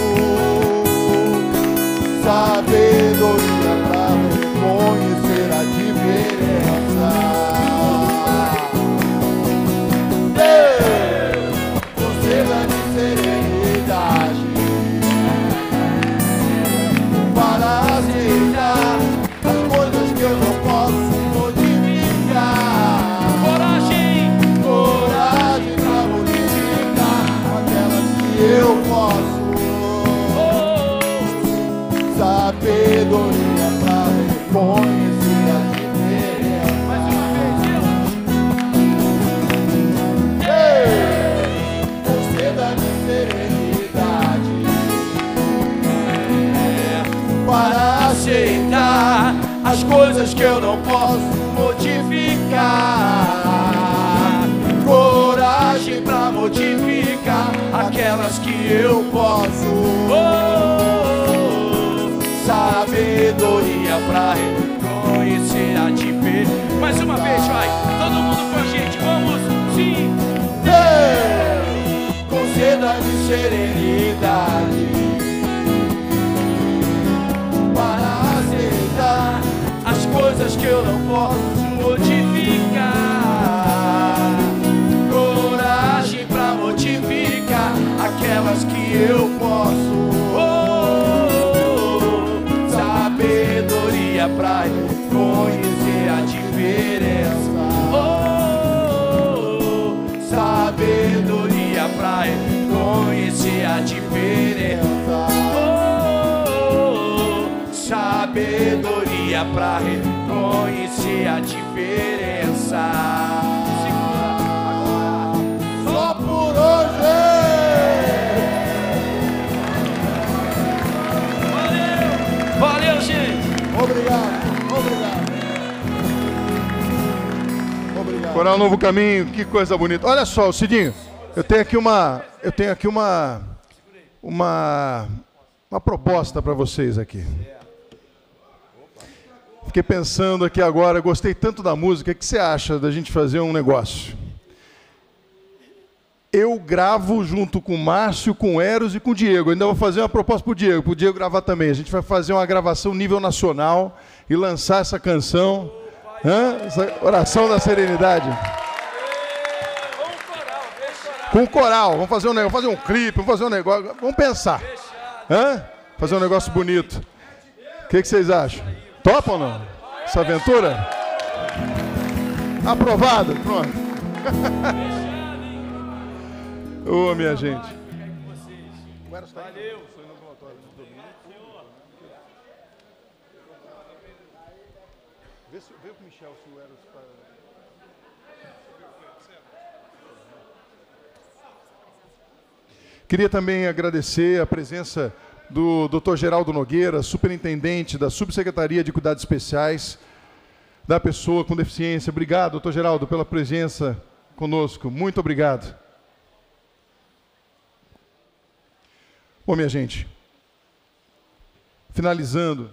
[SPEAKER 17] sabedoria para reconhecer a diferença. Deus, você dá-me serenidade para aceitar as coisas que eu não posso modificar. Coragem, coragem para modificar aquelas que eu posso. Oh. Sabedoria para reconhecer a diferença. Mais uma vez, Ei, você dá-me serenidade para aceitar as coisas que eu não posso modificar, coragem para modificar aquelas que eu posso. Oh, sabedoria para reconhecer a diferença. Mais uma vez, vai, todo mundo com a gente, vamos, sim. Hey, conceda-me serenidade para aceitar as coisas que eu não posso modificar, coragem para modificar aquelas que eu posso. Oh, sabedoria para reconhecer a diferença. Oh, sabedoria para reconhecer a diferença. Sabedoria para reconhecer a diferença. Só por hoje. Valeu, valeu, gente. Obrigado, obrigado. Obrigado.
[SPEAKER 1] Coral Novo Caminho, que coisa bonita. Olha só, Cidinho, eu tenho aqui uma, eu tenho aqui uma, uma, uma proposta para vocês aqui. Fiquei pensando aqui agora, gostei tanto da música, o que você acha da gente fazer um negócio? Eu gravo junto com o Márcio, com o Eros e com o Diego. Ainda vou fazer uma proposta para o Diego, para o Diego gravar também. A gente vai fazer uma gravação nível nacional e lançar essa canção, hã? Essa oração da serenidade. Com o coral, vamos fazer um negócio, fazer um clipe, vamos fazer um negócio, vamos pensar. Hã? Fazer um negócio bonito. O que, que vocês acham? Topa ou não? Essa aventura? Aprovado? Pronto. Ô, oh, minha gente.
[SPEAKER 4] Valeu.
[SPEAKER 1] Vê, se, vê com o Michel se o Eros está... Queria também agradecer a presença do doutor Geraldo Nogueira, superintendente da Subsecretaria de Cuidados Especiais da Pessoa com Deficiência. Obrigado, doutor Geraldo, pela presença conosco. Muito obrigado. Bom, minha gente, finalizando,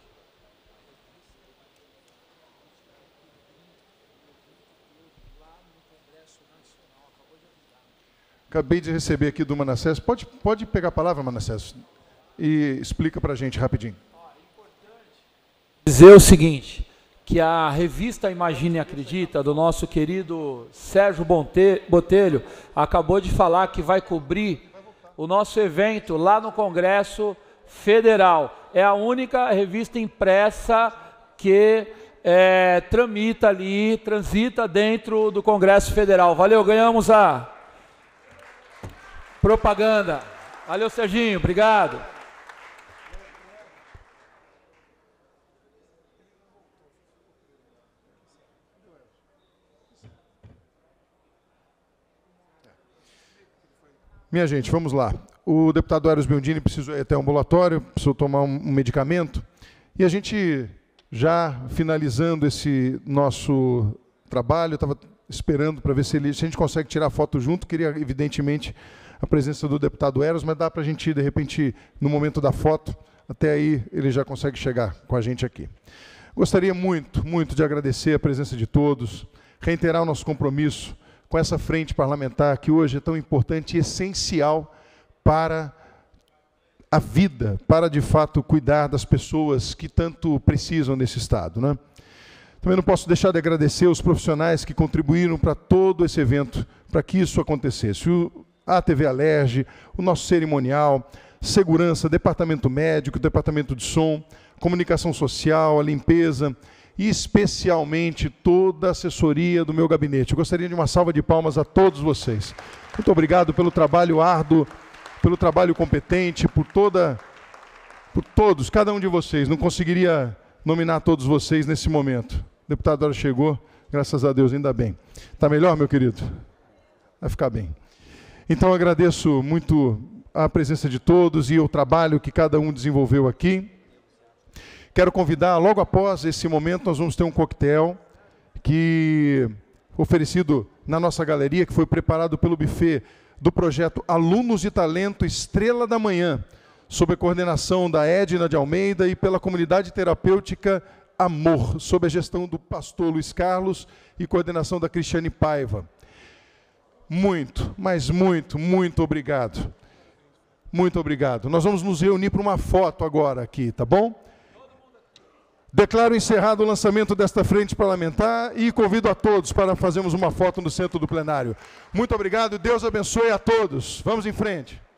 [SPEAKER 1] acabei de receber aqui do Manassés. Pode, pode pegar a palavra, Manassés, e explica para a gente rapidinho.
[SPEAKER 8] Dizer o seguinte, que a revista Imagine e Acredita, do nosso querido Sérgio Botelho, acabou de falar que vai cobrir o nosso evento lá no Congresso Federal. É a única revista impressa que é, tramita ali, transita dentro do Congresso Federal. Valeu, ganhamos a propaganda. Valeu, Serginho, obrigado.
[SPEAKER 1] Minha gente, vamos lá. O deputado Eros Biondini precisou ir até o ambulatório, precisou tomar um medicamento, e a gente, já finalizando esse nosso trabalho, estava esperando para ver se, ele, se a gente consegue tirar foto junto. Queria, evidentemente, a presença do deputado Eros, mas dá para a gente ir, de repente, no momento da foto, até aí ele já consegue chegar com a gente aqui. Gostaria muito, muito de agradecer a presença de todos, reiterar o nosso compromisso com essa frente parlamentar que hoje é tão importante e essencial para a vida, para, de fato, cuidar das pessoas que tanto precisam nesse Estado, né? Também não posso deixar de agradecer os profissionais que contribuíram para todo esse evento, para que isso acontecesse. O, a T V Alerj, o nosso cerimonial, segurança, departamento médico, departamento de som, comunicação social, a limpeza, e especialmente toda a assessoria do meu gabinete. Eu gostaria de uma salva de palmas a todos vocês. Muito obrigado pelo trabalho árduo, pelo trabalho competente, por toda, por todos, cada um de vocês. Não conseguiria nominar todos vocês nesse momento. O deputado Eros chegou, graças a Deus, ainda bem. Está melhor, meu querido? Vai ficar bem. Então, agradeço muito a presença de todos e o trabalho que cada um desenvolveu aqui. Quero convidar, logo após esse momento, nós vamos ter um coquetel que, oferecido na nossa galeria, que foi preparado pelo buffet do projeto Alunos de Talento Estrela da Manhã, sob a coordenação da Edna de Almeida e pela comunidade terapêutica Amor, sob a gestão do pastor Luiz Carlos e coordenação da Cristiane Paiva. Muito, mas muito, muito obrigado. Muito obrigado. Nós vamos nos reunir para uma foto agora aqui, tá bom? Declaro encerrado o lançamento desta frente parlamentar e convido a todos para fazermos uma foto no centro do plenário. Muito obrigado, Deus abençoe a todos. Vamos em frente.